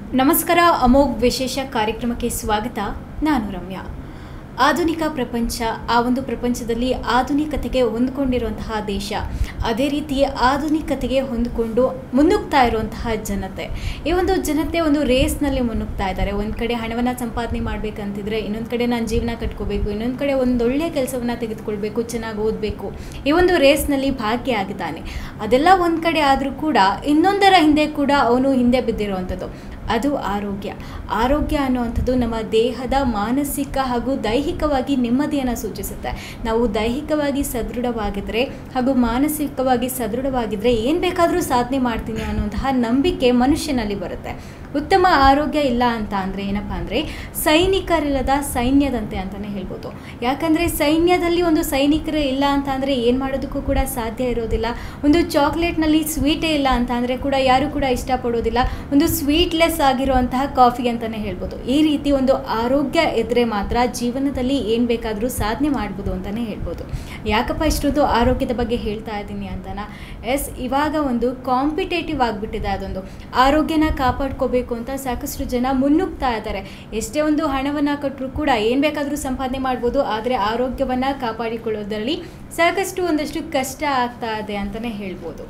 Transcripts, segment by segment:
ನಮಸ್ಕಾರ. ಅಮೋಘ್ ವಿಶೇಷ ಕಾರ್ಯಕ್ರಮಕ್ಕೆ ಸ್ವಾಗತ. ನಾನು ರಮ್ಯಾ. ಆಧುನಿಕ ಪ್ರಪಂಚ, ಆ ಒಂದು ಪ್ರಪಂಚದಲ್ಲಿ ಆಧುನಿಕತೆಗೆ ಹೊಂದಿಕೊಂಡಿರುವಂತಹ ದೇಶ, ಅದೇ ರೀತಿ ಆಧುನಿಕತೆಗೆ ಹೊಂದಿಕೊಂಡು ಮುನ್ನುಗ್ತಾ ಇರುವಂತಹ ಜನತೆ. ಈ ಒಂದು ಜನತೆ ಒಂದು ರೇಸ್ನಲ್ಲಿ ಮುನ್ನುಗ್ತಾ ಇದ್ದಾರೆ. ಒಂದು ಕಡೆ ಹಣವನ್ನು ಸಂಪಾದನೆ ಮಾಡಬೇಕಂತಿದ್ರೆ, ಇನ್ನೊಂದು ಕಡೆ ನಾನು ಜೀವನ ಕಟ್ಕೋಬೇಕು, ಇನ್ನೊಂದು ಕಡೆ ಒಂದೊಳ್ಳೆಯ ಕೆಲಸವನ್ನು ತೆಗೆದುಕೊಳ್ಬೇಕು, ಚೆನ್ನಾಗಿ ಓದಬೇಕು. ಈ ಒಂದು ರೇಸ್ನಲ್ಲಿ ಭಾಗಿಯಾಗಿದ್ದಾನೆ. ಅದೆಲ್ಲ ಒಂದು ಕಡೆ ಆದರೂ ಕೂಡ ಇನ್ನೊಂದರ ಹಿಂದೆ ಕೂಡ ಅವನು ಹಿಂದೆ ಬಿದ್ದಿರುವಂಥದ್ದು ಅದು ಆರೋಗ್ಯ. ಆರೋಗ್ಯ ಅನ್ನುವಂಥದ್ದು ನಮ್ಮ ದೇಹದ ಮಾನಸಿಕ ಹಾಗೂ ದೈಹಿಕವಾಗಿ ನೆಮ್ಮದಿಯನ್ನು ಸೂಚಿಸುತ್ತೆ. ನಾವು ದೈಹಿಕವಾಗಿ ಸದೃಢವಾಗಿದ್ದರೆ ಹಾಗೂ ಮಾನಸಿಕವಾಗಿ ಸದೃಢವಾಗಿದ್ದರೆ ಏನು ಬೇಕಾದರೂ ಸಾಧನೆ ಮಾಡ್ತೀನಿ ಅನ್ನುವಂತಹ ನಂಬಿಕೆ ಮನುಷ್ಯನಲ್ಲಿ ಬರುತ್ತೆ. ಉತ್ತಮ ಆರೋಗ್ಯ ಇಲ್ಲ ಅಂತ ಅಂದರೆ ಏನಪ್ಪ ಅಂದರೆ ಸೈನಿಕರಿಲ್ಲದ ಸೈನ್ಯದಂತೆ ಅಂತಲೇ ಹೇಳ್ಬೋದು. ಯಾಕಂದರೆ ಸೈನ್ಯದಲ್ಲಿ ಒಂದು ಸೈನಿಕರೇ ಇಲ್ಲ ಅಂತ ಅಂದರೆ ಏನು ಮಾಡೋದಕ್ಕೂ ಕೂಡ ಸಾಧ್ಯ ಇರೋದಿಲ್ಲ. ಒಂದು ಚಾಕ್ಲೇಟ್ನಲ್ಲಿ ಸ್ವೀಟೇ ಇಲ್ಲ ಅಂತ ಅಂದರೆ ಕೂಡ ಯಾರೂ ಕೂಡ ಇಷ್ಟಪಡೋದಿಲ್ಲ. ಒಂದು ಸ್ವೀಟ್ಲೆಸ್ ಆಗಿರುವಂತಹ ಕಾಫಿ ಅಂತಲೇ ಹೇಳ್ಬೋದು. ಈ ರೀತಿ ಒಂದು ಆರೋಗ್ಯ ಇದ್ದರೆ ಮಾತ್ರ ಜೀವನದಲ್ಲಿ ಏನು ಬೇಕಾದರೂ ಸಾಧನೆ ಮಾಡ್ಬೋದು ಅಂತಲೇ ಹೇಳ್ಬೋದು. ಯಾಕಪ್ಪ ಇಷ್ಟೊಂದು ಆರೋಗ್ಯದ ಬಗ್ಗೆ ಹೇಳ್ತಾ ಇದ್ದೀನಿ ಅಂತನಾ? ಇವಾಗ ಒಂದು ಕಾಂಪಿಟೇಟಿವ್ ಆಗಿಬಿಟ್ಟಿದೆ. ಅದೊಂದು ಆರೋಗ್ಯನ ಕಾಪಾಡ್ಕೋಬೇಕು ಅಂತ ಸಾಕಷ್ಟು ಜನ ಮುನ್ನುಗ್ತಾ ಇದ್ದಾರೆ. ಎಷ್ಟೇ ಒಂದು ಹಣವನ್ನು ಕೊಟ್ಟರು ಕೂಡ ಏನು ಬೇಕಾದರೂ ಸಂಪಾದನೆ ಮಾಡ್ಬೋದು, ಆದರೆ ಆರೋಗ್ಯವನ್ನು ಕಾಪಾಡಿಕೊಳ್ಳೋದರಲ್ಲಿ ಒಂದಷ್ಟು ಕಷ್ಟ ಆಗ್ತಾ ಇದೆ ಅಂತಲೇ ಹೇಳ್ಬೋದು.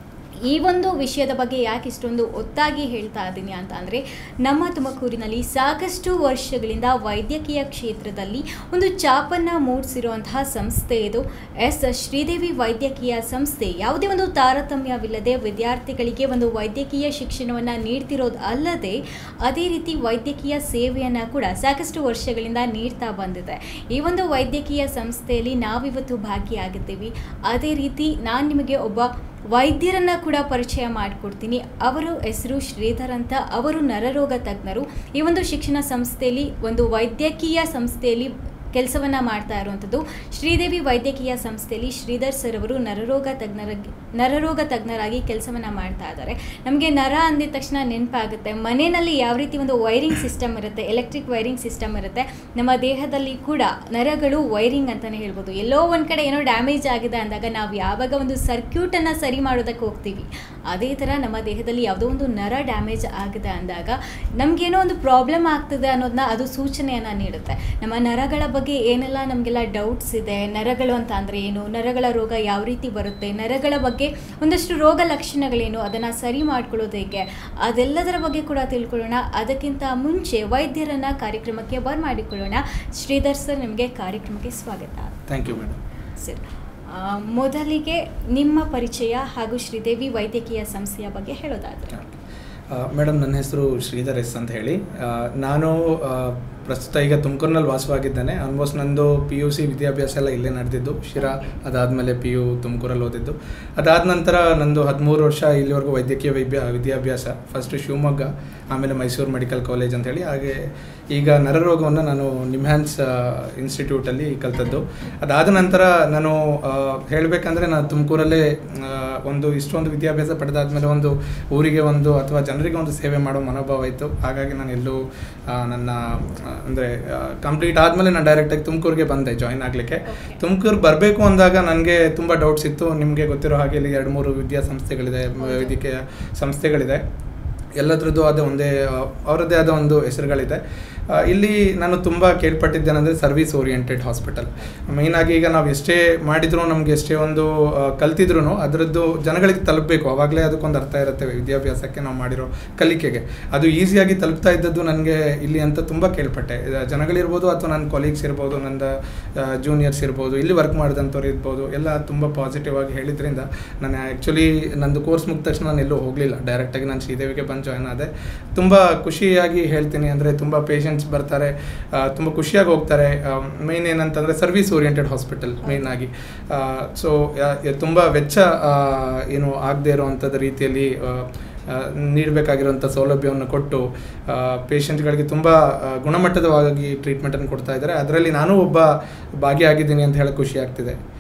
ಈ ಒಂದು ವಿಷಯದ ಬಗ್ಗೆ ಯಾಕೆ ಇಷ್ಟೊಂದು ಒತ್ತಾಗಿ ಹೇಳ್ತಾ ಇದ್ದೀನಿ ಅಂತ ಅಂದರೆ, ನಮ್ಮ ತುಮಕೂರಿನಲ್ಲಿ ಸಾಕಷ್ಟು ವರ್ಷಗಳಿಂದ ವೈದ್ಯಕೀಯ ಕ್ಷೇತ್ರದಲ್ಲಿ ಒಂದು ಛಾಪನ್ನು ಮೂಡಿಸಿರುವಂತಹ ಸಂಸ್ಥೆ ಇದು. ಶ್ರೀದೇವಿ ವೈದ್ಯಕೀಯ ಸಂಸ್ಥೆ ಯಾವುದೇ ಒಂದು ತಾರತಮ್ಯವಿಲ್ಲದೆ ವಿದ್ಯಾರ್ಥಿಗಳಿಗೆ ಒಂದು ವೈದ್ಯಕೀಯ ಶಿಕ್ಷಣವನ್ನು ನೀಡ್ತಿರೋದು ಅಲ್ಲದೆ, ಅದೇ ರೀತಿ ವೈದ್ಯಕೀಯ ಸೇವೆಯನ್ನು ಕೂಡ ಸಾಕಷ್ಟು ವರ್ಷಗಳಿಂದ ನೀಡ್ತಾ ಬಂದಿದೆ. ಈ ಒಂದು ವೈದ್ಯಕೀಯ ಸಂಸ್ಥೆಯಲ್ಲಿ ನಾವಿವತ್ತು ಭಾಗಿಯಾಗಿದ್ದೀವಿ. ಅದೇ ರೀತಿ ನಾನು ನಿಮಗೆ ಒಬ್ಬ ವೈದ್ಯರನ್ನು ಕೂಡ ಪರಿಚಯ ಮಾಡಿಕೊಡ್ತೀನಿ. ಅವರ ಹೆಸರು ಶ್ರೀಧರ್ ಅಂತ. ಅವರು ನರರೋಗ ತಜ್ಞರು. ಈ ಒಂದು ಶಿಕ್ಷಣ ಸಂಸ್ಥೆಯಲ್ಲಿ, ಒಂದು ವೈದ್ಯಕೀಯ ಸಂಸ್ಥೆಯಲ್ಲಿ ಕೆಲಸವನ್ನು ಮಾಡ್ತಾ ಇರುವಂಥದ್ದು. ಶ್ರೀದೇವಿ ವೈದ್ಯಕೀಯ ಸಂಸ್ಥೆಯಲ್ಲಿ ಶ್ರೀಧರ್ ಸರ್ ಅವರು ನರರೋಗ ತಜ್ಞರಾಗಿ ಕೆಲಸವನ್ನು ಮಾಡ್ತಾ ಇದ್ದಾರೆ. ನಮಗೆ ನರ ಅಂದಿದ ತಕ್ಷಣ ನೆನಪಾಗುತ್ತೆ, ಮನೆಯಲ್ಲಿ ಯಾವ ರೀತಿ ಒಂದು ವೈರಿಂಗ್ ಸಿಸ್ಟಮ್ ಇರುತ್ತೆ, ಎಲೆಕ್ಟ್ರಿಕ್ ವೈರಿಂಗ್ ಸಿಸ್ಟಮ್ ಇರುತ್ತೆ. ನಮ್ಮ ದೇಹದಲ್ಲಿ ಕೂಡ ನರಗಳು ವೈರಿಂಗ್ ಅಂತಲೇ ಹೇಳ್ಬೋದು. ಎಲ್ಲೋ ಒಂದು ಕಡೆ ಏನೋ ಡ್ಯಾಮೇಜ್ ಆಗಿದೆ ಅಂದಾಗ ನಾವು ಯಾವಾಗ ಒಂದು ಸರ್ಕ್ಯೂಟನ್ನು ಸರಿ ಮಾಡೋದಕ್ಕೆ ಹೋಗ್ತೀವಿ, ಅದೇ ಥರ ನಮ್ಮ ದೇಹದಲ್ಲಿ ಯಾವುದೋ ಒಂದು ನರ ಡ್ಯಾಮೇಜ್ ಆಗಿದೆ ಅಂದಾಗ ನಮಗೇನೋ ಒಂದು ಪ್ರಾಬ್ಲಮ್ ಆಗ್ತದೆ ಅನ್ನೋದನ್ನ ಅದು ಸೂಚನೆಯನ್ನು ನೀಡುತ್ತೆ. ನಮ್ಮ ನರಗಳ ಬಗ್ಗೆ ಏನೆಲ್ಲ ನಮಗೆಲ್ಲ ಡೌಟ್ಸ್ ಇದೆ, ನರಗಳು ಅಂತ ಅಂದರೆ ಏನು, ನರಗಳ ರೋಗ ಯಾವ ರೀತಿ ಬರುತ್ತೆ, ನರಗಳ ಬಗ್ಗೆ ಒಂದಷ್ಟು ರೋಗ ಲಕ್ಷಣಗಳೇನು, ಅದನ್ನು ಸರಿ ಮಾಡ್ಕೊಳ್ಳೋದು ಹೇಗೆ, ಅದೆಲ್ಲದರ ಬಗ್ಗೆ ಕೂಡ ತಿಳ್ಕೊಳ್ಳೋಣ. ಅದಕ್ಕಿಂತ ಮುಂಚೆ ವೈದ್ಯರನ್ನು ಕಾರ್ಯಕ್ರಮಕ್ಕೆ ಬರಮಾಡಿಕೊಳ್ಳೋಣ. ಶ್ರೀಧರ್ ಸರ್, ನಿಮಗೆ ಕಾರ್ಯಕ್ರಮಕ್ಕೆ ಸ್ವಾಗತ. Thank you madam. ಸರ್, ಮೊದಲಿಗೆ ನಿಮ್ಮ ಪರಿಚಯ ಹಾಗೂ ಶ್ರೀದೇವಿ ವೈದ್ಯಕೀಯ ಸಂಸ್ಥೆಯ ಬಗ್ಗೆ ಹೇಳೋದಾದರೆ. ಮೇಡಮ್, ನನ್ನ ಹೆಸರು ಶ್ರೀಧರ್ ಎಸ್ ಅಂತ ಹೇಳಿ. ನಾನು ಪ್ರಸ್ತುತ ಈಗ ತುಮಕೂರಿನಲ್ಲಿ ವಾಸವಾಗಿದ್ದೇನೆ. ಆಲ್ಮೋಸ್ಟ್ ನಂದು PUC ವಿದ್ಯಾಭ್ಯಾಸ ಎಲ್ಲ ಇಲ್ಲೇ ನಡೆದಿದ್ದು, ಶಿರಾ. ಅದಾದಮೇಲೆ PU ತುಮಕೂರಲ್ಲಿ ಓದಿದ್ದು. ಅದಾದ ನಂತರ ನಂದು 13 ವರ್ಷ ಇಲ್ಲಿವರೆಗೂ ವೈದ್ಯಕೀಯ ವಿದ್ಯಾಭ್ಯಾಸ. ಫಸ್ಟು ಶಿವಮೊಗ್ಗ, ಆಮೇಲೆ ಮೈಸೂರು ಮೆಡಿಕಲ್ ಕಾಲೇಜ್ ಅಂತೇಳಿ. ಹಾಗೆ ಈಗ ನರರೋಗವನ್ನು ನಾನು ನಿಮ್ಹ್ಯಾನ್ಸ್ ಇನ್ಸ್ಟಿಟ್ಯೂಟಲ್ಲಿ ಕಲಿತದ್ದು. ಅದಾದ ನಂತರ ನಾನು ಹೇಳಬೇಕಂದ್ರೆ, ನಾನು ತುಮಕೂರಲ್ಲೇ ಇಷ್ಟೊಂದು ವಿದ್ಯಾಭ್ಯಾಸ ಪಡೆದಾದ್ಮೇಲೆ ಒಂದು ಊರಿಗೆ ಅಥವಾ ಜನರಿಗೆ ಒಂದು ಸೇವೆ ಮಾಡೋ ಮನೋಭಾವ ಇತ್ತು. ಹಾಗಾಗಿ ನಾನು ಎಲ್ಲೂ ನನ್ನ ಅಂದರೆ ಕಂಪ್ಲೀಟ್ ಆದಮೇಲೆ ನಾನು ಡೈರೆಕ್ಟಾಗಿ ತುಮಕೂರಿಗೆ ಬಂದೆ ಜಾಯಿನ್ ಆಗಲಿಕ್ಕೆ. ತುಮಕೂರು ಬರಬೇಕು ಅಂದಾಗ ನನಗೆ ತುಂಬ ಡೌಟ್ಸ್ ಇತ್ತು. ನಿಮಗೆ ಗೊತ್ತಿರೋ ಹಾಗೆ ಇಲ್ಲಿ 2-3 ವಿದ್ಯಾಸಂಸ್ಥೆಗಳಿದೆ, ವೈದ್ಯಕೀಯ ಸಂಸ್ಥೆಗಳಿದೆ. ಎಲ್ಲದ್ರದ್ದು ಅವರದ್ದೇ ಆದ ಒಂದು ಹೆಸರುಗಳಿದೆ. ಇಲ್ಲಿ ನಾನು ತುಂಬ ಕೇಳ್ಪಟ್ಟಿದ್ದೇನೆಂದರೆ ಸರ್ವಿಸ್ ಓರಿಯೆಂಟೆಡ್ ಹಾಸ್ಪಿಟಲ್. ಮೇಯ್ನಾಗಿ ಈಗ ನಾವು ಎಷ್ಟೇ ಮಾಡಿದ್ರು, ನಮಗೆ ಎಷ್ಟೇ ಒಂದು ಕಲ್ತಿದ್ರು ಅದರದ್ದು ಜನಗಳಿಗೆ ತಲುಪಬೇಕು. ಆವಾಗಲೇ ಅದಕ್ಕೊಂದು ಅರ್ಥ ಇರುತ್ತೆ ವಿದ್ಯಾಭ್ಯಾಸಕ್ಕೆ, ನಾವು ಮಾಡಿರೋ ಕಲಿಕೆಗೆ. ಅದು ಈಸಿಯಾಗಿ ತಲುಪ್ತಾ ಇದ್ದದ್ದು ನನಗೆ ಇಲ್ಲಿ ಅಂತ ತುಂಬ ಕೇಳ್ಪಟ್ಟೆ. ಜನಗಳಿರ್ಬೋದು ಅಥವಾ ನನ್ನ ಕೊಲೀಗ್ಸ್ ಇರ್ಬೋದು, ನನ್ನ ಜೂನಿಯರ್ಸ್ ಇರ್ಬೋದು, ಇಲ್ಲಿ ವರ್ಕ್ ಮಾಡಿದಂಥವ್ರು ಇರ್ಬೋದು, ಎಲ್ಲ ತುಂಬ ಪಾಸಿಟಿವ್ ಆಗಿ ಹೇಳಿದ್ರಿಂದ ನಾನು ಆ್ಯಕ್ಚುಲಿ ನಂದು ಕೋರ್ಸ್ ಮುಗಿದ ತಕ್ಷಣ ನಾನು ಎಲ್ಲೂ ಹೋಗಲಿಲ್ಲ. ಡೈರೆಕ್ಟಾಗಿ ನಾನು ಶ್ರೀದೇವಿಗೆ ಬಂದು ಜಾಯ್ನ್ ಆದೆ. ತುಂಬ ಖುಷಿಯಾಗಿ ಹೇಳ್ತೀನಿ. ಅಂದರೆ ತುಂಬ ಪೇಷಂಟ್ಸ್ ಬರ್ತಾರೆ, ತುಂಬ ಖುಷಿಯಾಗಿ ಹೋಗ್ತಾರೆ. ಮೇಯ್ನ್ ಏನಂತಂದರೆ ಸರ್ವಿಸ್ ಓರಿಯೆಂಟೆಡ್ ಹಾಸ್ಪಿಟಲ್ ಮೇಯ್ನ್ ಆಗಿ. ಸೊ ತುಂಬ ವೆಚ್ಚ ಏನು ಆಗದೆ ಇರೋವಂಥದ್ದು ರೀತಿಯಲ್ಲಿ ನೀಡಬೇಕಾಗಿರುವಂಥ ಸೌಲಭ್ಯವನ್ನು ಕೊಟ್ಟು ಪೇಷಂಟ್ಗಳಿಗೆ ತುಂಬ ಗುಣಮಟ್ಟದವಾಗಿ ಟ್ರೀಟ್ಮೆಂಟನ್ನು ಕೊಡ್ತಾ ಇದ್ದಾರೆ. ಅದರಲ್ಲಿ ನಾನು ಒಬ್ಬ ಭಾಗಿಯಾಗಿದ್ದೀನಿ ಅಂತ ಹೇಳಿ ಖುಷಿ ಆಗ್ತಿದೆ.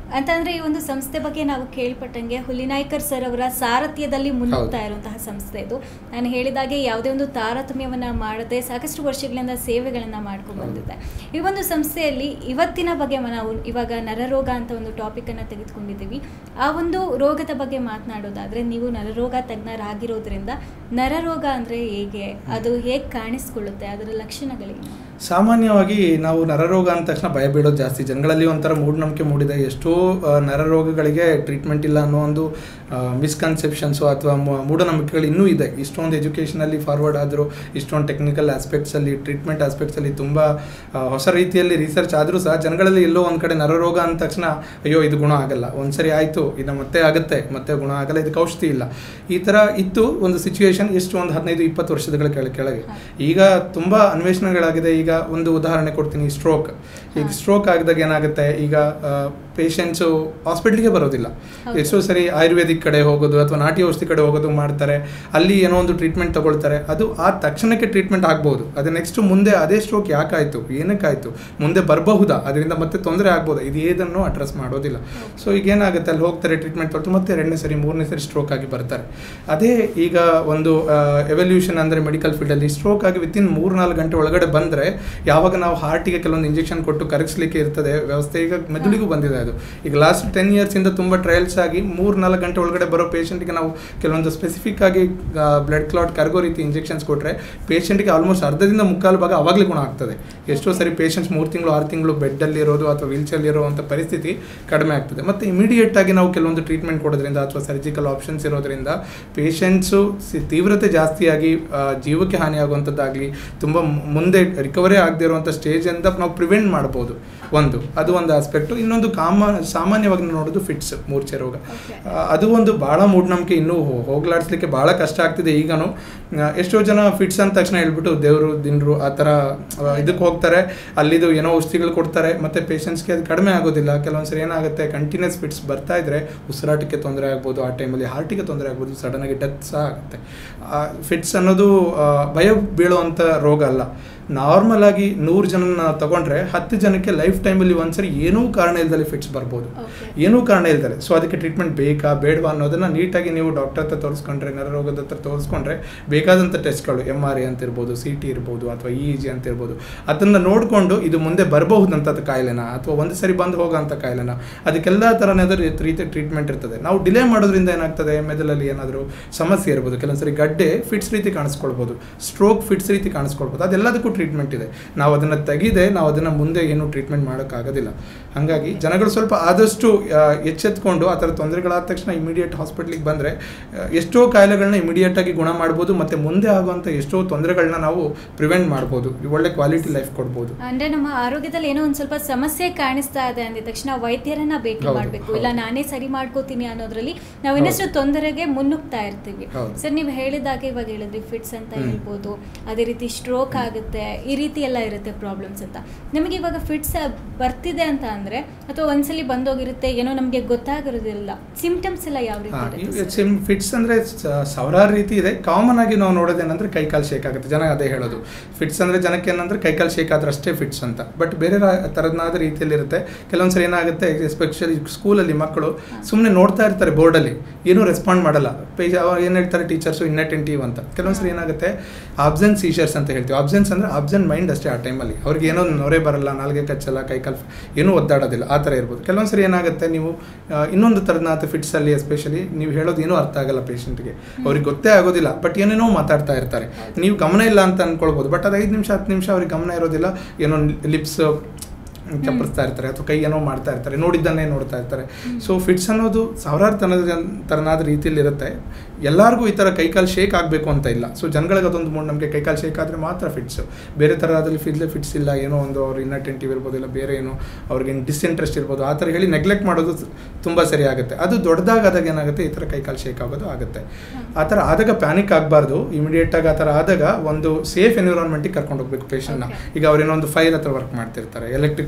ಅಂತಂದ್ರೆ ಈ ಒಂದು ಸಂಸ್ಥೆ ಬಗ್ಗೆ ನಾವು ಕೇಳ್ಪಟ್ಟಂಗೆ ಹುಲಿನಾಯ್ಕರ್ ಸರ್ ಅವರ ಸಾರಥ್ಯದಲ್ಲಿ ಮುನ್ನುಗ್ತಾ ಇರುವಂತಹ ಸಂಸ್ಥೆ ಇದು. ನಾನು ಹೇಳಿದಾಗೆ ಯಾವುದೇ ಒಂದು ತಾರತಮ್ಯವನ್ನ ಮಾಡದೆ ಸಾಕಷ್ಟು ವರ್ಷಗಳಿಂದ ಸೇವೆಗಳನ್ನ ಮಾಡ್ಕೊಂಡು ಬಂದಿದೆ. ಈ ಒಂದು ಸಂಸ್ಥೆಯಲ್ಲಿ ಇವತ್ತಿನ ಬಗ್ಗೆ ನಾವು ಇವಾಗ ನರರೋಗ ಅಂತ ಒಂದು ಟಾಪಿಕ್ ಅನ್ನ ತೆಗೆದುಕೊಂಡಿದ್ದೀವಿ. ಆ ಒಂದು ರೋಗದ ಬಗ್ಗೆ ಮಾತನಾಡೋದಾದ್ರೆ, ನೀವು ನರರೋಗ ತಜ್ಞರಾಗಿರೋದ್ರಿಂದ ನರರೋಗ ಅಂದ್ರೆ ಹೇಗೆ, ಅದು ಹೇಗೆ ಕಾಣಿಸ್ಕೊಳ್ಳುತ್ತೆ, ಅದರ ಲಕ್ಷಣಗಳೇನು? ಸಾಮಾನ್ಯವಾಗಿ ನಾವು ನರರೋಗ ಅಂದ ತಕ್ಷಣ ಭಯ ಬೀಳೋದು ಜಾಸ್ತಿ. ಜನಗಳಲ್ಲಿ ಒಂಥರ ಮೂಢನಂಬಿಕೆ ಮೂಡಿದೆ. ಎಷ್ಟೋ ನರರೋಗಗಳಿಗೆ ಟ್ರೀಟ್ಮೆಂಟ್ ಇಲ್ಲ ಅನ್ನೋ ಒಂದು ಮಿಸ್ಕನ್ಸೆಪ್ಷನ್ಸು ಅಥವಾ ಮೂಢನಂಬಿಕೆಗಳು ಇನ್ನೂ ಇದೆ. ಇಷ್ಟೊಂದು ಎಜುಕೇಷನಲ್ಲಿ ಫಾರ್ವರ್ಡ್ ಆದರೂ, ಇಷ್ಟೊಂದು ಟೆಕ್ನಿಕಲ್ ಆಸ್ಪೆಕ್ಟ್ಸಲ್ಲಿ, ಟ್ರೀಟ್ಮೆಂಟ್ ಆಸ್ಪೆಕ್ಟ್ಸಲ್ಲಿ ತುಂಬ ಹೊಸ ರೀತಿಯಲ್ಲಿ ರಿಸರ್ಚ್ ಆದರೂ ಸಹ ಜನಗಳಲ್ಲಿ ಎಲ್ಲೋ ಒಂದು ಕಡೆ ನರರೋಗ ಅಂದ ತಕ್ಷಣ ಅಯ್ಯೋ ಇದು ಗುಣ ಆಗಲ್ಲ, ಒಂದ್ಸರಿ ಆಯಿತು ಇದು ಮತ್ತೆ ಆಗುತ್ತೆ, ಮತ್ತೆ ಗುಣ ಆಗಲ್ಲ, ಇದಕ್ಕೆ ಔಷಧಿ ಇಲ್ಲ, ಈ ಥರ ಇತ್ತು ಒಂದು ಸಿಚುವೇಶನ್ ಎಷ್ಟು ಒಂದು 15-20 ವರ್ಷಗಳ ಕೆಳಗೆ. ಈಗ ತುಂಬ ಅನ್ವೇಷಣೆಗಳಾಗಿದೆ. ಈಗ ಒಂದು ಉದಾಹರಣೆ ಕೊಡ್ತೀನಿ, ಸ್ಟ್ರೋಕ್. ಈಗ ಸ್ಟ್ರೋಕ್ ಆಗಿದಾಗ ಏನಾಗುತ್ತೆ, ಈಗ ಪೇಷಂಟ್ಸು ಹಾಸ್ಪಿಟ್ಲಿಗೆ ಬರೋದಿಲ್ಲ. ಎಷ್ಟೋ ಸರಿ ಆಯುರ್ವೇದಿಕ್ ಕಡೆ ಹೋಗೋದು ಅಥವಾ ನಾಟಿ ಔಷಧಿ ಕಡೆ ಹೋಗೋದು ಮಾಡ್ತಾರೆ. ಅಲ್ಲಿ ಏನೋ ಒಂದು ಟ್ರೀಟ್ಮೆಂಟ್ ತಗೊಳ್ತಾರೆ, ಅದು ಆ ತಕ್ಷಣಕ್ಕೆ ಟ್ರೀಟ್ಮೆಂಟ್ ಆಗ್ಬೋದು. ಅದು ನೆಕ್ಸ್ಟ್ ಮುಂದೆ ಅದೇ ಸ್ಟ್ರೋಕ್ ಯಾಕಾಯಿತು, ಏನಕ್ಕಾಯಿತು, ಮುಂದೆ ಬರಬಹುದಾ, ಅದರಿಂದ ಮತ್ತೆ ತೊಂದರೆ ಆಗ್ಬೋದು, ಇದು ಏದನ್ನು ಅಡ್ರೆಸ್ ಮಾಡೋದಿಲ್ಲ. ಸೊ ಈಗ ಏನಾಗುತ್ತೆ, ಅಲ್ಲಿ ಹೋಗ್ತಾರೆ, ಟ್ರೀಟ್ಮೆಂಟ್ ತೊಗೊಳ್ತಾರೆ, ಮತ್ತೆ 2ನೇ ಸರಿ 3ನೇ ಸರಿ ಸ್ಟ್ರೋಕ್ ಆಗಿ ಬರ್ತಾರೆ. ಅದೇ ಈಗ ಒಂದು ಎವಲ್ಯೂಷನ್ ಅಂದರೆ ಮೆಡಿಕಲ್ ಫೀಲ್ಡಲ್ಲಿ ಸ್ಟ್ರೋಕ್ ಆಗಿ ವಿತಿನ್ 3-4 ಗಂಟೆ ಒಳಗಡೆ ಬಂದರೆ, ಯಾವಾಗ ನಾವು ಹಾರ್ಟಿಗೆ ಕೆಲವೊಂದು ಇಂಜೆಕ್ಷನ್ ಕೊಟ್ಟು ಕರಗಿಸ್ಲಿಕ್ಕೆ ಇರ್ತದೆ ವ್ಯವಸ್ಥೆ, ಈಗ ಮೆದುಳಿಗೂ ಬಂದಿದೆ ಅದು. ಈಗ ಲಾಸ್ಟ್ 10 ಇಯರ್ಸಿಂದ ತುಂಬ ಟ್ರಯಲ್ಸ್ ಆಗಿ 3-4 ಗಂಟೆ ಒಳಗಡೆ ಬರೋ ಪೇಷಂಟ್ಗೆ ನಾವು ಕೆಲವೊಂದು ಸ್ಪೆಸಿಫಿಕ್ ಆಗಿ ಬ್ಲಡ್ ಕ್ಲಾಟ್ ಕರಗೋ ರೀತಿ ಇಂಜೆಕ್ಷನ್ಸ್ ಕೊಟ್ಟರೆ ಪೇಷಂಟ್ಗೆ ಆಲ್ಮೋಸ್ಟ್ ಅರ್ಧದಿಂದ ಮುಕ್ಕಾಲು ಭಾಗ ಅವಾಗಲೇ ಗುಣ ಆಗ್ತದೆ. ಎಷ್ಟೋ ಸರಿ ಪೇಷಂಟ್ಸ್ 3 ತಿಂಗಳು 6 ತಿಂಗಳು ಬೆಡ್ಡಲ್ಲಿ ಇರೋದು ಅಥವಾ ವೀಲ್ಚೇರಲ್ಲಿ ಇರುವಂಥ ಪರಿಸ್ಥಿತಿ ಕಡಿಮೆ ಆಗ್ತದೆ. ಮತ್ತು ಇಮಿಡಿಯೇಟ್ ಆಗಿ ನಾವು ಕೆಲವೊಂದು ಟ್ರೀಟ್ಮೆಂಟ್ ಕೊಡೋದ್ರಿಂದ ಅಥವಾ ಸರ್ಜಿಕಲ್ ಆಪ್ಷನ್ಸ್ ಇರೋದ್ರಿಂದ ಪೇಷಂಟ್ಸು ತೀವ್ರತೆ ಜಾಸ್ತಿಯಾಗಿ ಜೀವಕ್ಕೆ ಹಾನಿಯಾಗುವಂಥದ್ದಾಗಲಿ, ತುಂಬ ಮುಂದೆ ರಿಕವರಿ ಆಗದೆ ಇರುವಂಥ ಸ್ಟೇಜಿಂದ ನಾವು ಪ್ರಿವೆಂಟ್ ಮಾಡ್ಬೋದು. ಅದು ಒಂದು ಆಸ್ಪೆಕ್ಟು. ಇನ್ನೊಂದು ಸಾಮಾನ್ಯವಾಗಿ ನೋಡೋದು ಫಿಟ್ಸ್, ಮೂರ್ಛೆ ರೋಗ. ಅದು ಒಂದು ಭಾಳ ಮೂಢನಂಬಿಕೆ, ಇನ್ನೂ ಹೋಗ್ಲಾಡಿಸ್ಲಿಕ್ಕೆ ಭಾಳ ಕಷ್ಟ ಆಗ್ತಿದೆ ಈಗನೂ. ಎಷ್ಟೋ ಜನ ಫಿಟ್ಸ್ ಅಂದ ತಕ್ಷಣ ಹೇಳ್ಬಿಟ್ಟು ದೇವರು ದಿನರು ಆ ಥರ ಇದಕ್ಕೆ ಹೋಗ್ತಾರೆ, ಅಲ್ಲಿದು ಏನೋ ಔಷಧಿಗಳು ಕೊಡ್ತಾರೆ, ಮತ್ತು ಪೇಷಂಟ್ಸ್ಗೆ ಅದು ಕಡಿಮೆ ಆಗೋದಿಲ್ಲ. ಕೆಲವೊಂದ್ಸರಿ ಏನಾಗುತ್ತೆ, ಕಂಟಿನ್ಯೂಸ್ ಫಿಟ್ಸ್ ಬರ್ತಾ ಇದ್ರೆ ಉಸಿರಾಟಕ್ಕೆ ತೊಂದರೆ ಆಗ್ಬೋದು, ಆ ಟೈಮಲ್ಲಿ ಹಾರ್ಟಿಗೆ ತೊಂದರೆ ಆಗ್ಬೋದು, ಸಡನ್ನಾಗಿ ಡೆತ್ ಸಹ ಆಗುತ್ತೆ. ಫಿಟ್ಸ್ ಅನ್ನೋದು ಭಯ ಬೀಳುವಂಥ ರೋಗ ಅಲ್ಲ. ನಾರ್ಮಲ್ ಆಗಿ 100 ಜನನ ತಗೊಂಡ್ರೆ 10 ಜನಕ್ಕೆ ಲೈಫ್ ಟೈಮಲ್ಲಿ ಒಂದ್ಸರಿ ಏನೂ ಕಾರಣ ಇಲ್ದಲೆ ಫಿಟ್ಸ್ ಬರ್ಬೋದು, ಏನೂ ಕಾರಣ ಇಲ್ದಲೆ. ಸೊ ಅದಕ್ಕೆ ಟ್ರೀಟ್ಮೆಂಟ್ ಬೇಕಾ ಬೇಡವಾ ಅನ್ನೋದನ್ನು ನೀಟಾಗಿ ನೀವು ಡಾಕ್ಟರ್ ಹತ್ರ ತೋರಿಸ್ಕೊಂಡ್ರೆ, ನರರೋಗದ ಹತ್ರ ತೋರಿಸ್ಕೊಂಡ್ರೆ ಬೇಕಾದಂಥ ಟೆಸ್ಟ್ಗಳು MRI ಅಂತ ಇರ್ಬೋದು, CT ಇರ್ಬೋದು ಅಥವಾ EEG ಅಂತ ಇರ್ಬೋದು, ಅದನ್ನು ನೋಡಿಕೊಂಡು ಇದು ಮುಂದೆ ಬರಬಹುದಂಥದ್ದು ಕಾಯಿಲೆನಾ ಅಥವಾ ಒಂದು ಸರಿ ಬಂದು ಹೋಗೋಂಥ ಕಾಯಿಲೆನಾ, ಅದಕ್ಕೆಲ್ಲ ಥರನಾದ ರೀತಿ ಟ್ರೀಟ್ಮೆಂಟ್ ಇರ್ತದೆ. ನಾವು ಡಿಲೇ ಮಾಡೋದ್ರಿಂದ ಏನಾಗ್ತದೆ, ಮೆದುಳಲ್ಲಿ ಏನಾದರೂ ಸಮಸ್ಯೆ ಇರ್ಬೋದು, ಕೆಲವೊಂದ್ಸರಿ ಗಡ್ಡೆ ಫಿಟ್ಸ್ ರೀತಿ ಕಾಣಿಸ್ಕೊಳ್ಬೋದು, ಸ್ಟ್ರೋಕ್ ಫಿಟ್ಸ್ ರೀತಿ ಕಾಣಿಸ್ಕೊಳ್ಬೋದು, ಅದೆಲ್ಲದಕ್ಕೂ ಟ್ರೀಟ್ಮೆಂಟ್ ಇದೆ. ನಾವು ಅದನ್ನು ತೆಗೆದೆ ನಾವು ಅದನ್ನು ಮುಂದೆ ಏನು ಟ್ರೀಟ್ಮೆಂಟ್ ಮಾಡೋಕ್ಕಾಗೋದಿಲ್ಲ. ಹಾಗಾಗಿ ಜನಗಳು ಸ್ವಲ್ಪ ಆದಷ್ಟು ಎಚ್ಚೆತ್ಕೊಂಡು ಆ ಥರ ತೊಂದರೆಗಳಾದ ತಕ್ಷಣ ಇಮಿಡಿಯೇಟ್ ಹಾಸ್ಪಿಟ್ಲಿಗೆ ಬಂದರೆ ಎಷ್ಟೋ ಕಾಯಿಲೆಗಳನ್ನ ಇಮಿಡಿಯೇಟಾಗಿ ಗುಣ ಮಾಡ್ಬೋದು, ಮತ್ತು ಮುಂದೆ ಆಗುವಂಥ ಎಷ್ಟೋ ತೊಂದರೆಗಳನ್ನ ನಾವು ಪ್ರಿವೆಂಟ್ ಮಾಡ್ಬೋದು, ಒಳ್ಳೆ ಕ್ವಾಲಿಟಿ ಲೈಫ್ ಕೊಡ್ಬೋದು. ಅಂದರೆ ನಮ್ಮ ಆರೋಗ್ಯದಲ್ಲಿ ಏನೋ ಒಂದು ಸ್ವಲ್ಪ ಸಮಸ್ಯೆ ಕಾಣಿಸ್ತಾ ಇದೆ ಅಂದ ತಕ್ಷಣ ವೈದ್ಯರನ್ನ ಭೇಟಿ ಮಾಡಬೇಕು, ಇಲ್ಲ ನಾನೇ ಸರಿ ಮಾಡ್ಕೋತೀನಿ ಅನ್ನೋದ್ರಲ್ಲಿ ನಾವು ಇನ್ನಷ್ಟು ತೊಂದರೆಗೆ ಮುನ್ನುಗ್ತಾ ಇರ್ತೀವಿ. ಸರ್, ನೀವು ಹೇಳಿದಾಗೆ ಇವಾಗ ಹೇಳಿದ್ರಿ ಫಿಟ್ಸ್ ಅಂತ ಹೇಳ್ಬೋದು, ಅದೇ ರೀತಿ ಸ್ಟ್ರೋಕ್ ಆಗುತ್ತೆ, ಈ ರೀತಿ ಎಲ್ಲ ಇರುತ್ತೆ ಪ್ರಾಬ್ಲಮ್ಸ್ ಅಂತ. ನಮಗೆ ಇವಾಗ ಫಿಟ್ಸ್ ಬರ್ತಿದೆ ಅಂತ ಅಂದರೆ, ಅಥವಾ ಒಂದ್ಸಲಿ ಬಂದೋಗಿರುತ್ತೆ, ಏನೋ ನಮಗೆ ಗೊತ್ತಾಗಿರೋದಿಲ್ಲ, ಸಿಂಪ್ಟಮ್ಸ್ ಎಲ್ಲ ಯಾವ ರೀತಿ? ಫಿಟ್ಸ್ ಅಂದರೆ ಸಾವಿರಾರು ರೀತಿ ಇದೆ. ಕಾಮನ್ ಆಗಿ ನಾವು ನೋಡೋದೇನಂದ್ರೆ ಕೈಕಾಲು ಶೇಕ್ ಆಗುತ್ತೆ. ಜನ ಅದೇ ಹೇಳೋದು, ಫಿಟ್ಸ್ ಅಂದರೆ ಜನಕ್ಕೆ ಏನಂದ್ರೆ ಕೈಕಾಲು ಶೇಕ್ ಆದ್ರೆ ಅಷ್ಟೇ ಫಿಟ್ಸ್ ಅಂತ. ಬಟ್ ಬೇರೆ ಥರನಾದ ರೀತಿಯಲ್ಲಿರುತ್ತೆ. ಕೆಲವೊಂದ್ಸರಿ ಏನಾಗುತ್ತೆ, ಎಸ್ಪೆಷಲಿ ಸ್ಕೂಲಲ್ಲಿ ಮಕ್ಕಳು ಸುಮ್ಮನೆ ನೋಡ್ತಾ ಇರ್ತಾರೆ ಬೋರ್ಡಲ್ಲಿ, ಏನೂ ರೆಸ್ಪಾಂಡ್ ಮಾಡಲ್ಲ. ಏನು ಹೇಳ್ತಾರೆ ಟೀಚರ್ಸು, ಇನ್ನಟೆಂಟಿವ್ ಅಂತ. ಕೆಲವೊಂದ್ಸರಿ ಏನಾಗುತ್ತೆ, ಆಬ್ಸೆಂಟ್ ಸೀಶರ್ಸ್ ಅಂತ ಹೇಳ್ತೀವಿ. ಆಬ್ಸೆನ್ಸ್ ಅಂದರೆ ಆಬ್ಸೆಂಟ್ ಮೈಂಡ್ ಅಷ್ಟೇ ಆ ಟೈಮಲ್ಲಿ, ಅವ್ರಿಗೆ ಏನೋ ನೊರೆ ಬರಲ್ಲ, ನಾಲ್ಗೆ ಕಚ್ಚಲ್ಲ, ಕೈಕಾಲು ಏನೂ ಒದ್ದಾಡೋದಿಲ್ಲ, ಆ ಥರ ಇರ್ಬೋದು. ಕೆಲವೊಂದ್ಸರಿ ಏನಾಗುತ್ತೆ, ನೀವು ಇನ್ನೊಂದು ಥರನಾದ ಫಿಟ್ಸಲ್ಲಿ ಎಸ್ಪೆಷಲಿ ನೀವು ಹೇಳೋದು ಏನೂ ಅರ್ಥ ಆಗಲ್ಲ ಪೇಷಂಟ್ಗೆ, ಅವ್ರಿಗೆ ಗೊತ್ತೇ ಆಗೋದಿಲ್ಲ, ಬಟ್ ಏನೇನೋ ಮಾತಾಡ್ತಾ ಇರ್ತಾರೆ. ನೀವು ಗಮನ ಇಲ್ಲ ಅಂತ ಅಂದ್ಕೊಳ್ಬೋದು, ಬಟ್ ಅದು 5 ನಿಮಿಷ 10 ನಿಮಿಷ ಅವ್ರಿಗೆ ಗಮನ ಇರೋದಿಲ್ಲ, ಏನೋ ಲಿಪ್ಸ್ ಚಪ್ಪರಿಸ್ತಾ ಇರ್ತಾರೆ ಅಥವಾ ಕೈ ಏನೋ ಮಾಡ್ತಾ ಇರ್ತಾರೆ, ನೋಡಿದ್ದನ್ನೇ ನೋಡ್ತಾ ಇರ್ತಾರೆ. ಸೊ ಫಿಟ್ಸ್ ಅನ್ನೋದು ಸಾವಿರಾರು ಥರನಾದ ರೀತಿಯಲ್ಲಿ ಇರುತ್ತೆ. ಎಲ್ಲರಿಗೂ ಈ ಥರ ಕೈಕಾಲು ಶೇಕ್ ಆಗಬೇಕು ಅಂತ ಇಲ್ಲ. ಸೊ ಜನಗಳಿಗೆ ಅದೊಂದು ಮೂಢನಂಬಿಕೆ, ಕೈಕಾಲು ಶೇಕ್ ಆದರೆ ಮಾತ್ರ ಫಿಟ್ಸು, ಬೇರೆ ಥರದಲ್ಲಿ ಫಿಟ್ಸ್ ಇಲ್ಲ, ಏನೋ ಒಂದು ಅವ್ರು ಇನ್ನಟೆಂಟಿವ್ ಇರ್ಬೋದು, ಇಲ್ಲ ಬೇರೆ ಏನೋ ಅವ್ರಿಗೆ ಡಿಸ್ಇಂಟ್ರೆಸ್ಟ್ ಇರ್ಬೋದು, ಆ ಥರ ಹೇಳಿ ನೆಗ್ಲೆಕ್ಟ್ ಮಾಡೋದು ತುಂಬ ಸರಿ ಆಗುತ್ತೆ. ಅದು ದೊಡ್ಡದಾಗಾದಾಗ ಏನಾಗುತ್ತೆ, ಈ ಥರ ಕೈಕಾಲು ಶೇಕ್ ಆಗೋದು ಆಗುತ್ತೆ. ಆ ಥರ ಆದಾಗ ಪ್ಯಾನಿಕ್ ಆಗಬಾರ್ದು. ಇಮಿಡಿಯೇಟಾಗಿ ಆ ಥರ ಆದಾಗ ಒಂದು ಸೇಫ್ ಎನ್ವಿರಾನ್ಮೆಂಟಿಗೆ ಕರ್ಕೊಂಡು ಹೋಗ್ಬೇಕು ಪೇಷಂಟ್ನ. ಈಗ ಅವ್ರೇನೋ ಒಂದು ಫೈರ್ ಹತ್ರ ವರ್ಕ್ ಮಾಡ್ತಿರ್ತಾರೆ, ಎಲೆಕ್ಟ್ರಿಕ್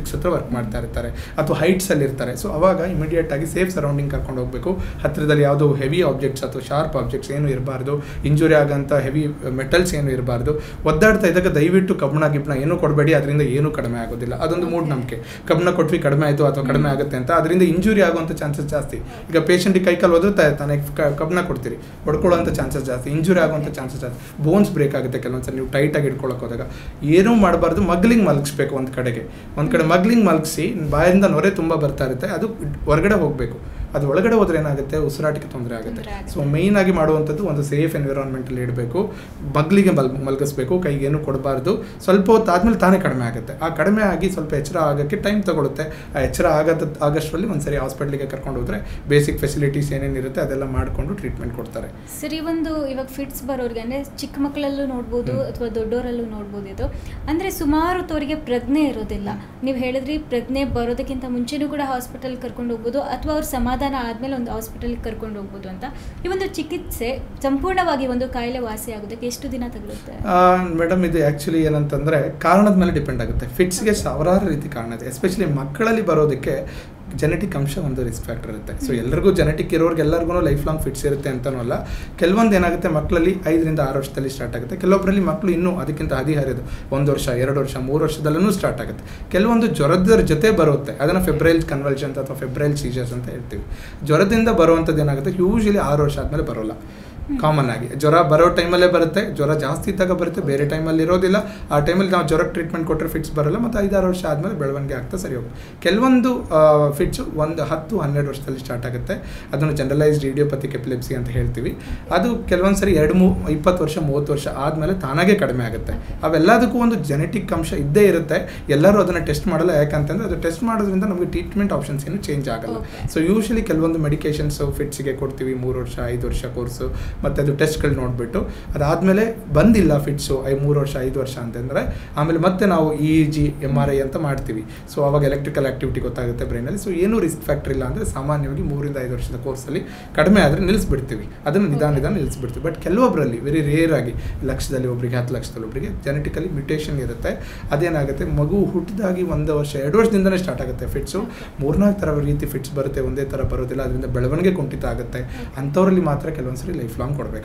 ಲಿಫ್ಟ್ಸ್ ಹತ್ರ ವರ್ಕ್ ಮಾಡ್ತಾ ಇರ್ತಾರೆ ಅಥವಾ ಹೈಟ್ಸಲ್ಲಿ ಇರ್ತಾರೆ. ಸೊ ಅವಾಗ ಇಮಿಡಿಯೇಟ್ ಆಗಿ ಸೇಫ್ ಸರೌಂಡಿಂಗ್ ಕರ್ಕೊಂಡು ಹೋಗಬೇಕು. ಹತ್ತಿರದಲ್ಲಿ ಯಾವುದೋ ಹೆವಿ ಆಬ್ಜೆಕ್ಟ್ಸ್ ಅಥವಾ ಶಾರ್ಪ್ ಆಬ್ಜೆಕ್ಟ್ಸ್ ಏನು ಇರಬಾರ್ದು, ಇಂಜುರಿ ಆಗೋಂಥ ಹೆವಿ ಮೆಟಲ್ಸ್ ಏನು ಇರಬಾರ್ದು. ಒದ್ದಾಡ್ತಾ ಇದ್ದಾಗ ದಯವಿಟ್ಟು ಕಬ್ಬಣ ಗಿಬ್ಬಣ ಏನೂ ಕೊಡಬೇಡಿ, ಅದರಿಂದ ಏನೂ ಕಡಿಮೆ ಆಗೋದಿಲ್ಲ. ಅದೊಂದು ಮೂಢನಂಬಿಕೆ, ಕಬ್ಬಣ ಕೊಟ್ವಿ ಕಡಿಮೆ ಆಯಿತು ಅಥವಾ ಕಡಿಮೆ ಆಗುತ್ತೆ ಅಂತ, ಅದರಿಂದ ಇಂಜುರಿ ಆಗುವಂಥ ಚಾನ್ಸಸ್ ಜಾಸ್ತಿ. ಈಗ ಪೇಷಂಟಿಗೆ ಕೈಕಾಲು ಒದರ್ತಾ ಇರ್ತಾನೆ, ಕಬ್ಬಣ ಕೊಡ್ತೀರಿ, ಹೊಡ್ಕೊಳ್ಳೋಂಥ ಚಾನ್ಸಸ್ ಜಾಸ್ತಿ, ಇಂಜುರಿ ಆಗುವಂಥ ಚಾನ್ಸಸ್ ಜಾಸ್ತಿ, ಬೋನ್ಸ್ ಬ್ರೇಕ್ ಆಗುತ್ತೆ ಕೆಲವೊಂದ್ಸರಿ ನೀವು ಟೈಟಾಗಿ ಇಟ್ಕೊಳ್ಳೋಕೆ ಹೋದಾಗ. ಏನೂ ಮಾಡಬಾರ್ದು, ಮಗ್ಲಿಂಗ್ ಮಲಗಿಸ್ಬೇಕು. ಒಂದು ಕಡೆ ಮಗ್ಲಿಂಗ್ ಮಲಗಿಸಿ ಬಾಯಿಂದ ನೊರೆ ತುಂಬ ಬರ್ತಾ ಇರುತ್ತೆ, ಅದು ಹೊರಗಡೆ ಹೋಗಬೇಕು. ಅದು ಒಳಗಡೆ ಹೋದ್ರೆ ಏನಾಗುತ್ತೆ, ಉಸಿರಾಟಕ್ಕೆ ತೊಂದರೆ ಆಗುತ್ತೆ. ಸೊ ಮೇಯ್ನಾಗಿ ಮಾಡುವಂಥದ್ದು ಒಂದು ಸೇಫ್ ಎನ್ವಿರಾನ್ಮೆಂಟಲ್ಲಿ ಇಡಬೇಕು, ಮಗ್ಲಿಗೆ ಮಲಗಿಸ್ಬೇಕು, ಕೈಗೇನು ಕೊಡಬಾರ್ದು. ಸ್ವಲ್ಪ ಹೊತ್ತು ಆದಮೇಲೆ ತಾನೇ ಕಡಿಮೆ ಆಗುತ್ತೆ. ಆ ಕಡಿಮೆ ಆಗಿ ಸ್ವಲ್ಪ ಎಚ್ಚರ ಆಗೋಕ್ಕೆ ಟೈಮ್ ತಗೊಳುತ್ತೆ. ಆ ಎಚ್ಚರ ಆಗಷ್ಟರಲ್ಲಿ ಒಂದ್ಸರಿ ಹಾಸ್ಪಿಟ್ಲಿಗೆ ಕರ್ಕೊಂಡು ಹೋದರೆ ಬೇಸಿಕ್ ಫೆಸಿಲಿಟೀಸ್ ಏನೇನಿರುತ್ತೆ ಅದೆಲ್ಲ ಮಾಡಿಕೊಂಡು ಟ್ರೀಟ್ಮೆಂಟ್ ಕೊಡ್ತಾರೆ. ಸರಿ, ಇವಾಗ ಫಿಟ್ಸ್ ಬರೋರಿಗೆ ಅಂದರೆ ಚಿಕ್ಕ ಮಕ್ಕಳಲ್ಲೂ ನೋಡ್ಬೋದು ಅಥವಾ ದೊಡ್ಡವರಲ್ಲೂ ನೋಡ್ಬೋದು. ಇದು ಅಂದರೆ ಸುಮಾರು ಹೊತ್ತವರಿಗೆ ಪ್ರಜ್ಞೆ ಇರೋದಿಲ್ಲ. ನೀವು ಹೇಳಿದ್ರಿ ಪ್ರಜ್ಞೆ ಬರೋದಕ್ಕಿಂತ ಮುಂಚೆನೂ ಕೂಡ ಹಾಸ್ಪಿಟಲ್ ಕರ್ಕೊಂಡು ಹೋಗ್ಬೋದು ಅಥವಾ ಅವ್ರ ಸಮಾಧಾನ ಆದಮೇಲೆ ಒಂದು ಹಾಸ್ಪಿಟಲ್ಗೆ ಕರ್ಕೊಂಡು ಹೋಗ್ಬೋದು ಅಂತ. ಈ ಒಂದು ಚಿಕಿತ್ಸೆ ಸಂಪೂರ್ಣವಾಗಿ ಒಂದು ಕಾಯಿಲೆ ವಾಸಿ ಆಗೋದಕ್ಕೆ ಎಷ್ಟು ದಿನ ತಗೊಳುತ್ತೆ ಮೇಡಮ್? ಇದು ಆ್ಯಕ್ಚುಲಿ ಏನಂತಂದರೆ ಕಾರಣದ ಮೇಲೆ ಡಿಪೆಂಡ್ ಆಗುತ್ತೆ. ಫಿಟ್ಸ್ಗೆ ಸಾವಿರಾರು ರೀತಿ ಕಾರಣ ಇದೆ. ಎಸ್ಪೆಷಲಿ ಮಕ್ಕಳಲ್ಲಿ ಬರೋದಕ್ಕೆ ಜೆನೆಟಿಕ್ ಅಂಶ ಒಂದು ರಿಸ್ಕ್ ಫ್ಯಾಕ್ಟರ್ ಇರುತ್ತೆ. ಸೊ ಎಲ್ಲರಿಗೂ ಜೆನೆಟಿಕ್ ಇರೋರಿಗೆ ಎಲ್ಲರಿಗೂ ಲೈಫ್ ಲಾಂಗ್ ಫಿಟ್ಸ್ ಇರುತ್ತೆ ಅಂತನೂ ಅಲ್ಲ. ಕೆಲವೊಂದು ಏನಾಗುತ್ತೆ, ಮಕ್ಕಳಲ್ಲಿ 5 ರಿಂದ 6 ವರ್ಷದಲ್ಲಿ ಸ್ಟಾರ್ಟ್ ಆಗುತ್ತೆ. ಕೆಲವೊಬ್ಬರಲ್ಲಿ ಮಕ್ಕಳು ಇನ್ನೂ ಅದಕ್ಕಿಂತ ಹದಿಹರಿಯೋದು 1 ವರ್ಷ 2 ವರ್ಷ 3 ವರ್ಷದಲ್ಲೂ ಸ್ಟಾರ್ಟ್ ಆಗುತ್ತೆ. ಕೆಲವೊಂದು ಜ್ವರದ ಜೊತೆ ಬರುತ್ತೆ, ಅದನ್ನು ಫೆಬ್ರೈಲ್ ಕನ್ವಲ್ಷನ್ ಅಥವಾ ಫೆಬ್ರೈಲ್ ಸೀಜರ್ಸ್ ಅಂತ ಹೇಳ್ತೀವಿ. ಜ್ವರದಿಂದ ಬರುವಂಥದ್ದು ಏನಾಗುತ್ತೆ, ಯೂಶಲಿ 6 ವರ್ಷ ಆದಮೇಲೆ ಬರೋಲ್ಲ. ಕಾಮನ್ ಆಗಿ ಜ್ವರ ಬರೋ ಟೈಮಲ್ಲೇ ಬರುತ್ತೆ, ಜ್ವರ ಜಾಸ್ತಿ ಇದ್ದಾಗ ಬರುತ್ತೆ, ಬೇರೆ ಟೈಮಲ್ಲಿ ಇರೋದಿಲ್ಲ. ಆ ಟೈಮಲ್ಲಿ ನಾವು ಜ್ವರಕ್ಕೆ ಟ್ರೀಟ್ಮೆಂಟ್ ಕೊಟ್ಟರೆ ಫಿಟ್ಸ್ ಬರೋಲ್ಲ, ಮತ್ತು 5-6 ವರ್ಷ ಆದಮೇಲೆ ಬೆಳವಣಿಗೆ ಆಗ್ತಾ ಸರಿ ಹೋಗುತ್ತೆ. ಕೆಲವೊಂದು ಫಿಟ್ಸು 10-12 ವರ್ಷದಲ್ಲಿ ಸ್ಟಾರ್ಟ್ ಆಗುತ್ತೆ. ಅದನ್ನು ಜನರಲೈಸ್ಡ್ ಇಡಿಯೋಪಥಿಕ್ ಎಪಿಲೆಪ್ಸಿ ಅಂತ ಹೇಳ್ತೀವಿ. ಅದು ಕೆಲವೊಂದು ಸರಿ 20 ವರ್ಷ 30 ವರ್ಷ ಆದಮೇಲೆ ತಾನಾಗೇ ಕಡಿಮೆ ಆಗುತ್ತೆ. ಅವೆಲ್ಲದಕ್ಕೂ ಒಂದು ಜೆನೆಟಿಕ್ ಅಂಶ ಇದ್ದೇ ಇರುತ್ತೆ. ಎಲ್ಲರೂ ಅದನ್ನು ಟೆಸ್ಟ್ ಮಾಡಲ್ಲ, ಯಾಕಂತಂದರೆ ಅದು ಟೆಸ್ಟ್ ಮಾಡೋದ್ರಿಂದ ನಮಗೆ ಟ್ರೀಟ್ಮೆಂಟ್ ಆಪ್ಷನ್ಸ್ ಏನು ಚೇಂಜ್ ಆಗಲ್ಲ. ಸೊ ಯೂಶಲಿ ಕೆಲವೊಂದು ಮೆಡಿಕೇಷನ್ಸು ಫಿಟ್ಸಿಗೆ ಕೊಡ್ತೀವಿ 3 ವರ್ಷ 5 ವರ್ಷ ಕೋರ್ಸು, ಮತ್ತು ಅದು ಟೆಸ್ಟ್ಗಳು ನೋಡಿಬಿಟ್ಟು ಅದಾದಮೇಲೆ ಬಂದಿಲ್ಲ ಫಿಟ್ಸು 3 ವರ್ಷ 5 ವರ್ಷ ಅಂತಂದರೆ ಆಮೇಲೆ ಮತ್ತೆ ನಾವು EEG MRI ಅಂತ ಮಾಡ್ತೀವಿ. ಸೊ ಅವಾಗ ಎಲೆಕ್ಟ್ರಿಕಲ್ ಆ್ಯಕ್ಟಿವಿಟಿ ಗೊತ್ತಾಗುತ್ತೆ ಬ್ರೈನಲ್ಲಿ. ಸೊ ಏನೂ ರಿಸ್ಕ್ ಫ್ಯಾಕ್ಟರ್ ಇಲ್ಲ ಅಂದರೆ ಸಾಮಾನ್ಯವಾಗಿ 3 ರಿಂದ 5 ವರ್ಷದ ಕೋರ್ಸಲ್ಲಿ ಕಡಿಮೆ ಆದರೆ ನಿಲ್ಲಿಸ್ಬಿಡ್ತೀವಿ, ಅದನ್ನು ನಿಧಾನ ನಿಲ್ಲಿಸ್ಬಿಡ್ತೀವಿ. ಬಟ್ ಕೆಲವೊಬ್ಬರಲ್ಲಿ ವೆರಿ ರೇರ್ ಆಗಿ 1 ಲಕ್ಷದಲ್ಲಿ ಒಬ್ಬರಿಗೆ 10 ಲಕ್ಷದಲ್ಲಿ ಒಬ್ಬರಿಗೆ ಜೆನೆಟಿಕಲಿ ಮ್ಯುಟೇಷನ್ ಇರುತ್ತೆ. ಅದೇನಾಗುತ್ತೆ, ಮಗು ಹುಟ್ಟಿದಾಗಿ 1 ವರ್ಷ 2 ವರ್ಷದಿಂದನೇ ಸ್ಟಾರ್ಟ್ ಆಗುತ್ತೆ ಫಿಟ್ಸು. 3-4 ಥರ ರೀತಿ ಫಿಟ್ಸ್ ಬರುತ್ತೆ, ಒಂದೇ ಥರ ಬರೋದಿಲ್ಲ. ಅದರಿಂದ ಬೆಳವಣಿಗೆ ಕುಂಠಿತ ಆಗುತ್ತೆ. ಅಂಥವರಲ್ಲಿ ಮಾತ್ರ ಕೆಲವೊಂದ್ಸರಿ ಲೈಫ್ ಲಾಂಗ್ ಕೊಡಬೇಕಾಗುತ್ತೆ.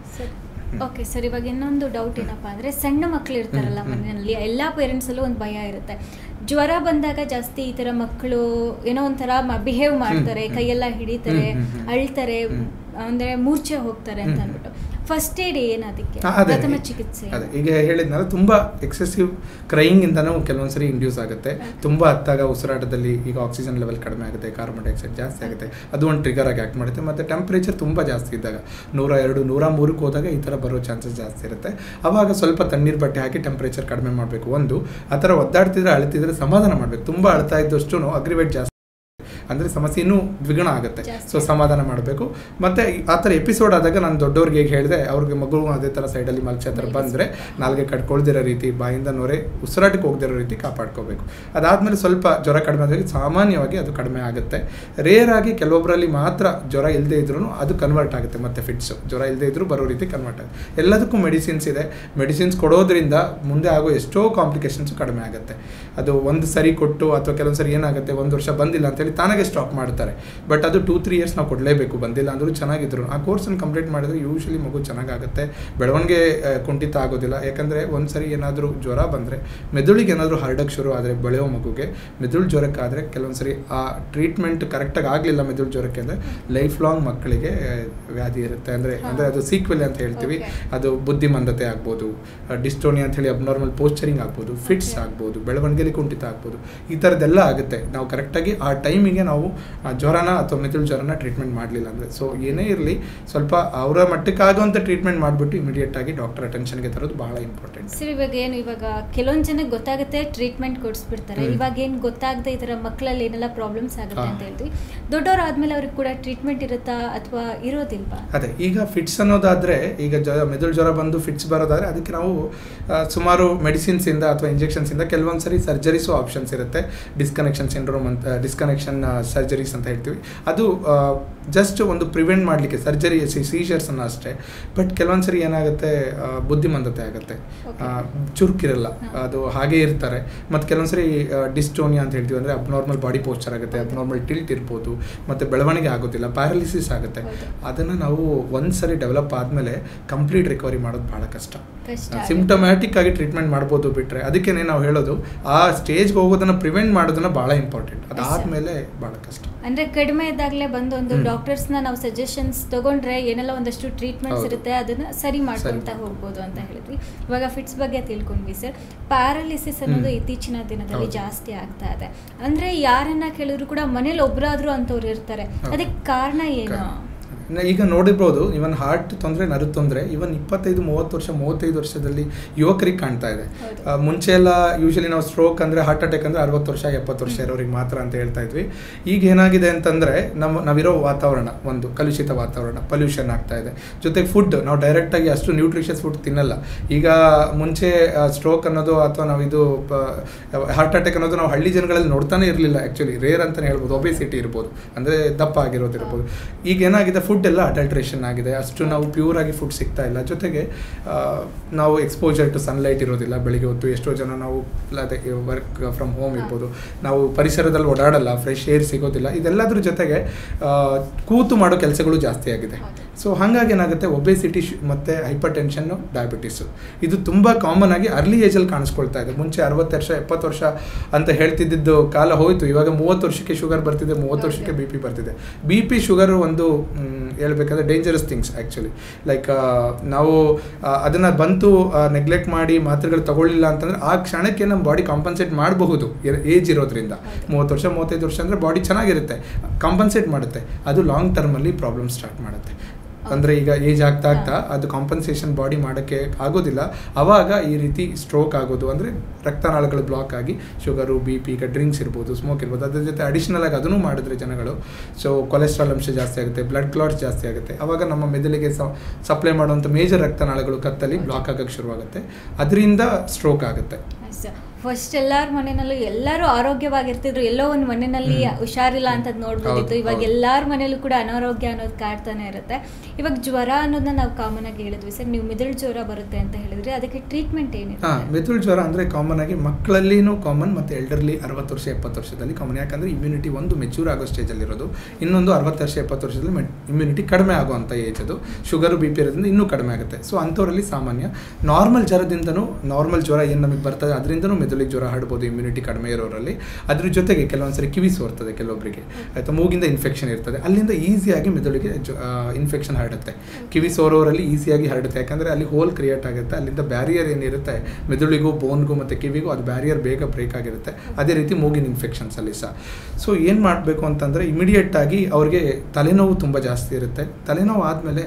ಓಕೆ ಸರ್, ಇವಾಗ ಇನ್ನೊಂದು ಡೌಟ್ ಏನಪ್ಪ ಅಂದರೆ, ಸಣ್ಣ ಮಕ್ಕಳು ಇರ್ತಾರಲ್ಲ ಮನೆಯಲ್ಲಿ, ಎಲ್ಲ ಪೇರೆಂಟ್ಸಲ್ಲೂ ಒಂದು ಭಯ ಇರುತ್ತೆ. ಜ್ವರ ಬಂದಾಗ ಜಾಸ್ತಿ ಈ ಥರ ಮಕ್ಕಳು ಏನೋ ಒಂಥರ ಬಿಹೇವ್ ಮಾಡ್ತಾರೆ, ಕೈಯೆಲ್ಲ ಹಿಡಿತಾರೆ, ಅಳ್ತಾರೆ, ಅಂದರೆ ಮೂರ್ಛೆ ಹೋಗ್ತಾರೆ ಅಂತ ಅಂದ್ಬಿಟ್ಟು. ಫಸ್ಟ್ ಏಡ್ ಏನು ಅದಕ್ಕೆ, ಪ್ರಥಮ ಚಿಕಿತ್ಸೆ? ಅದೇ ಈಗ ಹೇಳಿದ್ನಲ್ಲ, ತುಂಬ ಎಕ್ಸೆಸಿವ್ ಕ್ರೈಯಿಂಗಿಂದನೂ ಕೆಲವೊಂದ್ಸರಿ ಇಂಡ್ಯೂಸ್ ಆಗುತ್ತೆ. ತುಂಬ ಹತ್ತಾಗ ಉಸಿರಾಟದಲ್ಲಿ ಈಗ ಆಕ್ಸಿಜನ್ ಲೆವೆಲ್ ಕಡಿಮೆ ಆಗುತ್ತೆ, ಕಾರ್ಬನ್ ಡೈಆಕ್ಸೈಡ್ ಜಾಸ್ತಿ ಆಗುತ್ತೆ, ಅದು ಒಂದು ಟ್ರಿಗರ್ ಆಗಿ ಆ್ಯಕ್ಟ್ ಮಾಡುತ್ತೆ. ಮತ್ತು ಟೆಂಪ್ರೇಚರ್ ತುಂಬ ಜಾಸ್ತಿ ಇದ್ದಾಗ 102, 103ಕ್ಕೆ ಹೋದಾಗ ಈ ಥರ ಬರೋ ಚಾನ್ಸಸ್ ಜಾಸ್ತಿ ಇರುತ್ತೆ. ಆವಾಗ ಸ್ವಲ್ಪ ತಣ್ಣೀರು ಬಟ್ಟೆ ಹಾಕಿ ಟೆಂಪ್ರೇಚರ್ ಕಡಿಮೆ ಮಾಡಬೇಕು. ಒಂದು ಆ ಥರ ಒದ್ದಾಡ್ತಿದ್ರೆ ಅಳ್ತಿದ್ರೆ ಸಮಾಧಾನ ಮಾಡಬೇಕು. ತುಂಬ ಅಳ್ತಾ ಇದ್ದಷ್ಟು ಅಗ್ರಿವೇಟ್ ಜಾಸ್ತಿ ಅಂದರೆ ಸಮಸ್ಯೆ ಇನ್ನೂ ದ್ವಿಗುಣ ಆಗುತ್ತೆ. ಸೊ ಸಮಾಧಾನ ಮಾಡಬೇಕು. ಮತ್ತು ಆ ಥರ ಎಪಿಸೋಡ್ ಆದಾಗ ನಾನು ದೊಡ್ಡವ್ರಿಗೆ ಹೇಗೆ ಹೇಳಿದೆ, ಅವ್ರಿಗೆ ಮಗು ಅದೇ ಥರ ಸೈಡಲ್ಲಿ ಮಲ್ಚೆ ಥರ ಬಂದರೆ ನಾಲ್ಗೆ ಕಟ್ಕೊಳ್ದಿರೋ ರೀತಿ, ಬಾಯಿಂದ ನೊರೆ ಉಸಿರಾಟಕ್ಕೆ ಹೋಗದಿರೋ ರೀತಿ ಕಾಪಾಡ್ಕೋಬೇಕು. ಅದಾದಮೇಲೆ ಸ್ವಲ್ಪ ಜ್ವರ ಕಡಿಮೆ ಆದಾಗ ಸಾಮಾನ್ಯವಾಗಿ ಅದು ಕಡಿಮೆ ಆಗುತ್ತೆ. ರೇರ್ ಆಗಿ ಕೆಲವೊಬ್ಬರಲ್ಲಿ ಮಾತ್ರ ಜ್ವರ ಇಲ್ಲದೇ ಇದ್ರೂ ಅದು ಕನ್ವರ್ಟ್ ಆಗುತ್ತೆ. ಮತ್ತು ಫಿಟ್ಸು ಜ್ವರ ಇಲ್ಲದೇ ಇದ್ರೂ ಬರೋ ರೀತಿ ಕನ್ವರ್ಟ್ ಆಗುತ್ತೆ. ಎಲ್ಲದಕ್ಕೂ ಮೆಡಿಸಿನ್ಸ್ ಇದೆ. ಮೆಡಿಸಿನ್ಸ್ ಕೊಡೋದ್ರಿಂದ ಮುಂದೆ ಆಗೋ ಎಷ್ಟೋ ಕಾಂಪ್ಲಿಕೇಶನ್ಸು ಕಡಿಮೆ ಆಗುತ್ತೆ. ಅದು ಒಂದು ಸರಿ ಕೊಟ್ಟು ಅಥವಾ ಕೆಲವೊಂದು ಸರಿ ಏನಾಗುತ್ತೆ, 1 ವರ್ಷ ಬಂದಿಲ್ಲ ಅಂತೇಳಿ ತಾನಾಗೆ ಸ್ಟಾಪ್ ಮಾಡ್ತಾರೆ. ಬಟ್ ಅದು 2-3 ಇಯರ್ಸ್ ನಾವು ಕೊಡಲೇಬೇಕು. ಬಂದಿಲ್ಲ ಅಂದರೂ ಚೆನ್ನಾಗಿದ್ರು ಆ ಕೋರ್ಸನ್ನು ಕಂಪ್ಲೀಟ್ ಮಾಡಿದ್ರೆ ಯೂಶಲಿ ಮಗು ಚೆನ್ನಾಗಾಗುತ್ತೆ, ಬೆಳವಣಿಗೆ ಕುಂಠಿತ ಆಗೋದಿಲ್ಲ. ಯಾಕಂದರೆ ಒಂದು ಸರಿ ಏನಾದರೂ ಜ್ವರ ಬಂದರೆ, ಮೆದುಳಿಗೆ ಏನಾದರೂ ಹರಡಕ್ಕೆ ಶುರು ಆದರೆ ಬೆಳೆಯೋ ಮಗುಗೆ, ಮೆದುಳು ಜ್ವರಕ್ಕಾದರೆ ಕೆಲವೊಂದು ಸರಿ ಆ ಟ್ರೀಟ್ಮೆಂಟ್ ಕರೆಕ್ಟಾಗಿ ಆಗಲಿಲ್ಲ ಮೆದುಳು ಜ್ವರಕ್ಕೆ ಅಂದರೆ ಲೈಫ್ ಲಾಂಗ್ ಮಕ್ಕಳಿಗೆ ವ್ಯಾಧಿ ಇರುತ್ತೆ. ಅಂದರೆ ಅದು ಸೀಕ್ವೆಲ್ ಅಂತ ಹೇಳ್ತೀವಿ. ಅದು ಬುದ್ಧಿಮಂದತೆ ಆಗ್ಬೋದು, ಡಿಸ್ಟೋನಿಯಾ ಅಂತ ಹೇಳಿ ಅಬ್ನಾರ್ಮಲ್ ಪೋಸ್ಚರಿಂಗ್ ಆಗ್ಬೋದು, ಫಿಟ್ಸ್ ಆಗ್ಬೋದು, ಬೆಳವಣಿಗೆಯಲ್ಲಿ ಕುಂಠಿತ ಆಗ್ಬೋದು. ಈ ಥರದ್ದೆಲ್ಲ ಆಗುತ್ತೆ ನಾವು ಕರೆಕ್ಟಾಗಿ ಆ ಟೈಮಿಗೆ ನಾವು ಜ್ವರನ ಅಥವಾ ಮೆದುಳು ಜ್ವರನ ಟ್ರೀಟ್ಮೆಂಟ್ ಮಾಡಲಿಲ್ಲ ಅಂದರೆ. ಸೊ ಏನೇ ಇರಲಿ ಸ್ವಲ್ಪ ಅವರ ಮಟ್ಟಕ್ಕಾಗುವಂಥ ಟ್ರೀಟ್ಮೆಂಟ್ ಮಾಡಿಬಿಟ್ಟು ಇಮಿಡಿಯೇಟ್ ಆಗಿ ಡಾಕ್ಟರ್ ಅಟೆನ್ಷನ್ಗೆ ತರೋದು ಬಹಳ ಇಂಪಾರ್ಟೆಂಟ್. ಸರ್, ಇವಾಗ ಕೆಲವೊಂದು ಜನಕ್ಕೆ ಗೊತ್ತಾಗುತ್ತೆ, ಟ್ರೀಟ್ಮೆಂಟ್ ಕೊಡಿಸ್ಬಿಡ್ತಾರೆ. ಇವಾಗ ಏನು ಗೊತ್ತಾಗದೆ ಈ ಥರ ಮಕ್ಕಳಲ್ಲಿ ಏನೆಲ್ಲ ಪ್ರಾಬ್ಲಮ್ಸ್ ಆಗುತ್ತೆ ಅಂತ ಹೇಳ್ತೀವಿ. ದೊಡ್ಡವರಾದ್ಮೇಲೆ ಅವ್ರಿಗೆ ಕೂಡ ಟ್ರೀಟ್ಮೆಂಟ್ ಇರುತ್ತಾ ಅಥವಾ ಇರೋದಿಲ್ವಾ? ಅದೇ ಈಗ ಫಿಟ್ಸ್ ಅನ್ನೋದಾದರೆ, ಈಗ ಮೆದುಳು ಜ್ವರ ಬಂದು ಫಿಟ್ಸ್ ಬರೋದಾದರೆ ಅದಕ್ಕೆ ನಾವು ಸುಮಾರು ಮೆಡಿಸಿನ್ಸಿಂದ ಅಥವಾ ಇಂಜೆಕ್ಷನ್ಸಿಂದ ಕೆಲವೊಂದು ಸರಿ ಸರ್ಜರೀಸು ಆಪ್ಷನ್ಸ್ ಇರುತ್ತೆ. ಡಿಸ್ಕನೆಕ್ಷನ್ ಸಿಂಡ್ರೋಮ್ ಅಂತ, ಡಿಸ್ಕನೆಕ್ಷನ್ ಸರ್ಜರೀಸ್ ಅಂತ ಹೇಳ್ತೀವಿ. ಅದು ಜಸ್ಟ್ ಒಂದು ಪ್ರಿವೆಂಟ್ ಮಾಡಲಿಕ್ಕೆ ಸರ್ಜರಿ ಸೀಜರ್ಸನ್ನು ಅಷ್ಟೇ. ಬಟ್ ಕೆಲವೊಂದು ಸರಿ ಏನಾಗುತ್ತೆ, ಬುದ್ಧಿಮಂದತೆ ಆಗುತ್ತೆ, ಚುರುಕಿರಲ್ಲ, ಅದು ಹಾಗೇ ಇರ್ತಾರೆ. ಮತ್ತು ಕೆಲವೊಂದು ಸರಿ ಡಿಸ್ಟೋನಿಯಾ ಅಂತ ಹೇಳ್ತೀವಿ, ಅಂದರೆ ಅಬ್ನಾರ್ಮಲ್ ಬಾಡಿ ಪೋಸ್ಚರ್ ಆಗುತ್ತೆ, ಅಬ್ನಾರ್ಮಲ್ ಟಿಲ್ಟ್ ಇರ್ಬೋದು, ಮತ್ತು ಬೆಳವಣಿಗೆ ಆಗೋದಿಲ್ಲ, ಪ್ಯಾರಲಿಸಿಸ್ ಆಗುತ್ತೆ. ಅದನ್ನು ನಾವು ಒಂದು ಸರಿ ಡೆವಲಪ್ ಆದಮೇಲೆ ಕಂಪ್ಲೀಟ್ ರಿಕವರಿ ಮಾಡೋದು ಭಾಳ ಕಷ್ಟ. ಸಿಂಪ್ಟಮ್ಯಾಟಿಕ್ ಆಗಿ ಟ್ರೀಟ್ಮೆಂಟ್ ಮಾಡ್ಬೋದು ಬಿಟ್ಟರೆ, ಅದಕ್ಕೇ ನಾವು ಹೇಳೋದು ಆ ಸ್ಟೇಜ್ಗೆ ಹೋಗೋದನ್ನು ಪ್ರಿವೆಂಟ್ ಮಾಡೋದನ್ನ ಭಾಳ ಇಂಪಾರ್ಟೆಂಟ್. ಅದಾದಮೇಲೆ ಭಾಳ ಕಷ್ಟ. ಅಂದರೆ ಕಡಿಮೆ ಇದ್ದಾಗಲೇ ಬಂದು ಒಂದು ಡಾಕ್ಟರ್ಸ್ನ ನಾವು ಸಜೆಷನ್ಸ್ ತೊಗೊಂಡ್ರೆ ಏನೆಲ್ಲ ಒಂದಷ್ಟು ಟ್ರೀಟ್ಮೆಂಟ್ಸ್ ಇರುತ್ತೆ, ಅದನ್ನು ಸರಿ ಮಾಡ್ಕೊಳ್ತಾ ಹೋಗ್ಬೋದು ಅಂತ ಹೇಳಿದ್ವಿ. ಇವಾಗ ಫಿಟ್ಸ್ ಬಗ್ಗೆ ತಿಳ್ಕೊಂಡ್ವಿ ಸರ್. ಪ್ಯಾರಲಿಸಿಸ್ ಅನ್ನೋದು ಇತ್ತೀಚಿನ ದಿನದಲ್ಲಿ ಜಾಸ್ತಿ ಆಗ್ತಾ ಇದೆ. ಅಂದರೆ ಯಾರನ್ನ ಕೇಳಿದ್ರು ಕೂಡ ಮನೇಲಿ ಒಬ್ಬರಾದರೂ ಅಂಥವ್ರು ಇರ್ತಾರೆ. ಅದಕ್ಕೆ ಕಾರಣ ಏನು? ಈಗ ನೋಡಿರ್ಬೋದು, ಇವನ್ ಹಾರ್ಟ್ ತೊಂದರೆ, ನರ ತೊಂದರೆ ಇವನ್ 25-30 ವರ್ಷದಲ್ಲಿ ಯುವಕರಿಗೆ ಕಾಣ್ತಾ ಇದೆ. ಮುಂಚೆ ಎಲ್ಲ ಯೂಶಲಿ ನಾವು ಸ್ಟ್ರೋಕ್ ಅಂದರೆ ಹಾರ್ಟ್ ಅಟ್ಯಾಕ್ ಅಂದರೆ 60 ವರ್ಷ 70 ವರ್ಷ ಇರೋರಿಗೆ ಮಾತ್ರ ಅಂತ ಹೇಳ್ತಾ ಇದ್ವಿ. ಈಗ ಏನಾಗಿದೆ ಅಂತಂದರೆ ನಾವಿರೋ ವಾತಾವರಣ, ಒಂದು ಕಲುಷಿತ ವಾತಾವರಣ, ಪೊಲ್ಯೂಷನ್ ಆಗ್ತಾ ಇದೆ. ಜೊತೆಗೆ ಫುಡ್, ನಾವು ಡೈರೆಕ್ಟಾಗಿ ಅಷ್ಟು ನ್ಯೂಟ್ರಿಷಿಯಸ್ ಫುಡ್ ತಿನ್ನಲ್ಲ. ಈಗ ಮುಂಚೆ ಸ್ಟ್ರೋಕ್ ಅನ್ನೋದು ಅಥವಾ ನಾವಿದು ಹಾರ್ಟ್ ಅಟ್ಯಾಕ್ ಅನ್ನೋದು ನಾವು ಹಳ್ಳಿ ಜನಗಳಲ್ಲಿ ನೋಡ್ತಾನೆ ಇರಲಿಲ್ಲ. ಆ್ಯಕ್ಚುಲಿ ರೇರ್ ಅಂತಲೇ ಹೇಳ್ಬೋದು. ಒಬೆಸಿಟಿ ಇರ್ಬೋದು, ಅಂದರೆ ದಪ್ಪ ಆಗಿರೋದಿರ್ಬೋದು. ಈಗ ಏನಾಗಿದೆ, ಫುಡ್ ಎಲ್ಲ ಅಡಲ್ಟ್ರೇಷನ್ ಆಗಿದೆ, ಅಷ್ಟು ನಾವು ಪ್ಯೂರ್ ಆಗಿ ಫುಡ್ ಸಿಗ್ತಾ ಇಲ್ಲ. ಜೊತೆಗೆ ನಾವು ಎಕ್ಸ್ಪೋಜರ್ ಟು ಸನ್ಲೈಟ್ ಇರೋದಿಲ್ಲ ಬೆಳಿಗ್ಗೆ ಹೊತ್ತು. ಎಷ್ಟೋ ಜನ ನಾವು ಅದೇ ವರ್ಕ್ ಫ್ರಮ್ ಹೋಮ್ ಇರ್ಬೋದು, ನಾವು ಪರಿಸರದಲ್ಲಿ ಓಡಾಡಲ್ಲ, ಫ್ರೆಶ್ ಏರ್ ಸಿಗೋದಿಲ್ಲ. ಇದೆಲ್ಲದ್ರ ಜೊತೆಗೆ ಕೂತು ಮಾಡೋ ಕೆಲಸಗಳು ಜಾಸ್ತಿ ಆಗಿದೆ. ಸೊ ಹಾಗಾಗಿ ಏನಾಗುತ್ತೆ, ಒಬೆಸಿಟಿ ಮತ್ತು ಹೈಪರ್ ಟೆನ್ಷನ್ನು, ಡಯಾಬಿಟಿಸು ಇದು ತುಂಬ ಕಾಮನ್ ಆಗಿ ಅರ್ಲಿ ಏಜಲ್ಲಿ ಕಾಣಿಸ್ಕೊಳ್ತಾ ಇದೆ. ಮುಂಚೆ 60 ವರ್ಷ 70 ವರ್ಷ ಅಂತ ಹೇಳ್ತಿದ್ದು ಕಾಲ ಹೋಯಿತು. ಇವಾಗ 30 ವರ್ಷಕ್ಕೆ ಶುಗರ್ ಬರ್ತಿದೆ, 30 ವರ್ಷಕ್ಕೆ ಬಿ ಪಿ ಬರ್ತಿದೆ. ಬಿ ಪಿ ಶುಗರು ಒಂದು ಹೇಳ್ಬೇಕಂದ್ರೆ ಡೇಂಜರಸ್ ಥಿಂಗ್ಸ್ ಆ್ಯಕ್ಚುಲಿ. ಲೈಕ್ ನಾವು ಅದನ್ನು ಬಂತು ನೆಗ್ಲೆಕ್ಟ್ ಮಾಡಿ ಮಾತ್ರೆಗಳು ತಗೊಳ್ಳಿಲ್ಲ ಅಂತಂದರೆ ಆ ಕ್ಷಣಕ್ಕೆ ನಮ್ಮ ಬಾಡಿ ಕಾಂಪನ್ಸೇಟ್ ಮಾಡಬಹುದು. ಏಜ್ ಇರೋದ್ರಿಂದ 30 ವರ್ಷ 35 ವರ್ಷ ಅಂದರೆ ಬಾಡಿ ಚೆನ್ನಾಗಿರುತ್ತೆ, ಕಾಂಪನ್ಸೇಟ್ ಮಾಡುತ್ತೆ. ಅದು ಲಾಂಗ್ ಟರ್ಮಲ್ಲಿ ಪ್ರಾಬ್ಲಮ್ ಸ್ಟಾರ್ಟ್ ಮಾಡುತ್ತೆ. ಅಂದರೆ ಈಗ ಏಜ್ ಆಗ್ತಾ ಆಗ್ತಾ ಅದು ಕಾಂಪನ್ಸೇಷನ್ ಬಾಡಿ ಮಾಡೋಕ್ಕೆ ಆಗೋದಿಲ್ಲ. ಆವಾಗ ಈ ರೀತಿ ಸ್ಟ್ರೋಕ್ ಆಗೋದು, ಅಂದರೆ ರಕ್ತನಾಳಗಳು ಬ್ಲಾಕ್ ಆಗಿ ಶುಗರು, ಬಿ ಪಿ, ಈಗ ಡ್ರಿಂಕ್ಸ್ ಇರ್ಬೋದು, ಸ್ಮೋಕ್ ಇರ್ಬೋದು, ಅದ್ರ ಜೊತೆ ಅಡಿಷ್ನಲ್ ಆಗಿ ಅದನ್ನು ಮಾಡಿದ್ರೆ ಜನಗಳು, ಸೊ ಕೊಲೆಸ್ಟ್ರಾಲ್ ಅಂಶ ಜಾಸ್ತಿ ಆಗುತ್ತೆ, ಬ್ಲಡ್ ಕ್ಲಾಟ್ಸ್ ಜಾಸ್ತಿ ಆಗುತ್ತೆ. ಆವಾಗ ನಮ್ಮ ಮೆದುಳಿಗೆ ಸಪ್ಲೈ ಮಾಡುವಂಥ ಮೇಜರ್ ರಕ್ತನಾಳಗಳು ಕತ್ತಲ್ಲಿ ಬ್ಲಾಕ್ ಆಗೋಕ್ಕೆ ಶುರುವಾಗುತ್ತೆ. ಅದರಿಂದ ಸ್ಟ್ರೋಕ್ ಆಗುತ್ತೆ. ಫಸ್ಟ್ ಎಲ್ಲರ ಮನೆಯಲ್ಲೂ ಎಲ್ಲರೂ ಆರೋಗ್ಯವಾಗಿರ್ತಿದ್ರು, ಎಲ್ಲೋ ಒಂದು ಮನೆಯಲ್ಲಿ ಹುಷಾರಿಲ್ಲ ಅಂತ ನೋಡ್ಬೋದಿತ್ತು. ಇವಾಗ ಎಲ್ಲರ ಮನೇಲೂ ಕೂಡ ಅನಾರೋಗ್ಯ ಅನ್ನೋದು ಕಾಡ್ತಾನೆ ಇರುತ್ತೆ. ಇವಾಗ ಜ್ವರ ಅನ್ನೋದನ್ನ ನಾವು ಕಾಮನ್ ಆಗಿ ಹೇಳಿದ್ವಿ ಸರ್. ನೀವು ಮೆದುಳು ಜ್ವರ ಬರುತ್ತೆ ಅಂತ ಹೇಳಿದ್ರೆ ಅದಕ್ಕೆ ಟ್ರೀಟ್ಮೆಂಟ್ ಏನಿದೆ? ಮೆದುಳು ಜ್ವರ ಅಂದರೆ ಕಾಮನ್ ಆಗಿ ಮಕ್ಕಳಲ್ಲಿನೂ ಕಾಮನ್, ಮತ್ತು ಎಲ್ಡರ್ಲಿ 60 ವರ್ಷ 70 ವರ್ಷದಲ್ಲಿ ಕಾಮನ್. ಯಾಕಂದರೆ ಇಮ್ಯುನಿಟಿ ಒಂದು ಮೆಚ್ಯೂರ್ ಆಗೋ ಸ್ಟೇಜಲ್ಲಿರೋದು, ಇನ್ನೊಂದು 60 ವರ್ಷ 70 ವರ್ಷದಲ್ಲಿ ಇಮ್ಯುನಿಟಿ ಕಡಿಮೆ ಆಗುವಂಥ ಏಜ್ ಅದು. ಶುಗರು, ಬಿ ಪಿ ಇರೋದ್ರಿಂದ ಇನ್ನೂ ಕಡಿಮೆ ಆಗುತ್ತೆ. ಸೊ ಅಂಥವರಲ್ಲಿ ಸಾಮಾನ್ಯ ನಾರ್ಮಲ್ ಜ್ವರದಿಂದನೂ, ನಾರ್ಮಲ್ ಜ್ವರ ಏನು ನಮಗೆ ಬರ್ತದೆ ಅದರಿಂದನೂ ಮೆದುಳಿಗೆ ಜ್ವರ ಹರಡ್ಬೋದು, ಇಮ್ಯುನಿಟಿ ಕಡಿಮೆ ಇರೋರಲ್ಲಿ. ಅದ್ರ ಜೊತೆಗೆ ಕೆಲವೊಂದ್ಸರಿ ಕಿವಿ ಸೋರ್ತದೆ ಕೆಲವೊಬ್ಬರಿಗೆ, ಆಯಿತಾ, ಮೂಗಿಂದ ಇನ್ಫೆಕ್ಷನ್ ಇರ್ತದೆ, ಅಲ್ಲಿಂದ ಈಸಿಯಾಗಿ ಮೆದುಳಿಗೆ ಇನ್ಫೆಕ್ಷನ್ ಹರಡುತ್ತೆ. ಕಿವಿ ಸೋರೋರಲ್ಲಿ ಈಸಿಯಾಗಿ ಹರಡುತ್ತೆ, ಯಾಕಂದರೆ ಅಲ್ಲಿ ಹೋಲ್ ಕ್ರಿಯೇಟ್ ಆಗುತ್ತೆ. ಅಲ್ಲಿಂದ ಬ್ಯಾರಿಯರ್ ಏನಿರುತ್ತೆ ಮೆದುಳಿಗೂ, ಬೋನ್ಗೂ ಮತ್ತು ಕಿವಿಗೂ, ಅದು ಬ್ಯಾರಿಯರ್ ಬೇಗ ಬ್ರೇಕ್ ಆಗಿರುತ್ತೆ. ಅದೇ ರೀತಿ ಮೂಗಿನ ಇನ್ಫೆಕ್ಷನ್ಸಲ್ಲಿ ಸಹ. ಸೊ ಏನು ಮಾಡಬೇಕು ಅಂತಂದರೆ ಇಮಿಡಿಯೇಟಾಗಿ ಅವ್ರಿಗೆ ತಲೆನೋವು ತುಂಬ ಜಾಸ್ತಿ ಇರುತ್ತೆ. ತಲೆನೋವು ಆದಮೇಲೆ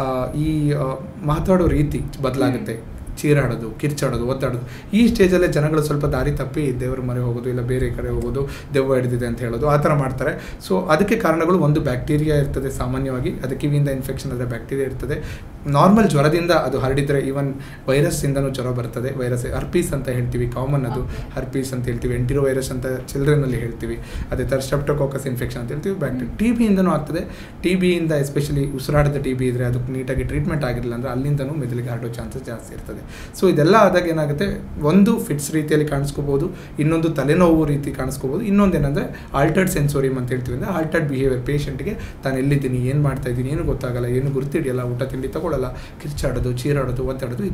ಈ ಮಾತಾಡೋ ರೀತಿ ಬದಲಾಗುತ್ತೆ, ಚೀರಾಡೋದು, ಕಿರ್ಚಾಡೋದು, ಒದ್ದಾಡೋದು. ಈ ಸ್ಟೇಜಲ್ಲೇ ಜನಗಳು ಸ್ವಲ್ಪ ದಾರಿ ತಪ್ಪಿ ದೇವ್ರ ಮನೆ ಹೋಗೋದು, ಇಲ್ಲ ಬೇರೆ ಕಡೆ ಹೋಗೋದು, ದೆವ್ವ ಹಿಡಿದಿದೆ ಅಂತ ಹೇಳೋದು, ಆ ಥರ ಮಾಡ್ತಾರೆ. ಸೊ ಅದಕ್ಕೆ ಕಾರಣಗಳು, ಒಂದು ಬ್ಯಾಕ್ಟೀರಿಯಾ ಇರ್ತದೆ ಸಾಮಾನ್ಯವಾಗಿ, ಅದು ಕಿವಿಯಿಂದ ಇನ್ಫೆಕ್ಷನ್ ಆದರೆ ಬ್ಯಾಕ್ಟೀರಿಯಾ ಇರ್ತದೆ. ನಾರ್ಮಲ್ ಜ್ವರದಿಂದ ಅದು ಹರಡಿದರೆ ಈವನ್ ವೈರಸ್ಸಿಂದನೂ ಜ್ವರ ಬರ್ತದೆ. ವೈರಸ್ ಹರ್ಪೀಸ್ ಅಂತ ಹೇಳ್ತೀವಿ, ಕಾಮನ್ ಅದು ಹರ್ಪೀಸ್ ಅಂತ ಹೇಳ್ತೀವಿ. ಎಂಟಿರೋ ವೈರಸ್ ಅಂತ ಚಿಲ್ಡ್ರನ್ನಲ್ಲಿ ಹೇಳ್ತೀವಿ. ಅದೇ ಥರ ಸ್ಟ್ರೆಪ್ಟೋಕಾಕಸ್ ಇನ್ಫೆಕ್ಷನ್ ಅಂತ ಹೇಳ್ತೀವಿ. ಬ್ಯಾಕ್ಟೀರಿಯಾ ಟಿ ಬಿಯಿಂದನೂ ಆಗ್ತದೆ. ಟಿ ಬಿಯಿಂದ ಎಸ್ಪೆಷಲಿ ಉಸಿರಾಡದ ಟಿ ಬಿ ಇದ್ದರೆ, ಅದಕ್ಕೆ ನೀಟಾಗಿ ಟ್ರೀಟ್ಮೆಂಟ್ ಆಗಿರಲಿಲ್ಲ ಅಂದರೆ ಅಲ್ಲಿಂದನೂ ಮೆದುಳಿಗೆ ಹರಡೋ ಚಾನ್ಸಸ್ ಜಾಸ್ತಿ ಇರ್ತದೆ. ಸೊ ಇದೆಲ್ಲ ಆದಾಗ ಏನಾಗುತ್ತೆ, ಒಂದು ಫಿಟ್ಸ್ ರೀತಿಯಲ್ಲಿ ಕಾಣಿಸ್ಕೋಬೋದು, ಇನ್ನೊಂದು ತಲೆನೋವು ರೀತಿ ಕಾಣಿಸ್ಕೋಬೋದು, ಇನ್ನೊಂದು ಏನಂದರೆ ಆಲ್ಟರ್ಡ್ ಸೆನ್ಸೋರಿಯಮ್ ಅಂತ ಹೇಳ್ತೀವಿ. ಅಂದರೆ ಆಲ್ಟರ್ಡ್ ಬಿಹೇವಿಯರ್. ಪೇಷಂಟ್ಗೆ ತಾನು ಎಲ್ಲಿದ್ದೀನಿ, ಏನು ಮಾಡ್ತಾ ಇದ್ದೀನಿ, ಏನು ಗೊತ್ತಾಗಲ್ಲ, ಏನು ಗುರುತಿಡಿಯಲ್ಲ, ಊಟ ತಿಂಡಿ ತಗೊಳ್ಳಲ್ಲ, ಕಿರ್ಚಾಡೋದು, ಚೀರಾಡೋದು, ಒದ್ದಾಡೋದು,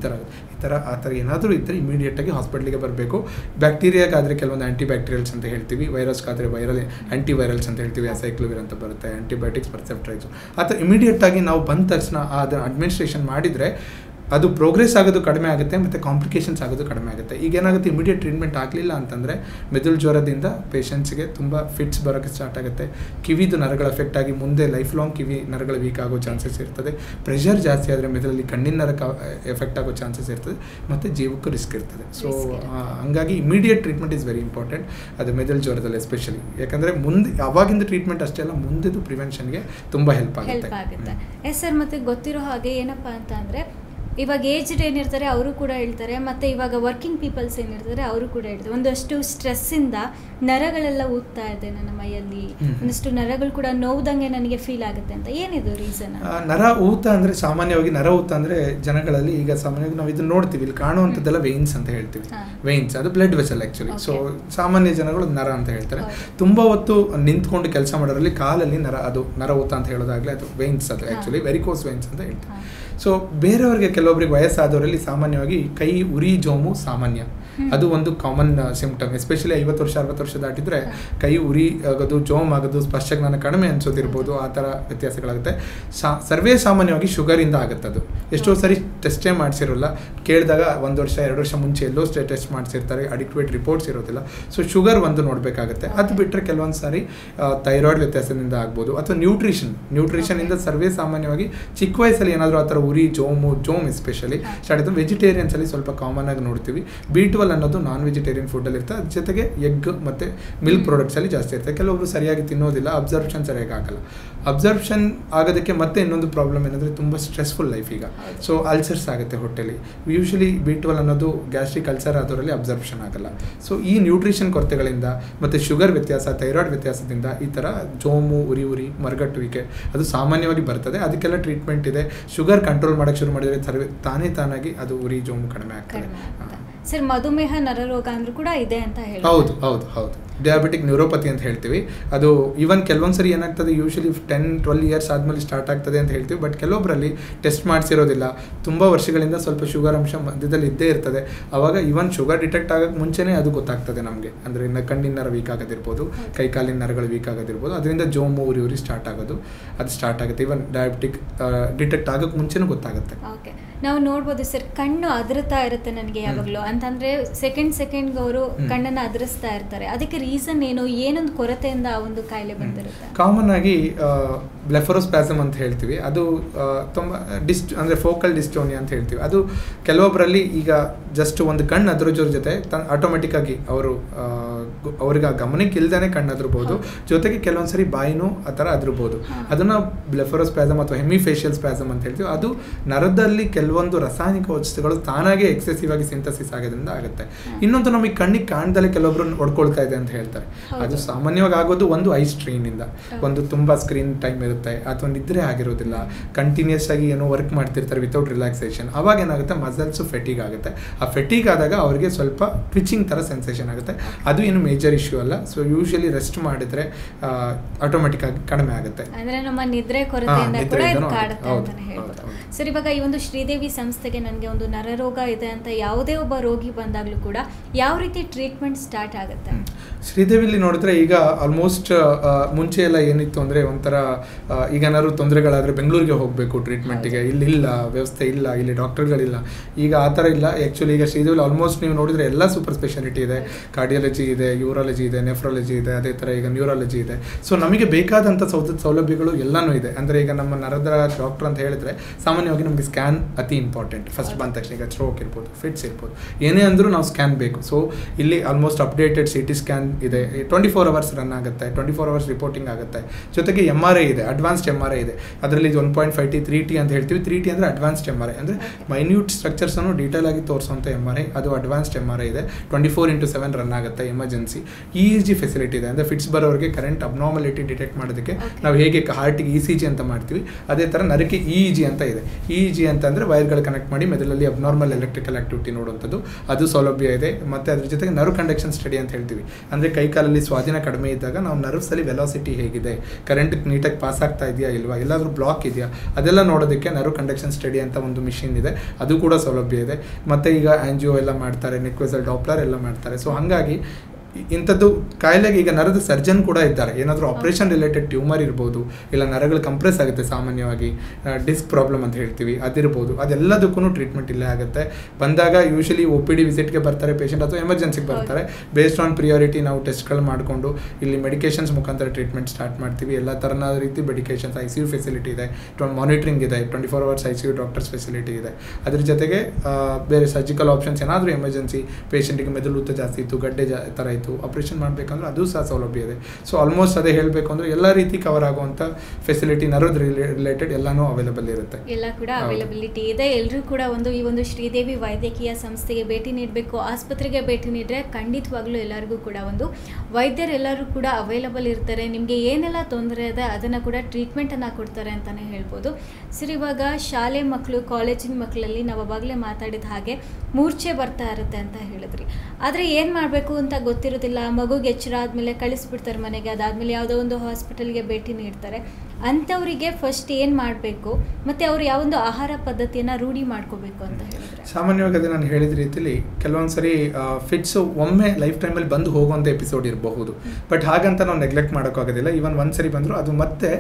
ಆ ಥರ ಏನಾದರೂ ಇದ್ದರೆ ಇಮಿಡಿಯೇಟಾಗಿ ಹಾಸ್ಪಿಟ್ಲಿಗೆ ಬರಬೇಕು. ಬ್ಯಾಕ್ಟೀರಿಯಾಗಾದರೆ ಕೆಲವೊಂದು ಆ್ಯಂಟಿಬ್ಯಾಕ್ಟೀರಿಯಲ್ಸ್ ಅಂತ ಹೇಳ್ತೀವಿ, ವೈರಸ್ಗಾದರೆ ವೈರಲ್ ಆ್ಯಂಟಿವೈರಲ್ಸ್ ಅಂತ ಹೇಳ್ತೀವಿ, ಅಸೈಕ್ಲೋವಿರ್ ಅಂತ ಬರುತ್ತೆ, ಆ್ಯಂಟಿಬಯೋಟಿಕ್ಸ್, ಪರ್ಸೆಪ್ಟ್ರೈಸು. ಆ ಥರ ಇಮಿಡಿಯೇಟಾಗಿ ನಾವು ಬಂದ ತಕ್ಷಣ ಅದನ್ನು ಅಡ್ಮಿನಿಸ್ಟ್ರೇಷನ್ ಮಾಡಿದರೆ ಅದು ಪ್ರೋಗ್ರೆಸ್ ಆಗೋದು ಕಡಿಮೆ ಆಗುತ್ತೆ, ಮತ್ತು ಕಾಂಪ್ಲಿಕೇಶನ್ಸ್ ಆಗೋದು ಕಡಿಮೆ ಆಗುತ್ತೆ. ಈಗ ಏನಾಗುತ್ತೆ, ಇಮಿಡಿಯೇಟ್ ಟ್ರೀಟ್ಮೆಂಟ್ ಆಗಲಿಲ್ಲ ಅಂತಂದರೆ ಮೆದುಳು ಜ್ವರದಿಂದ ಪೇಷಂಟ್ಸ್ಗೆ ತುಂಬ ಫಿಟ್ಸ್ ಬರೋಕ್ಕೆ ಸ್ಟಾರ್ಟ್ ಆಗುತ್ತೆ. ಕಿವಿದು ನರಗಳ ಎಫೆಕ್ಟ್ ಆಗಿ ಮುಂದೆ ಲೈಫ್ ಲಾಂಗ್ ಕಿವಿ ನರಗಳ ವೀಕ್ ಆಗೋ ಚಾನ್ಸಸ್ ಇರ್ತದೆ. ಪ್ರೆಷರ್ ಜಾಸ್ತಿ ಆದರೆ ಮೆದುಳಲ್ಲಿ ಕಣ್ಣಿನ ನರಕ್ಕೆ ಎಫೆಕ್ಟ್ ಆಗೋ ಚಾನ್ಸಸ್ ಇರ್ತದೆ, ಮತ್ತು ಜೀವಕ್ಕೂ ರಿಸ್ಕ್ ಇರ್ತದೆ. ಸೊ ಹಂಗಾಗಿ immediate treatment is very important, ಅದು ಮೆದುಳು ಜ್ವರದಲ್ಲಿ ಎಸ್ಪೆಷಲಿ. ಯಾಕಂದರೆ ಮುಂದೆ ಅವಾಗಿಂದ ಟ್ರೀಟ್ಮೆಂಟ್ ಅಷ್ಟೇ ಅಲ್ಲ, ಮುಂದೆದು ಪ್ರಿವೆನ್ಷನ್ಗೆ ತುಂಬ ಹೆಲ್ಪ್ ಆಗುತ್ತೆ. Yes sir. ಮತ್ತು ಗೊತ್ತಿರೋ ಹಾಗೆ ಏನಪ್ಪ ಅಂತ ಅಂದರೆ ಇವಾಗ ಏಜ್ಡ್ ಏನಿರ್ತಾರೆ ಅವರು ಕೂಡ ಹೇಳ್ತಾರೆ, ಮತ್ತು ಇವಾಗ ವರ್ಕಿಂಗ್ ಪೀಪಲ್ಸ್ ಏನಿರ್ತಾರೆ ಅವರು ಕೂಡ ಹೇಳ್ತಾರೆ, ಒಂದಷ್ಟು ಸ್ಟ್ರೆಸ್ಸಿಂದ ನರಗಳೆಲ್ಲ ಊದ್ತಾ ಇದೆ ನನ್ನ ಮೈಯಲ್ಲಿ, ಒಂದಷ್ಟು ನರಗಳು ಕೂಡ ನೋವ್ದಂಗೆ ನನಗೆ ಫೀಲ್ ಆಗುತ್ತೆ ಅಂತ. ಏನಿದು ರೀಸನ್? ನರ ಊತ ಅಂದರೆ ಸಾಮಾನ್ಯವಾಗಿ ನರ ಊತ ಅಂದರೆ ಜನಗಳಲ್ಲಿ ಈಗ ಸಾಮಾನ್ಯವಾಗಿ ನಾವು ಇದನ್ನ ನೋಡ್ತೀವಿ, ಇಲ್ಲಿ ಕಾಣುವಂಥದ್ದೆಲ್ಲ ವೇನ್ಸ್ ಅಂತ ಹೇಳ್ತೀವಿ. ವೇನ್ಸ್ ಅದು ಬ್ಲಡ್ ವೆಸಲ್ ಆ್ಯಕ್ಚುಲಿ. ಸೊ ಸಾಮಾನ್ಯ ಜನಗಳು ನರ ಅಂತ ಹೇಳ್ತಾರೆ. ತುಂಬ ಹೊತ್ತು ನಿಂತ್ಕೊಂಡು ಕೆಲಸ ಮಾಡೋರಲ್ಲಿ ಕಾಲಲ್ಲಿ ನರ ಊತ ಅಂತ ಹೇಳೋದಾಗಲೇ ಅದು ವೇನ್ಸ್, ಅದು ಆ್ಯಕ್ಚುಲಿ ವೆರಿಕೋಸ್ ವೇನ್ಸ್ ಅಂತ ಹೇಳ್ತಾರೆ. ಸೊ ಬೇರೆಯವರಿಗೆ ಕೆಲವೊಬ್ಬರಿಗೆ ವಯಸ್ಸಾದವರಲ್ಲಿ ಸಾಮಾನ್ಯವಾಗಿ ಕೈ ಉರಿ ಜೋಮು ಸಾಮಾನ್ಯ, ಅದು ಒಂದು ಕಾಮನ್ ಸಿಂಪ್ಟಮ್. ಎಸ್ಪೆಷಲಿ 50 ವರ್ಷ 60 ವರ್ಷ ದಾಟಿದ್ರೆ ಕೈ ಉರಿ ಆಗೋದು, ಜೋಮ್ ಆಗೋದು, ಸ್ಪರ್ಶಜ್ಞಾನ ಕಡಿಮೆ ಅನ್ಸೋದಿರ್ಬೋದು, ಆ ಥರ ವ್ಯತ್ಯಾಸಗಳಾಗುತ್ತೆ. ಸರ್ವೇ ಸಾಮಾನ್ಯವಾಗಿ ಶುಗರಿಂದ ಆಗುತ್ತೆ. ಅದು ಎಷ್ಟೋ ಸರಿ ಟೆಸ್ಟೇ ಮಾಡಿಸಿರೋಲ್ಲ, ಕೇಳಿದಾಗ 1 ವರ್ಷ 2 ವರ್ಷ ಮುಂಚೆ ಎಲ್ಲೋ ಟೆಸ್ಟ್ ಮಾಡಿಸಿರ್ತಾರೆ, ಅಡಿಕ್ವೇಟ್ ರಿಪೋರ್ಟ್ಸ್ ಇರೋದಿಲ್ಲ. ಸೊ ಶುಗರ್ ಒಂದು ನೋಡಬೇಕಾಗುತ್ತೆ. ಅದು ಬಿಟ್ಟರೆ ಕೆಲವೊಂದು ಸಾರಿ ಥೈರಾಯ್ಡ್ ವ್ಯತ್ಯಾಸದಿಂದ ಆಗ್ಬೋದು, ಅಥವಾ ನ್ಯೂಟ್ರಿಷನಿಂದ ಸರ್ವೇ ಸಾಮಾನ್ಯವಾಗಿ ಚಿಕ್ಕ ವಯಸ್ಸಲ್ಲಿ ಏನಾದರೂ ಆ ಥರ ಉರಿ ಜೋಮ್ ಎಸ್ಪೆಷಲಿ ಸ್ಟಾರ್ಟ್ ಆಯಿತು. ವೆಜಿಟೇರಿಯನ್ಸಲ್ಲಿ ಸ್ವಲ್ಪ ಕಾಮನ್ ಆಗಿ ನೋಡ್ತೀವಿ. B12 ಅನ್ನೋದು ನಾನ್ ವೆಜಿಟೇರಿಯನ್ ಫುಡ್ಡಲ್ಲಿ ಇರ್ತದೆ, ಅದ್ರ ಜೊತೆಗೆ ಎಗ್ ಮತ್ತು ಮಿಲ್ಕ್ ಪ್ರಾಡಕ್ಟ್ಸಲ್ಲಿ ಜಾಸ್ತಿ ಇರ್ತದೆ. ಕೆಲವೊಬ್ರು ಸರಿಯಾಗಿ ತಿನ್ನೋದಿಲ್ಲ, ಅಬ್ಸರ್ಪ್ಷನ್ ಸರಿಯಾಗಿ ಆಗಲ್ಲ. ಅಬ್ಸರ್ಪ್ಷನ್ ಆಗೋದಕ್ಕೆ ಮತ್ತೆ ಇನ್ನೊಂದು ಪ್ರಾಬ್ಲಮ್ ಏನಂದರೆ ತುಂಬ ಸ್ಟ್ರೆಸ್ಫುಲ್ ಲೈಫ್ ಈಗ. ಸೊ ಅಲ್ಸರ್ಸ್ ಆಗುತ್ತೆ ಹೊಟ್ಟೆಲಿ. ಯೂಶಲಿ B12 ಅನ್ನೋದು ಗ್ಯಾಸ್ಟ್ರಿಕ್ ಅಲ್ಸರ್ ಆದವರಲ್ಲಿ ಅಬ್ಸರ್ಪ್ಷನ್ ಆಗಲ್ಲ. ಸೊ ಈ ನ್ಯೂಟ್ರಿಷನ್ ಕೊರತೆಗಳಿಂದ ಮತ್ತು ಶುಗರ್ ವ್ಯತ್ಯಾಸ, ಥೈರಾಯ್ಡ್ ವ್ಯತ್ಯಾಸದಿಂದ ಈ ಥರ ಜೋಮು, ಉರಿ ಮರಗಟ್ಟುವಿಕೆ ಅದು ಸಾಮಾನ್ಯವಾಗಿ ಬರ್ತದೆ. ಅದಕ್ಕೆಲ್ಲ ಟ್ರೀಟ್ಮೆಂಟ್ ಇದೆ. ಶುಗರ್ ಕಂಟ್ರೋಲ್ ಮಾಡೋಕ್ಕೆ ಶುರು ಮಾಡಿದರೆ ತಾನಾಗಿ ಅದು ಉರಿ ಜೋಮು ಕಡಿಮೆ ಆಗ್ತದೆ. ಸರ್, ಮಧುಮೇಹ ನರರೋಗ ಅಂದ್ರೂ ಕೂಡ ಇದೆ ಅಂತ ಹೇಳಿ? ಹೌದು. ಡಯಾಬಿಟಿಕ್ ನ್ಯೂರೋಪತಿ ಅಂತ ಹೇಳ್ತೀವಿ. ಅದು ಈವನ್ ಕೆಲವೊಂದ್ಸರಿ ಏನಾಗ್ತದೆ, ಯೂಶಲಿ 10-12 ಇಯರ್ಸ್ ಆದಮೇಲೆ ಸ್ಟಾರ್ಟ್ ಆಗ್ತದೆ ಅಂತ ಹೇಳ್ತೀವಿ. ಬಟ್ ಕೆಲವೊಬ್ಬರಲ್ಲಿ ಟೆಸ್ಟ್ ಮಾಡಿಸಿರೋದಿಲ್ಲ, ತುಂಬ ವರ್ಷಗಳಿಂದ ಸ್ವಲ್ಪ ಶುಗರ್ ಅಂಶ ಮಧ್ಯದಲ್ಲಿ ಇದ್ದೇ ಇರ್ತದೆ. ಆವಾಗ ಈವನ್ ಶುಗರ್ ಡಿಟೆಕ್ಟ್ ಆಗೋಕ್ಕೆ ಮುಂಚೆನೇ ಅದು ಗೊತ್ತಾಗ್ತದೆ ನಮಗೆ. ಅಂದರೆ ಕಣ್ಣಿನ ನರ ವೀಕ್ ಆಗೋದಿರ್ಬೋದು, ಕೈಕಾಲಿನ ನರಗಳು ವೀಕ್ ಆಗೋದಿರ್ಬೋದು, ಅದರಿಂದ ಜೋಮು ಉರಿ ಸ್ಟಾರ್ಟ್ ಆಗುತ್ತೆ. ಈವನ್ ಡಯಾಬಿಟಿಕ್ ಡಿಟೆಕ್ಟ್ ಆಗೋಕ್ಕೆ ಮುಂಚೆನೂ ಗೊತ್ತಾಗುತ್ತೆ. ಓಕೆ, ನಾವು ನೋಡ್ಬೋದು ಸರ್, ಕಣ್ಣು ಅದರ್ತಾ ಇರುತ್ತೆ ನನಗೆ ಯಾವಾಗಲೂ ಅಂತಂದರೆ ಸೆಕೆಂಡ್ಗೆ ಅವರು ಕಣ್ಣನ್ನು ಅದರಿಸ್ತಾ ಇರ್ತಾರೆ. ಅದಕ್ಕೆ ರೀಸನ್ ಏನೊಂದು ಕೊರತೆಯಿಂದ ಆ ಒಂದು ಕಾಯಿಲೆ ಬಂದಿರುತ್ತೆ? ಕಾಮನ್ ಆಗಿ ಬ್ಲೆಫರೋಸ್ಪ್ಯಾಸಮ್ ಅಂತ ಹೇಳ್ತೀವಿ. ಅದು ತುಂಬ ಅಂದರೆ ಫೋಕಲ್ ಡಿಸ್ಟೋನಿಯಾ ಅಂತ ಹೇಳ್ತೀವಿ. ಅದು ಕೆಲವೊಬ್ಬರಲ್ಲಿ ಈಗ ಜಸ್ಟ್ ಒಂದು ಕಣ್ಣು ಅದರೋದ್ರ ಜೊತೆ ಆಟೋಮೆಟಿಕ್ ಆಗಿ ಅವ್ರಿಗೆ ಆ ಗಮನಕ್ಕೆ ಇಲ್ದೇ ಕಣ್ಣು ಅದರ್ಬೋದು, ಜೊತೆಗೆ ಕೆಲವೊಂದ್ಸರಿ ಬಾಯಿನೂ ಆ ಥರ ಅದರ್ಬೋದು. ಅದನ್ನು ಬ್ಲೆಫರೋಸ್ಪ್ಯಾಸಮ್ ಅಥವಾ ಹೆಮಿಫೇಶಿಯಲ್ ಸ್ಪ್ಯಾಸಮ್ ಅಂತ ಹೇಳ್ತೀವಿ. ಅದು ನರದಲ್ಲಿ ಕೆಲವೊಂದು ರಾಸಾಯನಿಕ ವಸ್ತುಗಳು ತಾನಾಗೆ ಎಕ್ಸೆಸಿವ್ ಆಗಿ ಸಿಂಥಸಿಸ್ ಆಗೋದ್ರಿಂದ ಆಗುತ್ತೆ. ಇನ್ನೊಂದು ನಮಗೆ ಕಣ್ಣಿಗೆ ಕಾಣ್ದಲೇ ಕೆಲವೊಬ್ರು ಹೊಡ್ಕೊಳ್ತಾ ಇದೆ ಅಂತ ಹೇಳ್ತಾರೆ. ಅದು ಸಾಮಾನ್ಯವಾಗಿ ಆಗೋದು ಒಂದು ಐ ಸ್ಟ್ರೈನಿಂದ, ಒಂದು ತುಂಬ ಸ್ಕ್ರೀನ್ ಟೈಮ್ ಇರುತ್ತೆ, ಅಥವಾ ನಿದ್ರೆ ಆಗಿರೋದಿಲ್ಲ, ಕಂಟಿನ್ಯೂಸ್ ಆಗಿ ಏನೋ ವರ್ಕ್ ಮಾಡ್ತಿರ್ತಾರೆ ವಿತೌಟ್ ರಿಲ್ಯಾಕ್ಸೇಷನ್. ಅವಾಗ ಏನಾಗುತ್ತೆ, ಮಸಲ್ಸು ಫೆಟಿಗ್ ಆಗುತ್ತೆ. ಆ ಫೆಟಿಗ್ ಆದಾಗ ಅವರಿಗೆ ಸ್ವಲ್ಪ ಟ್ವಿಚಿಂಗ್ ಥರ ಸೆನ್ಸೇಷನ್ ಆಗುತ್ತೆ. ಅದು ಏನು ಮೇಜರ್ ಇಶ್ಯೂ ಅಲ್ಲ. ಸೊ ಯೂಶಲಿ ರೆಸ್ಟ್ ಮಾಡಿದ್ರೆ ಆಟೋಮೆಟಿಕ್ ಆಗಿ ಕಡಿಮೆ ಆಗುತ್ತೆ. ಅಂದರೆ ನಮ್ಮ ನಿದ್ರೆ ಕೊರತೆಯಿಂದ ಕೂಡ ಇದು ಕಾಡುತ್ತೆ ಅಂತಲೇ ಹೇಳ್ಬೋದು. ಸರ್, ಇವಾಗ ಈ ಒಂದು ಶ್ರೀದೇವಿ ಸಂಸ್ಥೆಗೆ ನನಗೆ ಒಂದು ನರರೋಗ ಇದೆ ಅಂತ ಯಾವುದೇ ಒಬ್ಬ ರೋಗಿ ಬಂದಾಗಲೂ ಕೂಡ ಯಾವ ರೀತಿ ಟ್ರೀಟ್ಮೆಂಟ್ ಸ್ಟಾರ್ಟ್ ಆಗುತ್ತೆ? ಶ್ರೀದೇವಿಲಿ ನೋಡಿದ್ರೆ ಈಗ ಆಲ್ಮೋಸ್ಟ್ ಮುಂಚೆ ಎಲ್ಲ ಏನಿತ್ತು ಅಂದರೆ ಒಂಥರ ಈಗ ಏನಾದ್ರು ತೊಂದರೆಗಳಾದರೆ ಬೆಂಗಳೂರಿಗೆ ಹೋಗಬೇಕು ಟ್ರೀಟ್ಮೆಂಟಿಗೆ, ಇಲ್ಲ ವ್ಯವಸ್ಥೆ ಇಲ್ಲ, ಇಲ್ಲಿ ಡಾಕ್ಟರ್ಗಳಿಲ್ಲ. ಈಗ ಆ ಥರ ಇಲ್ಲ. ಆ್ಯಕ್ಚುಲಿ ಈಗ ಶ್ರೀದೇವಿಲಿ ಆಲ್ಮೋಸ್ಟ್ ನೀವು ನೋಡಿದರೆ ಎಲ್ಲ ಸೂಪರ್ ಸ್ಪೆಷಾಲಿಟಿ ಇದೆ. ಕಾರ್ಡಿಯಾಲಜಿ ಇದೆ, ಯೂರಾಲಜಿ ಇದೆ, ನೆಫ್ರಾಲಜಿ ಇದೆ, ಅದೇ ಥರ ಈಗ ನ್ಯೂರಾಲಜಿ ಇದೆ. ಸೊ ನಮಗೆ ಬೇಕಾದಂಥ ಸೌಲಭ್ಯಗಳು ಎಲ್ಲನೂ ಇದೆ. ಅಂದರೆ ಈಗ ನಮ್ಮ ನರದ ಡಾಕ್ಟರ್ ಅಂತ ಹೇಳಿದ್ರೆ ಸಾಮಾನ್ಯವಾಗಿ ನಮಗೆ ಸ್ಕ್ಯಾನ್ ಅತಿ ಇಂಪಾರ್ಟೆಂಟ್. ಫಸ್ಟ್ ಬಂದ ತಕ್ಷಣ ಈಗ ಸ್ಟ್ರೋಕ್ ಇರ್ಬೋದು, ಫಿಟ್ಸ್ ಇರ್ಬೋದು, ಏನೇ ಅಂದರೂ ನಾವು ಸ್ಕ್ಯಾನ್ ಬೇಕು. ಸೊ ಇಲ್ಲಿ ಆಲ್ಮೋಸ್ಟ್ ಅಪ್ಡೇಟೆಡ್ CT ಸ್ಕ್ಯಾನ್ ಇದೆ, 24 ಅವರ್ಸ್ ರನ್ ಆಗುತ್ತೆ, 24 ಅವರ್ಸ್ ರಿಪೋರ್ಟಿಂಗ್ ಆಗುತ್ತೆ. ಜೊತೆಗೆ MRI ಇದೆ, ಅಡ್ವಾನ್ಸ್ಡ್ MRI ಇದೆ. ಅದರಲ್ಲಿ 1.5T 3T ಅಂತ ಹೇಳ್ತೀವಿ. 3T ಅಂದರೆ ಅಡ್ವಾನ್ಸ್ಡ್ MRI, ಅಂದರೆ ಮೈನ್ಯೂಟ್ ಸ್ಟ್ರಕ್ಚರ್ಸನ್ನು ಡೀಟೇಲ್ ಆಗಿ ತೋರಿಸುವಂಥ MRI, ಅದು ಅಡ್ವಾನ್ಸ್ಡ್ MRI ಇದೆ. 24/7 ರನ್ ಆಗುತ್ತೆ. ಎಮರ್ಜೆನ್ಸಿ EEG ಫೆಸಿಲಿಟಿ ಇದೆ, ಅಂದರೆ ಫಿಟ್ಸ್ ಬರೋರಿಗೆ ಕರೆಂಟ್ ಅಬ್ನಾರ್ಮಲಿಟಿ ಡಿಟೆಕ್ಟ್ ಮಾಡೋದಕ್ಕೆ ನಾವು ಹೇಗೆ ಹಾರ್ಟಿಗೆ ECG ಅಂತ ಮಾಡ್ತೀವಿ, ಅದೇ ಥರ ನರಕ್ಕೆ EEG ಅಂತ ಇದೆ. EEG ಅಂತಂದರೆ ವೈರ್ಗಳು ಕನೆಕ್ಟ್ ಮಾಡಿ ಮೆದುಳಲ್ಲಿ ಅಬ್ನಾರ್ಮಲ್ ಎಲೆಕ್ಟ್ರಿಕಲ್ ಆಕ್ಟಿವಿಟಿ ನೋಡುವಂಥದ್ದು, ಅದು ಸೌಲಭ್ಯ ಇದೆ. ಮತ್ತು ಅದ್ರ ಜೊತೆಗೆ ನರ್ವ್ ಕಂಡಕ್ಷನ್ ಸ್ಟಡಿ ಅಂತ ಹೇಳ್ತೀವಿ. ಅಂದರೆ ಕೈಕಾಲಲ್ಲಿ ಸ್ವಾಧೀನ ಕಡಿಮೆ ಇದ್ದಾಗ ನಾವು ನರ್ವ್ಸಲ್ಲಿ ವೆಲಾಸಿಟಿ ಹೇಗಿದೆ, ಕರೆಂಟ್ ನೀಟಾಗಿ ಪಾಸ್ ಆಗ್ತಾ ಇದೆಯಾ ಇಲ್ವಾ, ಎಲ್ಲಾದರೂ ಬ್ಲಾಕ್ ಇದೆಯಾ, ಅದೆಲ್ಲ ನೋಡೋದಕ್ಕೆ ನರ್ವ್ ಕಂಡಕ್ಷನ್ ಸ್ಟಡಿ ಅಂತ ಒಂದು ಮಿಷಿನ್ ಇದೆ, ಅದು ಕೂಡ ಸೌಲಭ್ಯ ಇದೆ. ಮತ್ತು ಈಗ ಆಂಜಿಯೋ ಎಲ್ಲ ಮಾಡ್ತಾರೆ, ನೆಕ್ ವೆಸಲ್ ಡಾಪ್ಲರ್ ಎಲ್ಲ ಮಾಡ್ತಾರೆ. ಸೊ ಹಾಗಾಗಿ ಇಂಥದ್ದು ಕಾಯಿಲೆಗೆ ಈಗ ನರದ ಸರ್ಜನ್ ಕೂಡ ಇದ್ದಾರೆ. ಏನಾದರೂ ಆಪರೇಷನ್ ರಿಲೇಟೆಡ್ ಟ್ಯೂಮರ್ ಇರ್ಬೋದು, ಇಲ್ಲ ನರಗಳು ಕಂಪ್ರೆಸ್ ಆಗುತ್ತೆ, ಸಾಮಾನ್ಯವಾಗಿ ಡಿಸ್ಕ್ ಪ್ರಾಬ್ಲಮ್ ಅಂತ ಹೇಳ್ತೀವಿ, ಅದಿರ್ಬೋದು. ಅದೆಲ್ಲದಕ್ಕೂ ಟ್ರೀಟ್ಮೆಂಟ್ ಇಲ್ಲೇ ಆಗುತ್ತೆ. ಬಂದಾಗ ಯೂಶಲಿ OPD ವಿಸಿಟ್ಗೆ ಬರ್ತಾರೆ ಪೇಷಂಟ್, ಅಥವಾ ಎಮರ್ಜೆನ್ಸಿಗೆ ಬರ್ತಾರೆ. ಬೇಸ್ಡ್ ಆನ್ ಪ್ರಿಯಾರಿಟಿ ನಾವು ಟೆಸ್ಟ್ಗಳು ಮಾಡಿಕೊಂಡು ಇಲ್ಲಿ ಮೆಡಿಕೇಷನ್ಸ್ ಮುಖಾಂತರ ಟ್ರೀಟ್ಮೆಂಟ್ ಸ್ಟಾರ್ಟ್ ಮಾಡ್ತೀವಿ. ಎಲ್ಲ ಥರನಾದ ರೀತಿ ಮೆಡಿಕೇಷನ್ಸ್, ICU ಫೆಸಿಲಿಟಿ ಇದೆ, ಮಾನಿಟ್ರಿಂಗ್ ಇದೆ, 24 ಅವರ್ಸ್ ICU ಡಾಕ್ಟರ್ಸ್ ಫೆಸಿಲಿಟಿ ಇದೆ. ಅದ್ರ ಜೊತೆಗೆ ಬೇರೆ ಸರ್ಜಿಕಲ್ ಆಪ್ಷನ್ಸ್, ಏನಾದರೂ ಎಮರ್ಜೆನ್ಸಿ ಪೇಷಂಟಿಗೆ ಮೆದುಳು ಊತ ಜಾಸ್ತಿ ಇತ್ತು, ಗಡ್ಡೆ ಥರ ಆಯಿತು, ಆಪ್ರೇಷನ್ ಮಾಡಬೇಕಂದ್ರೆ ಅದು ಸಹ ಸೌಲಭ್ಯ ಇದೆ. ಸೊ ಆಲ್ಮೋಸ್ಟ್ ಅದೇ ಹೇಳಬೇಕು ಅಂದರೆ ಎಲ್ಲ ರೀತಿ ಕವರ್ ಆಗುವಂಥ ಫೆಸಿಲಿಟಿ ನರ್ವ್ ರಿಲೇಟೆಡ್ ಎಲ್ಲನೂ ಅವೈಲೇಬಲ್ ಇರುತ್ತೆ, ಎಲ್ಲ ಕೂಡ ಅವೈಲಬಿಲಿಟಿ ಇದೆ. ಎಲ್ಲರೂ ಕೂಡ ಈ ಒಂದು ಶ್ರೀದೇವಿ ವೈದ್ಯಕೀಯ ಸಂಸ್ಥೆಗೆ ಭೇಟಿ ನೀಡಬೇಕು, ಆಸ್ಪತ್ರೆಗೆ ಭೇಟಿ ನೀಡಿದ್ರೆ ಖಂಡಿತವಾಗ್ಲೂ ಎಲ್ಲರಿಗೂ ಕೂಡ ಒಂದು ವೈದ್ಯರೆಲ್ಲರೂ ಕೂಡ ಅವೈಲಬಲ್ ಇರ್ತಾರೆ. ನಿಮಗೆ ಏನೆಲ್ಲ ತೊಂದರೆ ಇದೆ ಅದನ್ನು ಕೂಡ ಟ್ರೀಟ್ಮೆಂಟನ್ನು ಕೊಡ್ತಾರೆ ಅಂತಲೇ ಹೇಳ್ಬೋದು. ಸರ್, ಇವಾಗ ಶಾಲೆ ಮಕ್ಕಳು, ಕಾಲೇಜಿನ ಮಕ್ಕಳಲ್ಲಿ ನಾವು ಅವಾಗಲೇ ಮಾತಾಡಿದ ಹಾಗೆ ಮೂರ್ಛೆ ಬರ್ತಾ ಇರುತ್ತೆ ಅಂತ ಹೇಳಿದ್ರಿ. ಆದರೆ ಏನು ಮಾಡಬೇಕು ಅಂತ ಗೊತ್ತಿರೋದಿಲ್ಲ. ಮಗುಗೆ ಎಚ್ಚರ ಆದಮೇಲೆ ಕಳಿಸ್ಬಿಡ್ತಾರೆ ಮನೆಗೆ, ಅದಾದಮೇಲೆ ಯಾವುದೋ ಒಂದು ಹಾಸ್ಪಿಟಲ್ಗೆ ಭೇಟಿ ನೀಡ್ತಾರೆ. ಅಂಥವರಿಗೆ ಫಸ್ಟ್ ಏನು ಮಾಡಬೇಕು ಮತ್ತು ಅವರು ಯಾವೊಂದು ಆಹಾರ ಪದ್ಧತಿಯನ್ನು ರೂಢಿ ಮಾಡ್ಕೋಬೇಕು ಅಂತ ಹೇಳಿದ್ರೆ? ಸಾಮಾನ್ಯವಾಗಿ ಅದೇ ನಾನು ಹೇಳಿದ ರೀತಿಯಲ್ಲಿ ಕೆಲವೊಂದು ಸರಿ ಫಿಟ್ಸು ಒಮ್ಮೆ ಲೈಫ್ ಟೈಮಲ್ಲಿ ಬಂದು ಹೋಗುವಂಥ ಎಪಿಸೋಡ್ ಇರಬಹುದು. ಬಟ್ ಹಾಗಂತ ನಾವು ನೆಗ್ಲೆಕ್ಟ್ ಮಾಡೋಕ್ಕಾಗೋದಿಲ್ಲ. ಈವನ್ ಒಂದು ಸರಿ ಬಂದರೂ ಅದು ಮತ್ತೆ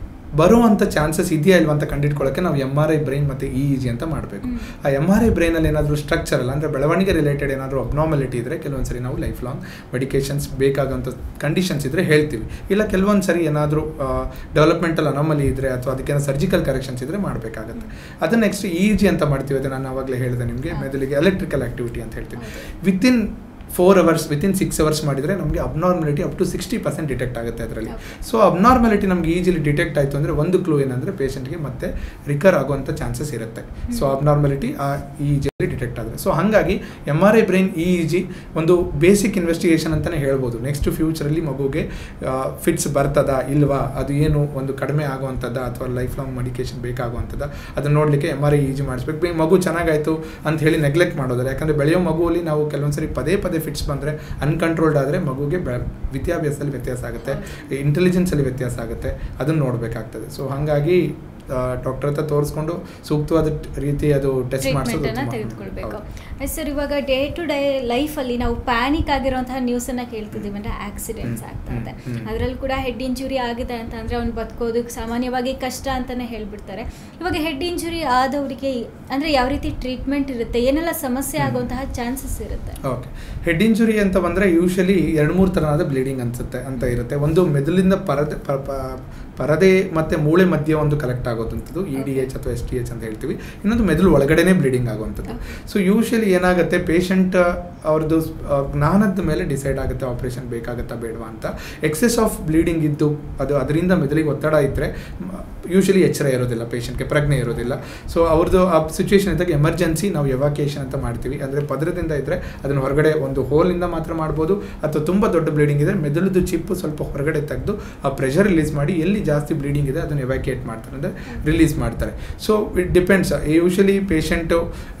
ಬರುವಂಥ ಚಾನ್ಸಸ್ ಇದೆಯಾ ಇಲ್ವಾ ಅಂತ ಕಂಡಿಡ್ಕೊಳ್ಳೋಕ್ಕೆ ನಾವು MRI ಬ್ರೈನ್ ಮತ್ತು EEG ಅಂತ ಮಾಡಬೇಕು. ಆ MRI ಬ್ರೈನಲ್ಲಿ ಏನಾದರೂ ಸ್ಟ್ರಕ್ಚರಲ್ ಅಂದರೆ ಬೆಳವಣಿಗೆ ರಿಲೇಟೆಡ್ ಏನಾದರೂ ಅಬ್ನಾರ್ಮಲಿಟಿ ಇದ್ದರೆ ಕೆಲವೊಂದು ಸರಿ ನಾವು ಲೈಫ್ ಲಾಂಗ್ ಮೆಡಿಕೇಷನ್ಸ್ ಬೇಕಾಗೋಂಥ ಕಂಡೀಷನ್ಸ್ ಇದ್ದರೆ ಹೇಳ್ತೀವಿ. ಇಲ್ಲ ಕೆಲವೊಂದು ಸರಿ ಏನಾದರೂ ಡೆವಲಪ್ಮೆಂಟಲ್ ಅನಾಮಲಿ ಇದ್ದರೆ ಅಥವಾ ಅದಕ್ಕೇನೋ ಸರ್ಜಿಕಲ್ ಕರೆಕ್ಷನ್ಸ್ ಇದ್ದರೆ ಮಾಡಬೇಕಾಗುತ್ತೆ. ಅದನ್ನು ನೆಕ್ಸ್ಟ್ EEG ಅಂತ ಮಾಡ್ತೀವಿ. ಅದು ನಾನು ಆವಾಗಲೇ ಹೇಳಿದೆ ನಿಮಗೆ, ಮೆದುಳಿಗೆ ಎಲೆಕ್ಟ್ರಿಕಲ್ ಆ್ಯಕ್ಟಿವಿಟಿ ಅಂತ ಹೇಳ್ತೀವಿ. ವಿತಿನ್ 4 hours, ವಿತಿನ್ 6 hours ಮಾಡಿದರೆ ನಮಗೆ ಅಬ್ನಾರ್ಮಲಿಟಿ ಅಪ್ ಟು 60% ಡಿಟೆಕ್ಟ್ ಆಗುತ್ತೆ ಅದರಲ್ಲಿ. ಸೊ ಅಬ್ನಾರ್ಮಲಿಟಿ ನಮಗೆ ಈಜಿಲಿ ಡಿಟೆಕ್ಟ್ ಆಯಿತು ಅಂದರೆ ಒಂದು ಕ್ಲೂ ಏನಂದರೆ ಪೇಷಂಟ್ಗೆ ಮತ್ತೆ ರಿಕರ್ ಆಗುವಂಥ ಚಾನ್ಸಸ್ ಇರುತ್ತೆ. ಸೊ ಅಬ್ನಾರ್ಮಲಿಟಿ ಆ EEGಯಲ್ಲಿ ಡಿಟೆಕ್ಟ್ ಆದರೆ. ಸೊ ಹಾಗಾಗಿ MRI ಬ್ರೈನ್ EEG ಒಂದು ಬೇಸಿಕ್ ಇನ್ವೆಸ್ಟಿಗೇಷನ್ ಅಂತಲೇ ಹೇಳ್ಬೋದು. ನೆಕ್ಸ್ಟ್ ಫ್ಯೂಚರಲ್ಲಿ ಮಗುಗೆ ಫಿಟ್ಸ್ ಬರ್ತದಾ ಇಲ್ವಾ, ಅದು ಏನು ಒಂದು ಕಡಿಮೆ ಆಗುವಂಥದ್ದು ಅಥವಾ ಲೈಫ್ ಲಾಂಗ್ ಮೆಡಿಕೇಷನ್ ಬೇಕಾಗುವಂಥದ್ದು ಅದನ್ನು ನೋಡಲಿಕ್ಕೆ MRI EEG ಮಾಡಿಸ್ಬೇಕು. ಮಗು ಚೆನ್ನಾಗಾಯಿತು ಅಂತ ಹೇಳಿ ನೆಗ್ಲೆಕ್ಟ್ ಮಾಡೋದಿಲ್ಲ. ಯಾಕಂದರೆ ಬೆಳೆಯೋ ಮಗುವಲ್ಲಿ ನಾವು ಕೆಲವೊಂದು ಸರಿ ಪದೇ ಫಿಟ್ಸ್ ಬಂದರೆ ಅನ್ಕಂಟ್ರೋಲ್ಡ್ ಆದರೆ ಮಗುಗೆ ವಿದ್ಯಾಭ್ಯಾಸದಲ್ಲಿ ವ್ಯತ್ಯಾಸ ಆಗುತ್ತೆ, ಇಂಟೆಲಿಜೆನ್ಸಲ್ಲಿ ವ್ಯತ್ಯಾಸ ಆಗುತ್ತೆ, ಅದನ್ನು ನೋಡಬೇಕಾಗ್ತದೆ. ಸೊ ಹಾಗಾಗಿ ಡಾಕ್ಟರ್ ಹತ್ರ ತೋರಿಸ್ಕೊಂಡು ಸೂಕ್ತವಾದ ರೀತಿ ಅದು ಟೆಸ್ಟ್ ಮಾಡಿಸೋದು ತೆಗೆದುಕೊಳ್ಬೇಕು. ಸರ್, ಇವಾಗ ಡೇ ಟು ಡೇ ಲೈಫಲ್ಲಿ ನಾವು ಪ್ಯಾನಿಕ್ ಆಗಿರುವಂತಹ ನ್ಯೂಸನ್ನು ಕೇಳ್ತಿದ್ದೀವಿ. ಅಂದರೆ ಆಕ್ಸಿಡೆಂಟ್ಸ್ ಆಗ್ತಾ ಇದೆ, ಅದರಲ್ಲಿ ಕೂಡ ಹೆಡ್ ಇಂಜುರಿ ಆಗಿದೆ ಅಂತ ಅಂದರೆ ಅವ್ನು ಬದುಕೋದಕ್ಕೆ ಸಾಮಾನ್ಯವಾಗಿ ಕಷ್ಟ ಅಂತಲೇ ಹೇಳ್ಬಿಡ್ತಾರೆ. ಇವಾಗ ಹೆಡ್ ಇಂಜುರಿ ಆದವರಿಗೆ ಅಂದರೆ ಯಾವ ರೀತಿ ಟ್ರೀಟ್ಮೆಂಟ್ ಇರುತ್ತೆ, ಏನೆಲ್ಲ ಸಮಸ್ಯೆ ಆಗುವಂತಹ ಚಾನ್ಸಸ್ ಇರುತ್ತೆ? ಓಕೆ, ಹೆಡ್ ಇಂಜುರಿ ಅಂತ ಬಂದರೆ ಯೂಶಲಿ 2-3 ಥರನಾದ ಬ್ಲೀಡಿಂಗ್ ಅಂತ ಇರುತ್ತೆ. ಒಂದು ಮೆದುಳಿಂದ ಪರದೆ ಮತ್ತು ಮೂಳೆ ಮಧ್ಯೆ ಒಂದು ಕಲೆಕ್ಟ್ ಆಗೋದಂಥದ್ದು EDH ಅಥವಾ STH ಅಂತ ಹೇಳ್ತೀವಿ. ಇನ್ನೊಂದು ಮೆದುಳು ಒಳಗಡೆನೇ ಬ್ಲೀಡಿಂಗ್ ಆಗುವಂಥದ್ದು. ಸೊ ಯೂಶಲಿ ಏನಾಗುತ್ತೆ, ಪೇಷಂಟ್ ಅವ್ರದ್ದು ಜ್ಞಾನದ ಮೇಲೆ ಡಿಸೈಡ್ ಆಗುತ್ತೆ ಆಪ್ರೇಷನ್ ಬೇಕಾಗುತ್ತಾ ಬೇಡವಾ ಅಂತ. ಎಕ್ಸೆಸ್ ಆಫ್ ಬ್ಲೀಡಿಂಗ್ ಇದ್ದು ಅದರಿಂದ ಮೆದುಳಿಗೆ ಒತ್ತಡ ಇದ್ದರೆ ಯೂಶಲಿ ಎಚ್ಚರ ಇರೋದಿಲ್ಲ, ಪೇಷಂಟ್ಗೆ ಪ್ರಜ್ಞೆ ಇರೋದಿಲ್ಲ. ಸೊ ಅವ್ರದ್ದು ಆ ಸಿಚುವೇಶನ್ ಇದ್ದಾಗ ಎಮರ್ಜೆನ್ಸಿ ನಾವು ಎವಾಕ್ಯುಯೇಷನ್ ಅಂತ ಮಾಡ್ತೀವಿ. ಅಂದರೆ ಪದರದಿಂದ ಇದ್ದರೆ ಅದನ್ನು ಹೊರಗಡೆ ಒಂದು ಹೋಲಿಂದ ಮಾತ್ರ ಮಾಡ್ಬೋದು, ಅಥವಾ ತುಂಬ ದೊಡ್ಡ ಬ್ಲೀಡಿಂಗ್ ಇದ್ದರೆ ಮೆದುಳದು ಚಿಪ್ಪು ಸ್ವಲ್ಪ ಹೊರಗಡೆ ತೆಗೆದು ಆ ಪ್ರೆಷರ್ ರಿಲೀಸ್ ಮಾಡಿ ಎಲ್ಲಿ ಜಾಸ್ತಿ ಬ್ಲೀಡಿಂಗ್ ಇದೆ ಅದನ್ನು ಎವಾಕ್ಯುಯೇಟ್ ಮಾಡ್ತಾರೆ, ಅಂದರೆ ರಿಲೀಸ್ ಮಾಡ್ತಾರೆ. So it depends. Usually patient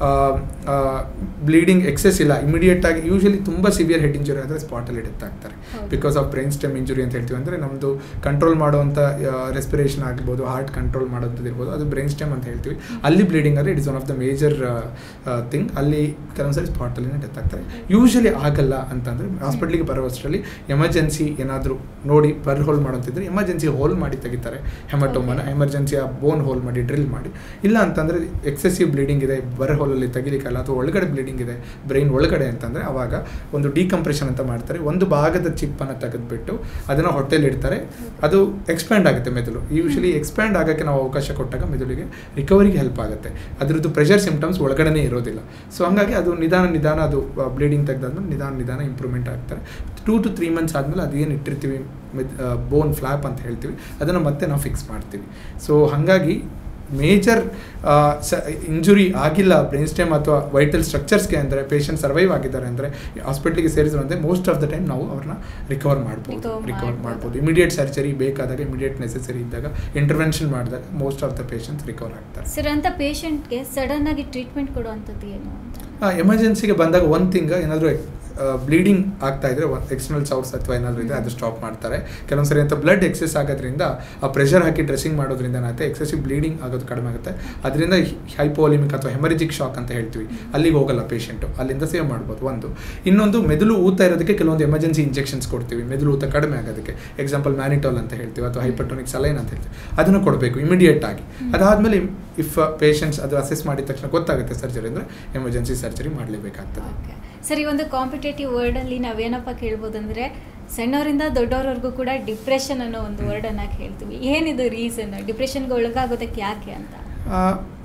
bleeding excess ಇಲ್ಲ ಇಮಿಡಿಯೇಟ್ ಆಗಿ, ಯೂಶಲಿ ತುಂಬ ಸಿವಿಯರ್ ಹೆಡ್ ಇಂಜುರಿ ಆದರೆ ಸ್ಪಾಟಲ್ಲಿ ಡೆತ್ ಆಗ್ತಾರೆ because of brain stem injury ಅಂತ ಹೇಳ್ತೀವಿ. ಅಂದರೆ ನಮ್ಮದು ಕಂಟ್ರೋಲ್ ಮಾಡುವಂಥ ರೆಸ್ಪಿರೇಷನ್ ಆಗಿರ್ಬೋದು, ಹಾರ್ಟ್ ಕಂಟ್ರೋಲ್ ಮಾಡೋದು ಇರ್ಬೋದು, ಅದು ಬ್ರೈನ್ ಸ್ಟೆಮ್ ಅಂತ ಹೇಳ್ತೀವಿ. ಅಲ್ಲಿ ಬ್ಲೀಡಿಂಗ್ ಆದರೆ it is one of the major thing. ಅಲ್ಲಿ ಕೆಲವೊಂದ್ಸರಿ ಸ್ಪಾಟಲ್ಲಿನೇ ಡೆತ್ ಆಗ್ತಾರೆ. ಯೂಶಲಿ ಆಗಲ್ಲ ಅಂತಂದರೆ ಹಾಸ್ಪಿಟ್ಲಿಗೆ ಬರೋಷ್ಟರಲ್ಲಿ ಎಮರ್ಜೆನ್ಸಿ ಏನಾದರೂ ನೋಡಿ ಬರ್ ಹೋಲ್ ಮಾಡೋಂತಿದ್ರೆ ಎಮರ್ಜೆನ್ಸಿ ಹೋಲ್ ಮಾಡಿ ತೆಗಿತಾರೆ ಹೆಮಟೋಮನ. ಎಮರ್ಜೆನ್ಸಿ ಆ ಬೋನ್ ಹೋಲ್ ಮಾಡಿ ಡ್ರಿಲ್ ಮಾಡಿ. ಇಲ್ಲ ಅಂತಂದರೆ ಎಕ್ಸೆಸಿವ್ ಬ್ಲೀಡಿಂಗ್ ಇದೆ, ಬರ್ ಹೋಲಲ್ಲಿ ತೆಗಿಲಿಕ್ಕಲ್ಲ, ಅಥವಾ ಒಳಗಡೆ ಬ್ಲೀಡಿಂಗ್ ಇದೆ ಬ್ರೈನ್ ಒಳಗಡೆ ಅಂತಂದರೆ ಆವಾಗ ಒಂದು ಡಿಕಂಪ್ರೆಷನ್ ಅಂತ ಮಾಡ್ತಾರೆ. ಒಂದು ಭಾಗದ ಚಿಪ್ಪನ್ನು ತೆಗೆದುಬಿಟ್ಟು ಅದನ್ನು ಹೊಟ್ಟೆಲಿ ಇಡ್ತಾರೆ. ಅದು ಎಕ್ಸ್ಪ್ಯಾಂಡ್ ಆಗುತ್ತೆ ಮೆದುಳು. ಯೂಶಲಿ ಎಕ್ಸ್ಪ್ಯಾಂಡ್ ಆಗೋಕ್ಕೆ ನಾವು ಅವಕಾಶ ಕೊಟ್ಟಾಗ ಮೆದುಳಿಗೆ ರಿಕವರಿಗೆ ಹೆಲ್ಪ್ ಆಗುತ್ತೆ. ಅದರದ್ದು ಪ್ರೆಷರ್ ಸಿಂಪ್ಟಮ್ಸ್ ಒಳಗಡೆ ಇರೋದಿಲ್ಲ. ಸೊ ಹಂಗಾಗಿ ಅದು ನಿಧಾನ ಅದು ಬ್ಲೀಡಿಂಗ್ ತೆಗೆದಾದ್ಮೇಲೆ ನಿಧಾನ ಇಂಪ್ರೂವ್ಮೆಂಟ್ ಆಗ್ತಾರೆ. 2 to 3 months ಆದಮೇಲೆ ಅದೇನು ಇಟ್ಟಿರ್ತೀವಿ ಬೋನ್ ಫ್ಲ್ಯಾಪ್ ಅಂತ ಹೇಳ್ತೀವಿ, ಅದನ್ನು ಮತ್ತೆ ನಾವು ಫಿಕ್ಸ್ ಮಾಡ್ತೀವಿ. ಸೊ ಹಾಗಾಗಿ ಮೇಜರ್ ಇಂಜುರಿ ಆಗಿಲ್ಲ ಬ್ರೈನ್ ಸ್ಟೆಮ್ ಅಥವಾ ವೈಟಲ್ ಸ್ಟ್ರಕ್ಚರ್ಸ್ಗೆ ಅಂದರೆ ಪೇಷಂಟ್ ಸರ್ವೈವ್ ಆಗಿದ್ದಾರೆ ಅಂದರೆ ಹಾಸ್ಪಿಟ್ಲಿಗೆ ಸೇರಿದ್ರು ಅಂದರೆ ಮೋಸ್ಟ್ ಆಫ್ ದ ಟೈಮ್ ನಾವು ಅವ್ರನ್ನ ರಿಕವರ್ ಮಾಡ್ಬೋದು. ಇಮಿಡಿಯೇಟ್ ಸರ್ಜರಿ ಬೇಕಾದಾಗ, ಇಮಿಡಿಯೇಟ್ ನೆಸೆಸರಿ ಇದ್ದಾಗ, ಇಂಟರ್ವೆನ್ಷನ್ ಮಾಡಿದಾಗ most of the patients recover ಆಗ್ತಾರೆ. ಸರ್, ಅಂತ ಪೇಷಂಟ್ಗೆ ಸಡನ್ ಆಗಿ ಟ್ರೀಟ್ಮೆಂಟ್ ಕೊಡುವಂಥದ್ದು ಏನು ಅಂತ? ಎಮರ್ಜೆನ್ಸಿಗೆ ಬಂದಾಗ ಒಂದು ಥಿಂಗ್, ಏನಾದರೂ ಬ್ಲೀಡಿಂಗ್ ಆಗ್ತಾ ಇದ್ರೆ ಎಕ್ಸ್ಟರ್ನಲ್ ಸೌರ್ಸ್ ಅಥವಾ ಏನಾದರೂ ಇದೆ ಅದು ಸ್ಟಾಪ್ ಮಾಡ್ತಾರೆ. ಕೆಲವೊಂದು ಸರಿ ಅಂತ ಬ್ಲಡ್ ಎಕ್ಸೆಸ್ ಆಗೋದ್ರಿಂದ ಆ ಪ್ರೆಷರ್ ಹಾಕಿ ಡ್ರೆಸ್ಸಿಂಗ್ ಮಾಡೋದ್ರಿಂದ ಏನಾಗುತ್ತೆ, ಎಕ್ಸೆಸಿವ್ ಬ್ಲೀಡಿಂಗ್ ಆಗೋದು ಕಡಿಮೆ ಆಗುತ್ತೆ. ಅದರಿಂದ ಹೈಪೋಲಿಮಿಕ್ ಅಥವಾ ಹೆಮರಿಜಿಕ್ ಶಾಕ್ ಅಂತ ಹೇಳ್ತೀವಿ, ಅಲ್ಲಿಗೆ ಹೋಗಲ್ಲ ಪೇಷಂಟು, ಅಲ್ಲಿಂದ ಸೇವ್ ಮಾಡ್ಬೋದು. ಒಂದು ಇನ್ನೊಂದು ಮೆದುಳು ಊತ ಇರೋದಕ್ಕೆ ಕೆಲವೊಂದು ಎಮರ್ಜೆನ್ಸಿ ಇಂಜೆಕ್ಷನ್ಸ್ ಕೊಡ್ತೀವಿ ಮೆದುಳು ಊತ ಕಡಿಮೆ ಆಗೋದಕ್ಕೆ. ಎಕ್ಸಾಂಪಲ್ ಮ್ಯಾನಿಟೋಲ್ ಅಂತ ಹೇಳ್ತೀವಿ ಅಥವಾ ಹೈಪರ್ಟೋನಿಕ್ ಸಲೈನ್ ಅಂತ ಹೇಳ್ತೀವಿ, ಅದನ್ನು ಕೊಡಬೇಕು ಇಮಿಡಿಯೇಟ್ ಆಗಿ. ಅದಾದಮೇಲೆ ಇಫ್ ಪೇಷಂಟ್ಸ್ ಅದು ಅಸೆಸ್ ಮಾಡಿದ ತಕ್ಷಣ ಗೊತ್ತಾಗುತ್ತೆ ಸರ್ಜರಿ ಅಂದರೆ ಎಮರ್ಜೆನ್ಸಿ ಸರ್ಜರಿ ಮಾಡಲೇಬೇಕಾಗ್ತದೆ. ಸರಿ, ಒಂದು ಕಾಂಪಿಟೇಟಿವ್ ವರ್ಡಲ್ಲಿ ನಾವೇನಪ್ಪ ಕೇಳ್ಬೋದಂದರೆ ಸಣ್ಣವರಿಂದ ದೊಡ್ಡವರವರೆಗೂ ಕೂಡ ಡಿಪ್ರೆಷನ್ ಅನ್ನೋ ಒಂದು ವರ್ಡನ್ನು ಹೇಳ್ತೀವಿ. ಏನಿದು ರೀಸನ್, ಡಿಪ್ರೆಷನ್ಗೆ ಒಳಗಾಗೋದಕ್ಕೆ ಯಾಕೆ ಅಂತ?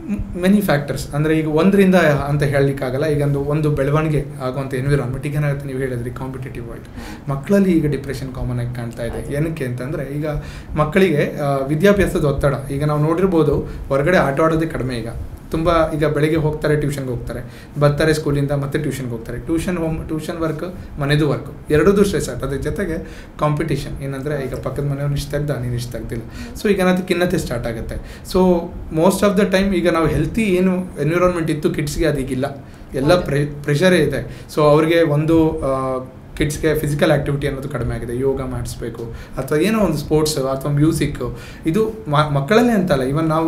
Many factors. ಅಂದರೆ ಈಗ ಒಂದರಿಂದ ಅಂತ ಹೇಳಲಿಕ್ಕಾಗಲ್ಲ. ಈಗ ಒಂದು ಬೆಳವಣಿಗೆ ಆಗುವಂಥ ಎನ್ವಿರಾನ್ಮೆಂಟ್. ಈಗ ಏನಾಗುತ್ತೆ, ನೀವು ಹೇಳಿದ್ರಿ ಕಾಂಪಿಟೇಟಿವ್ ವರ್ಲ್ಡ್, ಮಕ್ಕಳಲ್ಲಿ ಈಗ ಡಿಪ್ರೆಷನ್ ಕಾಮನ್ ಆಗಿ ಕಾಣ್ತಾ ಇದೆ. ಏನಕ್ಕೆ ಅಂತಂದರೆ ಈಗ ಮಕ್ಕಳಿಗೆ ವಿದ್ಯಾಭ್ಯಾಸದ ಒತ್ತಡ. ಈಗ ನಾವು ನೋಡಿರ್ಬೋದು, ಹೊರಗಡೆ ಆಟ ಆಡೋದೇ ಕಡಿಮೆ. ತುಂಬ ಈಗ ಬೆಳಗ್ಗೆ ಹೋಗ್ತಾರೆ, ಟ್ಯೂಷನ್ಗೆ ಹೋಗ್ತಾರೆ, ಬರ್ತಾರೆ ಸ್ಕೂಲಿಂದ ಮತ್ತೆ ಟ್ಯೂಷನ್ಗೆ ಹೋಗ್ತಾರೆ. ಟ್ಯೂಷನ್ ವರ್ಕ್, ಮನೆದು ವರ್ಕ್ ಎರಡೂ ಸ್ಟ್ರೆಸ್ ಆಗ್ತದೆ. ಅದ್ರ ಜೊತೆಗೆ ಕಾಂಪಿಟೇಷನ್ ಏನಂದರೆ ಈಗ ಪಕ್ಕದ ಮನೆಯವ್ರು ಇಷ್ಟು ತೆಗ್ದ, ನೀನು ಇಷ್ಟು ತೆಗ್ದಿಲ್ಲ. ಸೊ ಈಗ ಏನಾದ್ರು ಖಿನ್ನತೆ ಸ್ಟಾರ್ಟ್ ಆಗುತ್ತೆ. So most of the time ಈಗ ನಾವು ಹೆಲ್ತಿ ಏನು ಎನ್ವಿರಾನ್ಮೆಂಟ್ ಇತ್ತು ಕಿಡ್ಸ್ಗೆ ಅದೀಗಿಲ್ಲ. ಎಲ್ಲ ಪ್ರೆಷರೇ ಇದೆ. ಸೊ ಅವ್ರಿಗೆ ಒಂದು ಕಿಡ್ಸ್ಗೆ ಫಿಸಿಕಲ್ ಆ್ಯಕ್ಟಿವಿಟಿ ಅನ್ನೋದು ಕಡಿಮೆ ಆಗಿದೆ. ಯೋಗ ಮಾಡಿಸ್ಬೇಕು ಅಥವಾ ಏನೋ ಒಂದು ಸ್ಪೋರ್ಟ್ಸ್ ಅಥವಾ ಮ್ಯೂಸಿಕ್ಕು. ಇದು ಮಕ್ಕಳಲ್ಲೇ ಅಂತಲ್ಲ, ಇವನ್ ನಾವು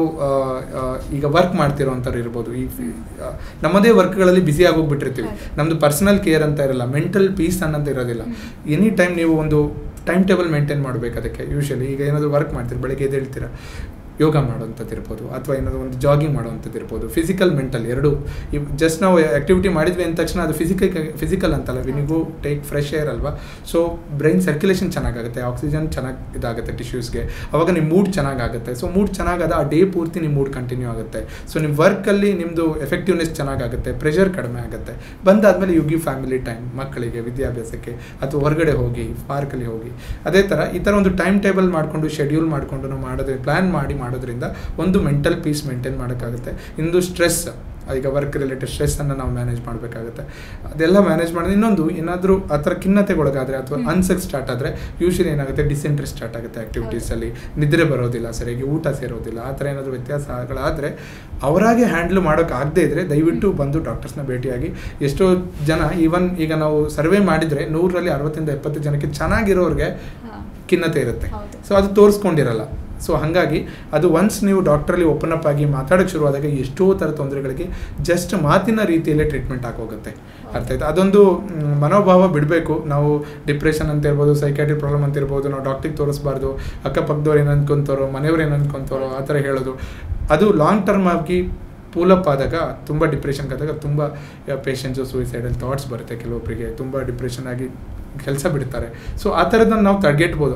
ಈಗ ವರ್ಕ್ ಮಾಡ್ತಿರೋವಂಥವ್ರು ಇರ್ಬೋದು. ಈ ನಮ್ಮದೇ ವರ್ಕ್ಗಳಲ್ಲಿ ಬ್ಯುಸಿ ಆಗೋಗ್ಬಿಟ್ಟಿರ್ತೀವಿ. ನಮ್ಮದು ಪರ್ಸನಲ್ ಕೇರ್ ಅಂತ ಇರಲ್ಲ, ಮೆಂಟಲ್ ಪೀಸ್ ಅನ್ನೋದು ಇರೋದಿಲ್ಲ. ಎನಿ ಟೈಮ್ ನೀವು ಒಂದು ಟೈಮ್ ಟೇಬಲ್ ಮೇಂಟೈನ್ ಮಾಡಬೇಕು ಅದಕ್ಕೆ. ಯೂಶ್ವಲಿ ಈಗ ಏನಾದರೂ ವರ್ಕ್ ಮಾಡ್ತೀರಿ, ಬೆಳಗ್ಗೆ ಎದ್ದೇಳ್ತೀರಾ, ಯೋಗ ಮಾಡೋವಂಥದ್ದು ಇರ್ಬೋದು ಅಥವಾ ಏನಾದರೂ ಒಂದು ಜಾಗಿಂಗ್ ಮಾಡೋವಂಥದ್ದು ಇರ್ಬೋದು. ಫಿಸಿಕಲ್ ಮೆಂಟಲ್ ಎರಡೂ. ಜಸ್ಟ್ ನಾವು ಆ್ಯಕ್ಟಿವಿಟಿ ಮಾಡಿದ್ವಿ ಅಂದ ತಕ್ಷಣ ಅದು ಫಿಸಿಕಲ್ ಅಂತಲ್ಲ, when you go take fresh air ಅಲ್ವಾ. ಸೊ ಬ್ರೈನ್ ಸರ್ಕ್ಯುಲೇಷನ್ ಚೆನ್ನಾಗಾಗುತ್ತೆ, ಆಕ್ಸಿಜನ್ ಚೆನ್ನಾಗಿ ಇದಾಗುತ್ತೆ ಟಿಶ್ಯೂಸ್ಗೆ, ಅವಾಗ ನಿಮ್ಮ ಮೂಡ್ ಚೆನ್ನಾಗಾಗುತ್ತೆ. ಸೊ ಮೂಡ್ ಚೆನ್ನಾಗಾದ ಆ ಡೇ ಪೂರ್ತಿ ನಿಮ್ಮ ಮೂಡ್ ಕಂಟಿನ್ಯೂ ಆಗುತ್ತೆ. ಸೊ ನಿಮ್ಮ ವರ್ಕಲ್ಲಿ ನಿಮ್ಮದು ಎಫೆಕ್ಟಿವ್ನೆಸ್ ಚೆನ್ನಾಗಾಗುತ್ತೆ, ಪ್ರೆಷರ್ ಕಡಿಮೆ ಆಗುತ್ತೆ. ಬಂದಾದಮೇಲೆ ಯು ಗಿವ್ ಫ್ಯಾಮಿಲಿ ಟೈಮ್, ಮಕ್ಕಳಿಗೆ ವಿದ್ಯಾಭ್ಯಾಸಕ್ಕೆ ಅಥವಾ ಹೊರಗಡೆ ಹೋಗಿ ಪಾರ್ಕಲ್ಲಿ ಹೋಗಿ. ಅದೇ ಥರ ಈ ಥರ ಒಂದು ಟೈಮ್ ಟೇಬಲ್ ಮಾಡಿಕೊಂಡು ಶೆಡ್ಯೂಲ್ ಮಾಡಿಕೊಂಡು ನಾವು ಮಾಡೋದು, ಪ್ಲ್ಯಾನ್ ಮಾಡೋದ್ರಿಂದ ಒಂದು ಮೆಂಟಲ್ ಪೀಸ್ ಮೇಂಟೈನ್ ಮಾಡೋಕ್ಕಾಗುತ್ತೆ. ಇಂದು ಸ್ಟ್ರೆಸ್, ಈಗ ವರ್ಕ್ ರಿಲೇಟೆಡ್ ಸ್ಟ್ರೆಸ್ಸನ್ನು ನಾವು ಮ್ಯಾನೇಜ್ ಮಾಡಬೇಕಾಗುತ್ತೆ. ಅದೆಲ್ಲ ಮ್ಯಾನೇಜ್ ಮಾಡೋದು. ಇನ್ನೊಂದು ಏನಾದರೂ ಆ ಥರ ಖಿನ್ನತೆಗೊಳಗಾದರೆ ಅಥವಾ ಅನ್ಸೆಕ್ ಸ್ಟಾರ್ಟ್ ಆದರೆ ಯೂಶ್ವಲಿ ಏನಾಗುತ್ತೆ, ಡಿಸೆಂಟ್ರೆಸ್ಟ್ ಸ್ಟಾರ್ಟ್ ಆಗುತ್ತೆ ಆ್ಯಕ್ಟಿವಿಟೀಸಲ್ಲಿ. ನಿದ್ರೆ ಬರೋದಿಲ್ಲ, ಸರಿಯಾಗಿ ಊಟ ಸೇರೋದಿಲ್ಲ. ಆ ಥರ ಏನಾದರೂ ವ್ಯತ್ಯಾಸಗಳಾದರೆ ಅವರಾಗೆ ಹ್ಯಾಂಡ್ಲ್ ಮಾಡೋಕ್ಕಾಗದೇ ಇದ್ದರೆ ದಯವಿಟ್ಟು ಬಂದು ಡಾಕ್ಟರ್ಸ್ನ ಭೇಟಿಯಾಗಿ. ಎಷ್ಟೋ ಜನ ಈವನ್ ಈಗ ನಾವು ಸರ್ವೆ ಮಾಡಿದರೆ 100ರಲ್ಲಿ 60-70 ಜನಕ್ಕೆ ಚೆನ್ನಾಗಿರೋರಿಗೆ ಖಿನ್ನತೆ ಇರುತ್ತೆ. ಸೊ ಅದು ತೋರಿಸ್ಕೊಂಡಿರಲ್ಲ. ಸೊ ಹಾಗಾಗಿ ಅದು ಒನ್ಸ್ ನೀವು ಡಾಕ್ಟ್ರಲ್ಲಿ ಓಪನ್ ಅಪ್ ಆಗಿ ಮಾತಾಡೋಕ್ಕೆ ಶುರುವಾದಾಗ ಎಷ್ಟೋ ಥರ ತೊಂದರೆಗಳಿಗೆ ಜಸ್ಟ್ ಮಾತಿನ ರೀತಿಯಲ್ಲೇ ಟ್ರೀಟ್ಮೆಂಟ್ ಆಗೋಗುತ್ತೆ. ಅರ್ಥ ಆಯ್ತು? ಅದೊಂದು ಮನೋಭಾವ ಬಿಡಬೇಕು. ನಾವು ಡಿಪ್ರೆಷನ್ ಅಂತ ಇರ್ಬೋದು, ಸೈಕ್ಯಾಟ್ರಿಕ್ ಪ್ರಾಬ್ಲಮ್ ಅಂತ ಇರ್ಬೋದು, ನಾವು ಡಾಕ್ಟ್ರಿಗೆ ತೋರಿಸ್ಬಾರ್ದು, ಅಕ್ಕಪಕ್ಕದವ್ರು ಏನು ಅಂದ್ಕೊತಾರೋ, ಮನೆಯವ್ರು ಏನು ಅಂದ್ಕೊತಾರೋ ಆ ಥರ ಹೇಳೋದು. ಅದು ಲಾಂಗ್ ಟರ್ಮ್ ಆಗಿ ಪೂಲಪ್ ಆದಾಗ, ತುಂಬ ಡಿಪ್ರೆಷನ್ಗೆ ಆದಾಗ ತುಂಬ ಪೇಷಂಟ್ಸು ಸೂಯಿಸೈಡಲ್ ಥಾಟ್ಸ್ ಬರುತ್ತೆ. ಕೆಲವೊಬ್ಬರಿಗೆ ತುಂಬ ಡಿಪ್ರೆಷನ್ ಆಗಿ ಕೆಲಸ ಬಿಡ್ತಾರೆ. ಸೊ ಆ ಥರದನ್ನು ನಾವು ತಡೆಗಟ್ಬೋದು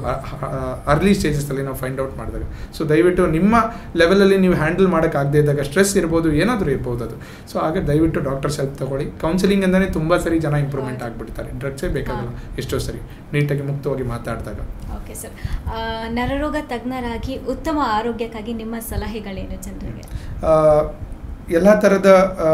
ಅರ್ಲಿ ಸ್ಟೇಜಸಲ್ಲಿ ನಾವು ಫೈಂಡ್ ಔಟ್ ಮಾಡಿದಾಗ. ಸೊ ದಯವಿಟ್ಟು ನಿಮ್ಮ ಲೆವೆಲಲ್ಲಿ ನೀವು ಹ್ಯಾಂಡಲ್ ಮಾಡೋಕ್ಕಾಗದೇ ಇದ್ದಾಗ, ಸ್ಟ್ರೆಸ್ ಇರ್ಬೋದು, ಏನಾದರೂ ಇರ್ಬೋದು ಅದು. ಸೊ ಆಗ ದಯವಿಟ್ಟು ಡಾಕ್ಟರ್ಸ್ ಹೆಲ್ಪ್ ತೊಗೊಳ್ಳಿ. ಕೌನ್ಸಿಲಿಂಗ್ ಅಂತಲೇ ತುಂಬ ಸರಿ ಜನ ಇಂಪ್ರೂವ್ಮೆಂಟ್ ಆಗಿಬಿಡ್ತಾರೆ. ಡ್ರಗ್ಸೇ ಬೇಕಾಗಲ್ಲ ಎಷ್ಟೋ ಸರಿ ನೀಟಾಗಿ ಮುಕ್ತವಾಗಿ ಮಾತಾಡಿದಾಗ. ಓಕೆ ಸರ್, ನರರೋಗ ತಜ್ಞರಾಗಿ ಉತ್ತಮ ಆರೋಗ್ಯಕ್ಕಾಗಿ ನಿಮ್ಮ ಸಲಹೆಗಳೇನು ಜನರಿಗೆ? ಎಲ್ಲ ಥರದ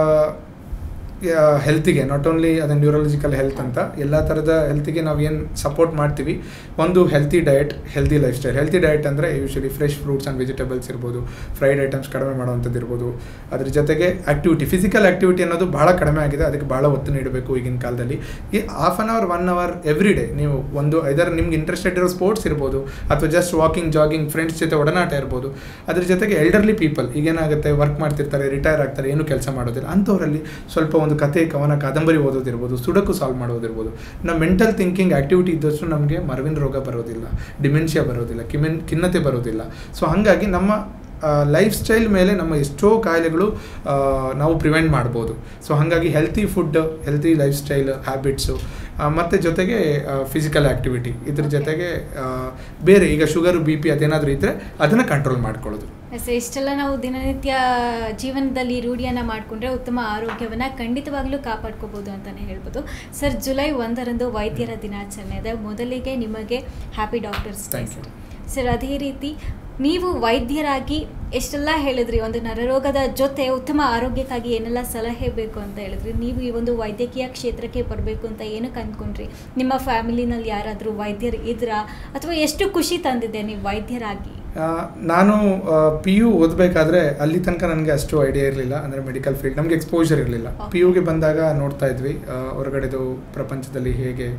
ಹೆಲ್ತಿಗೆ, ನಾಟ್ ಓನ್ಲಿ ಅದು ನ್ಯೂರಾಲಜಿಕಲ್ ಹೆಲ್ತ್ ಅಂತ, ಎಲ್ಲ ಥರದ ಹೆಲ್ತಿಗೆ ನಾವು ಏನು ಸಪೋರ್ಟ್ ಮಾಡ್ತೀವಿ. ಒಂದು healthy diet, healthy lifestyle. Healthy diet ಅಂದರೆ usually fresh fruits and vegetables ಇರ್ಬೋದು, ಫ್ರೈಡ್ ಐಟಮ್ಸ್ ಕಡಿಮೆ ಮಾಡುವಂಥದ್ದು ಇರ್ಬೋದು. ಅದ್ರ ಜೊತೆಗೆ ಆ್ಯಕ್ಟಿವಿಟಿ, ಫಿಸಿಕಲ್ ಆ್ಯಕ್ಟಿವಿಟಿ ಅನ್ನೋದು ಭಾಳ ಕಡಿಮೆ ಆಗಿದೆ. ಅದಕ್ಕೆ ಭಾಳ ಒತ್ತು ನೀಡಬೇಕು ಈಗಿನ ಕಾಲದಲ್ಲಿ. ಈ half an hour 1 hour every day ನೀವು ಒಂದು ಐದರ್ ನಿಮ್ಗೆ ಇಂಟ್ರೆಸ್ಟೆಡ್ ಇರೋ ಸ್ಪೋರ್ಟ್ಸ್ ಇರ್ಬೋದು ಅಥವಾ ಜಸ್ಟ್ ವಾಕಿಂಗ್, ಜಾಗಿಂಗ್, ಫ್ರೆಂಡ್ಸ್ ಜೊತೆ ಒಡನಾಟ ಇರ್ಬೋದು. ಅದ್ರ ಜೊತೆಗೆ ಎಲ್ಡರ್ಲಿ ಪೀಪಲ್ ಈಗೇನಾಗುತ್ತೆ, ವರ್ಕ್ ಮಾಡ್ತಿರ್ತಾರೆ, ರಿಟೈರ್ ಆಗ್ತಾರೆ, ಏನು ಕೆಲಸ ಮಾಡೋದಿಲ್ಲ, ಅಂಥವರಲ್ಲಿ ಸ್ವಲ್ಪ ಒಂದು ಕಥೆ, ಕವನ, ಕಾದಂಬರಿ ಓದೋದಿರ್ಬೋದು, ಸುಡಕು ಸಾಲ್ವ್ ಮಾಡೋದಿರ್ಬೋದು. ನಮ್ಮ ಮೆಂಟಲ್ ಥಿಂಕಿಂಗ್ ಆ್ಯಕ್ಟಿವಿಟಿ ಇದ್ದಷ್ಟು ನಮಗೆ ಮರವಿನ ರೋಗ ಬರೋದಿಲ್ಲ, ಡಿಮೆನ್ಷಿಯಾ ಬರೋದಿಲ್ಲ, ಖಿನ್ನತೆ ಬರೋದಿಲ್ಲ. ಸೊ ಹಾಗಾಗಿ ನಮ್ಮ ಲೈಫ್ ಸ್ಟೈಲ್ ಮೇಲೆ ನಮ್ಮ ಎಷ್ಟೋ ಕಾಯಿಲೆಗಳು ನಾವು ಪ್ರಿವೆಂಟ್ ಮಾಡ್ಬೋದು. ಸೊ ಹಾಗಾಗಿ healthy food, healthy lifestyle habits ಮತ್ತು ಜೊತೆಗೆ ಫಿಸಿಕಲ್ ಆ್ಯಕ್ಟಿವಿಟಿ, ಇದ್ರ ಜೊತೆಗೆ ಬೇರೆ ಈಗ ಶುಗರು, ಬಿ ಪಿ ಅದೇನಾದರೂ ಇದ್ದರೆ ಅದನ್ನು ಕಂಟ್ರೋಲ್ ಮಾಡ್ಕೊಳ್ಳೋದು. ಇಷ್ಟೆಲ್ಲ ನಾವು ದಿನನಿತ್ಯ ಜೀವನದಲ್ಲಿ ರೂಢಿಯನ್ನು ಮಾಡಿಕೊಂಡ್ರೆ ಉತ್ತಮ ಆರೋಗ್ಯವನ್ನು ಖಂಡಿತವಾಗ್ಲೂ ಕಾಪಾಡ್ಕೋಬೋದು ಅಂತಲೇ ಹೇಳ್ಬೋದು. ಸರ್, ಜುಲೈ 1ರಂದು ವೈದ್ಯರ ದಿನಾಚರಣೆ ಇದೆ. ಮೊದಲಿಗೆ ನಿಮಗೆ ಹ್ಯಾಪಿ ಡಾಕ್ಟರ್ಸ್ ಡೇ ಸರ್. ಅದೇ ರೀತಿ ನೀವು ವೈದ್ಯರಾಗಿ ಎಷ್ಟೆಲ್ಲ ಹೇಳಿದ್ರಿ, ಒಂದು ನರರೋಗದ ಜೊತೆ ಉತ್ತಮ ಆರೋಗ್ಯಕ್ಕಾಗಿ ಏನೆಲ್ಲ ಸಲಹೆ ಬೇಕು ಅಂತ ಹೇಳಿದ್ರಿ. ನೀವು ಈ ಒಂದು ವೈದ್ಯಕೀಯ ಕ್ಷೇತ್ರಕ್ಕೆ ಬರಬೇಕು ಅಂತ ಏನಕ್ಕೆ ಅಂದ್ಕೊಂಡ್ರಿ? ನಿಮ್ಮ ಫ್ಯಾಮಿಲಿನಲ್ಲಿ ಯಾರಾದರೂ ವೈದ್ಯರು ಇದ್ರಾ ಅಥವಾ ಎಷ್ಟು ಖುಷಿ ತಂದಿದೆ ನೀವು ವೈದ್ಯರಾಗಿ? ನಾನು PU ಓದಬೇಕಾದ್ರೆ ಅಲ್ಲಿ ತನಕ ನನಗೆ ಅಷ್ಟು ಐಡಿಯಾ ಇರಲಿಲ್ಲ. ಅಂದರೆ ಮೆಡಿಕಲ್ ಫೀಲ್ಡ್ ನಮಗೆ ಎಕ್ಸ್ಪೋಜರ್ ಇರಲಿಲ್ಲ. PUಗೆ ಬಂದಾಗ ನೋಡ್ತಾ ಇದ್ವಿ ಹೊರಗಡೆದು ಪ್ರಪಂಚದಲ್ಲಿ ಹೇಗೆ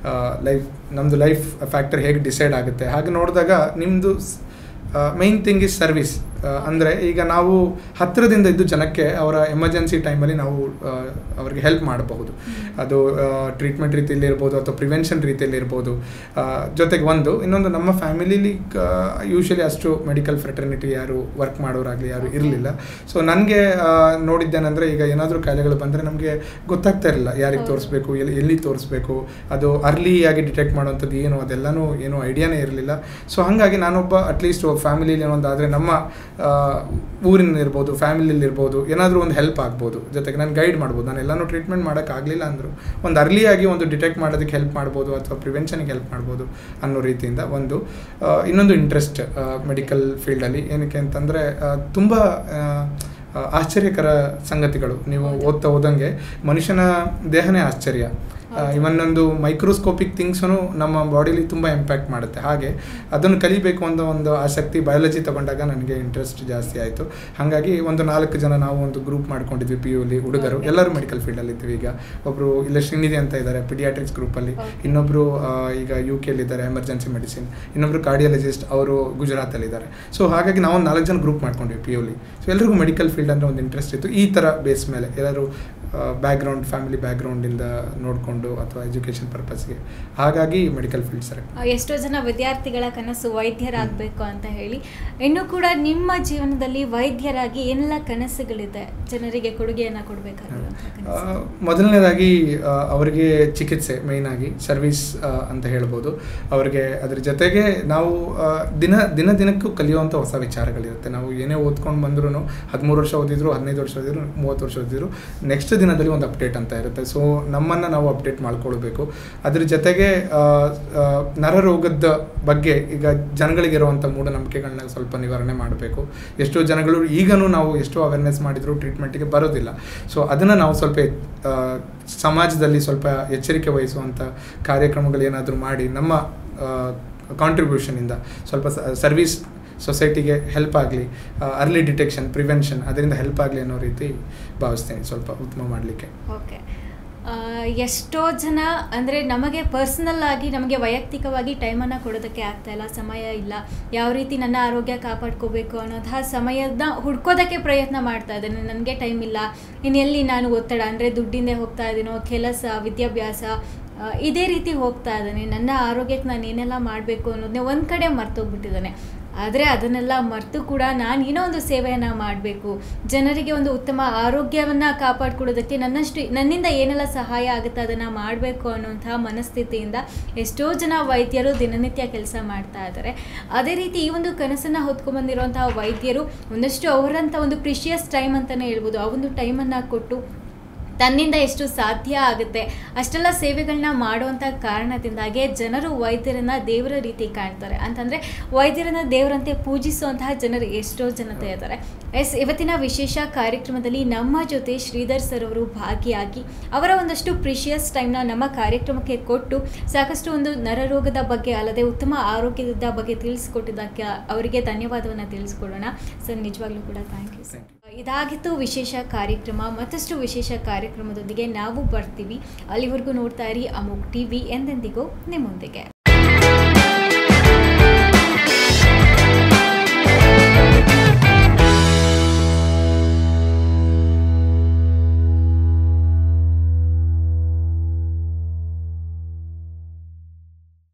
ನಮ್ಮದು ಲೈಫ್ ಫ್ಯಾಕ್ಟರ್ ಹೇಗೆ ಡಿಸೈಡ್ ಆಗುತ್ತೆ. ಹಾಗೆ ನೋಡಿದಾಗ ನಿಮ್ಮದು ಮೇನ್ ಥಿಂಗ್ ಇಸ್ ಸರ್ವಿಸ್. ಅಂದರೆ ಈಗ ನಾವು ಹತ್ತಿರದಿಂದ ಇದ್ದು ಜನಕ್ಕೆ ಅವರ ಎಮರ್ಜೆನ್ಸಿ ಟೈಮಲ್ಲಿ ನಾವು ಅವ್ರಿಗೆ ಹೆಲ್ಪ್ ಮಾಡಬಹುದು. ಅದು ಟ್ರೀಟ್ಮೆಂಟ್ ರೀತಿಯಲ್ಲಿ ಇರ್ಬೋದು ಅಥವಾ ಪ್ರಿವೆನ್ಷನ್ ರೀತಿಯಲ್ಲಿ ಇರ್ಬೋದು. ಜೊತೆಗೆ ಇನ್ನೊಂದು ನಮ್ಮ ಫ್ಯಾಮಿಲಿಲಿ ಯೂಶ್ವಲಿ ಅಷ್ಟು ಮೆಡಿಕಲ್ ಫ್ರೆಟರ್ನಿಟಿ ಯಾರು ವರ್ಕ್ ಮಾಡೋರಾಗಲಿ ಯಾರು ಇರಲಿಲ್ಲ. ಸೊ ನನಗೆ ನೋಡಿದ್ದೇನೆಂದರೆ, ಈಗ ಏನಾದರೂ ಕಾಯಿಲೆಗಳು ಬಂದರೆ ನಮಗೆ ಗೊತ್ತಾಗ್ತಾ ಇರಲಿಲ್ಲ ಯಾರಿಗೆ ತೋರಿಸ್ಬೇಕು, ಎಲ್ಲಿ ತೋರಿಸ್ಬೇಕು, ಅದು ಅರ್ಲಿಯಾಗಿ ಡಿಟೆಕ್ಟ್ ಮಾಡೋವಂಥದ್ದು ಅದೆಲ್ಲನೂ ಏನೂ ಐಡಿಯಾನೇ ಇರಲಿಲ್ಲ. ಸೊ ಹಾಗಾಗಿ ನಾನೊಬ್ಬ ಅಟ್ಲೀಸ್ಟ್ ಫ್ಯಾಮಿಲಿಲಿ ಏನೊಂದಾದರೆ ನಮ್ಮ ಊರಿನಲ್ಲಿರ್ಬೋದು, ಫ್ಯಾಮಿಲಿಲಿರ್ಬೋದು, ಏನಾದರೂ ಒಂದು ಹೆಲ್ಪ್ ಆಗ್ಬೋದು, ಜೊತೆಗೆ ನಾನು ಗೈಡ್ ಮಾಡ್ಬೋದು. ನಾನು ಎಲ್ಲನೂ ಟ್ರೀಟ್ಮೆಂಟ್ ಮಾಡೋಕ್ಕಾಗಲಿಲ್ಲ ಅಂದರೂ ಒಂದು ಅರ್ಲಿಯಾಗಿ ಒಂದು ಡಿಟೆಕ್ಟ್ ಮಾಡೋದಕ್ಕೆ ಹೆಲ್ಪ್ ಮಾಡ್ಬೋದು ಅಥವಾ ಪ್ರಿವೆನ್ಷನ್ಗೆ ಹೆಲ್ಪ್ ಮಾಡ್ಬೋದು ಅನ್ನೋ ರೀತಿಯಿಂದ ಒಂದು. ಇನ್ನೊಂದು ಇಂಟ್ರೆಸ್ಟ್ ಮೆಡಿಕಲ್ ಫೀಲ್ಡಲ್ಲಿ ಏನಕ್ಕೆ ಅಂತಂದರೆ ತುಂಬ ಆಶ್ಚರ್ಯಕರ ಸಂಗತಿಗಳು. ನೀವು ಓದ್ತಾ ಹೋದಂಗೆ ಮನುಷ್ಯನ ದೇಹನೇ ಆಶ್ಚರ್ಯ. ಇವನ್ನೊಂದು ಮೈಕ್ರೋಸ್ಕೋಪಿಕ್ ಥಿಂಗ್ಸೂ ನಮ್ಮ ಬಾಡಿಲಿ ತುಂಬ ಇಂಪ್ಯಾಕ್ಟ್ ಮಾಡುತ್ತೆ. ಹಾಗೆ ಅದನ್ನು ಕಲಿಬೇಕು ಅನ್ನೋ ಒಂದು ಆಸಕ್ತಿ ಬಯಾಲಜಿ ತಗೊಂಡಾಗ ನನಗೆ ಇಂಟ್ರೆಸ್ಟ್ ಜಾಸ್ತಿ ಆಯಿತು. ಹಾಗಾಗಿ ಒಂದು 4 ಜನ ನಾವು ಒಂದು ಗ್ರೂಪ್ ಮಾಡ್ಕೊಂಡಿದ್ವಿ PUಲಿ ಹುಡುಗರು, ಎಲ್ಲರೂ ಮೆಡಿಕಲ್ ಫೀಲ್ಡಲ್ಲಿ ಇದ್ವಿ. ಈಗ ಒಬ್ಬರು ಇಲ್ಲೇ ಶ್ರೀನಿಧಿ ಅಂತ ಇದ್ದಾರೆ ಪಿಡಿಯಾಟ್ರಿಕ್ಸ್ ಗ್ರೂಪಲ್ಲಿ, ಇನ್ನೊಬ್ಬರು ಈಗ UK ಎಮರ್ಜೆನ್ಸಿ ಮೆಡಿಸಿನ್, ಇನ್ನೊಬ್ಬರು ಕಾರ್ಡಿಯಾಲಜಿಸ್ಟ್, ಅವರು ಗುಜರಾತಲ್ಲಿದ್ದಾರೆ. ಸೊ ಹಾಗಾಗಿ ನಾವು 4 ಜನ ಗ್ರೂಪ್ ಮಾಡ್ಕೊಂಡ್ವಿ PUಲಿ. ಸೊ ಎಲ್ರಿಗೂ ಮೆಡಿಕಲ್ ಫೀಲ್ಡ್ ಅಂದರೆ ಒಂದು ಇಂಟ್ರೆಸ್ಟ್ ಇತ್ತು. ಈ ಥರ ಬೇಸ್ ಮೇಲೆ ಎಲ್ಲರೂ ಬ್ಯಾಕ್ಗ್ರೌಂಡ್, ಫ್ಯಾಮಿಲಿ ಬ್ಯಾಕ್ಗ್ರೌಂಡಿಂದ ನೋಡಿಕೊಂಡು ಅಥವಾ ಎಜುಕೇಷನ್ ಪರ್ಪಸ್ಗೆ, ಹಾಗಾಗಿ ಮೆಡಿಕಲ್ ಫೀಲ್ಡ್ ಸರ್. ಎಷ್ಟೋ ಜನ ವಿದ್ಯಾರ್ಥಿಗಳ ಕನಸು ವೈದ್ಯರಾಗಬೇಕು ಅಂತ ಹೇಳಿ. ಇನ್ನೂ ಕೂಡ ನಿಮ್ಮ ಜೀವನದಲ್ಲಿ ವೈದ್ಯರಾಗಿ ಏನೆಲ್ಲ ಕನಸುಗಳಿದೆ, ಜನರಿಗೆ ಕೊಡುಗೆಯನ್ನು ಕೊಡಬೇಕಾಗಿರುವಂಥ? ಮೊದಲನೇದಾಗಿ ಅವರಿಗೆ ಚಿಕಿತ್ಸೆ, ಮೇಯ್ನಾಗಿ ಸರ್ವಿಸ್ ಅಂತ ಹೇಳ್ಬೋದು. ಅವರಿಗೆ ಅದ್ರ ಜೊತೆಗೆ ನಾವು ದಿನಕ್ಕೂ ಕಲಿಯುವಂಥ ಹೊಸ ವಿಚಾರಗಳಿರುತ್ತೆ. ನಾವು ಏನೇ ಓದ್ಕೊಂಡು ಬಂದ್ರೂ 13 ವರ್ಷ ಓದಿದ್ರು, 15 ವರ್ಷ ಓದಿದ್ರು, 30 ವರ್ಷ ಓದಿದ್ರು, ನೆಕ್ಸ್ಟ್ ದಿನದಲ್ಲಿ ಒಂದು ಅಪ್ಡೇಟ್ ಅಂತ ಇರುತ್ತೆ. ಸೊ ನಮ್ಮನ್ನು ನಾವು ಅಪ್ಡೇಟ್ ಮಾಡ್ಕೊಳ್ಬೇಕು. ಅದ್ರ ಜೊತೆಗೆ ನರರೋಗದ ಬಗ್ಗೆ ಈಗ ಜನಗಳಿಗಿರುವಂಥ ಮೂಢನಂಬಿಕೆಗಳನ್ನ ಸ್ವಲ್ಪ ನಿವಾರಣೆ ಮಾಡಬೇಕು. ಎಷ್ಟೋ ಜನಗಳು ಈಗಲೂ ನಾವು ಎಷ್ಟೋ ಅವೇರ್ನೆಸ್ ಮಾಡಿದರೂ ಟ್ರೀಟ್ಮೆಂಟಿಗೆ ಬರೋದಿಲ್ಲ. ಸೊ ಅದನ್ನು ನಾವು ಸ್ವಲ್ಪ ಸಮಾಜದಲ್ಲಿ ಸ್ವಲ್ಪ ಎಚ್ಚರಿಕೆ ವಹಿಸುವಂಥ ಕಾರ್ಯಕ್ರಮಗಳು ಏನಾದರೂ ಮಾಡಿ ನಮ್ಮ ಕಾಂಟ್ರಿಬ್ಯೂಷನಿಂದ ಸ್ವಲ್ಪ ಸರ್ವಿಸ್ ಸೊಸೈಟಿಗೆ ಹೆಲ್ಪ್ ಆಗಲಿ, ಅರ್ಲಿ ಡಿಟೆಕ್ಷನ್, ಪ್ರಿವೆನ್ಷನ್ ಅದರಿಂದ ಹೆಲ್ಪ್ ಆಗಲಿ ಅನ್ನೋ ರೀತಿ ಭಾವಿಸ್ತೇನೆ, ಸ್ವಲ್ಪ ಉತ್ತಮ ಮಾಡಲಿಕ್ಕೆ. ಓಕೆ. ಎಷ್ಟೋ ಜನ ಅಂದರೆ ನಮಗೆ ಪರ್ಸ್ನಲ್ ಆಗಿ, ನಮಗೆ ವೈಯಕ್ತಿಕವಾಗಿ ಟೈಮನ್ನು ಕೊಡೋದಕ್ಕೆ ಆಗ್ತಾಯಿಲ್ಲ, ಸಮಯ ಇಲ್ಲ, ಯಾವ ರೀತಿ ನನ್ನ ಆರೋಗ್ಯ ಕಾಪಾಡ್ಕೋಬೇಕು ಅನ್ನೋಂತಹ ಸಮಯದ ಹುಡ್ಕೋದಕ್ಕೆ ಪ್ರಯತ್ನ ಮಾಡ್ತಾ ಇದ್ದೇನೆ. ನನಗೆ ಟೈಮ್ ಇಲ್ಲ, ಇನ್ನೆಲ್ಲಿ ನಾನು ಒತ್ತಡ ಅಂದರೆ ದುಡ್ಡಿಂದೇ ಹೋಗ್ತಾ ಇದ್ದೀನೋ, ಕೆಲಸ, ವಿದ್ಯಾಭ್ಯಾಸ ಇದೇ ರೀತಿ ಹೋಗ್ತಾ ಇದ್ದಾನೆ, ನನ್ನ ಆರೋಗ್ಯಕ್ಕೆ ನಾನು ಏನೆಲ್ಲ ಮಾಡಬೇಕು ಅನ್ನೋದನ್ನೇ ಒಂದು ಕಡೆ ಮರ್ತೋಗ್ಬಿಟ್ಟಿದ್ದಾನೆ. ಆದರೆ ಅದನ್ನೆಲ್ಲ ಮರೆತು ಕೂಡ ನಾನು ಏನೋ ಒಂದು ಸೇವೆಯನ್ನು ಮಾಡಬೇಕು, ಜನರಿಗೆ ಒಂದು ಉತ್ತಮ ಆರೋಗ್ಯವನ್ನು ಕಾಪಾಡಿಕೊಡೋದಕ್ಕೆ ನನ್ನಿಂದ ಏನೆಲ್ಲ ಸಹಾಯ ಆಗುತ್ತೆ ಅದನ್ನು ಮಾಡಬೇಕು ಅನ್ನೋಂಥ ಮನಸ್ಥಿತಿಯಿಂದ ಎಷ್ಟೋ ಜನ ವೈದ್ಯರು ದಿನನಿತ್ಯ ಕೆಲಸ ಮಾಡ್ತಾ ಇದ್ದಾರೆ. ಅದೇ ರೀತಿ ಈ ಒಂದು ಕನಸನ್ನು ಹೊತ್ಕೊಂಡ್ಬಂದಿರುವಂತಹ ವೈದ್ಯರು ಒಂದಷ್ಟು ಅವರಂಥ ಒಂದು ಪ್ರಿಷಿಯಸ್ ಟೈಮ್ ಅಂತಲೇ ಹೇಳ್ಬೋದು, ಆ ಒಂದು ಟೈಮನ್ನು ಕೊಟ್ಟು ತನ್ನಿಂದ ಎಷ್ಟು ಸಾಧ್ಯ ಆಗುತ್ತೆ ಅಷ್ಟೆಲ್ಲ ಸೇವೆಗಳನ್ನ ಮಾಡುವಂಥ ಕಾರಣದಿಂದಾಗೆ ಜನರು ವೈದ್ಯರನ್ನು ದೇವರ ರೀತಿ ಕಾಣ್ತಾರೆ. ಅಂತಂದರೆ ವೈದ್ಯರನ್ನು ದೇವರಂತೆ ಪೂಜಿಸುವಂತಹ ಜನರು ಎಷ್ಟೋ ಜನತೆ ಇದ್ದಾರೆ. ಇವತ್ತಿನ ವಿಶೇಷ ಕಾರ್ಯಕ್ರಮದಲ್ಲಿ ನಮ್ಮ ಜೊತೆ ಶ್ರೀಧರ್ ಸರ್ ಅವರು ಭಾಗಿಯಾಗಿ ಅವರ ಒಂದಷ್ಟು ಪ್ರಿಷಿಯಸ್ ಟೈಮ್ನ ನಮ್ಮ ಕಾರ್ಯಕ್ರಮಕ್ಕೆ ಕೊಟ್ಟು ಸಾಕಷ್ಟು ಒಂದು ನರರೋಗದ ಬಗ್ಗೆ ಅಲ್ಲದೆ ಉತ್ತಮ ಆರೋಗ್ಯದ ಬಗ್ಗೆ ತಿಳಿಸ್ಕೊಟ್ಟಿದ್ದಕ್ಕೆ ಅವರಿಗೆ ಧನ್ಯವಾದವನ್ನು ತಿಳಿಸ್ಕೊಡೋಣ. ಸರ್, ನಿಜವಾಗ್ಲೂ ಕೂಡ ಥ್ಯಾಂಕ್ ಯು ಸರ್. ಇದಾಗಿತ್ತು ವಿಶೇಷ ಕಾರ್ಯಕ್ರಮ. ಮತ್ತಷ್ಟು ವಿಶೇಷ ಕಾರ್ಯಕ್ರಮದೊಂದಿಗೆ ನಾವು ಬರ್ತೀವಿ. ಅಲ್ಲಿವರೆಗೂ ನೋಡ್ತಾ ಇರಿ ಅಮೋಘ್ TV, ಎಂದೆಂದಿಗೂ ನಿಮ್ಮೊಂದಿಗೆ.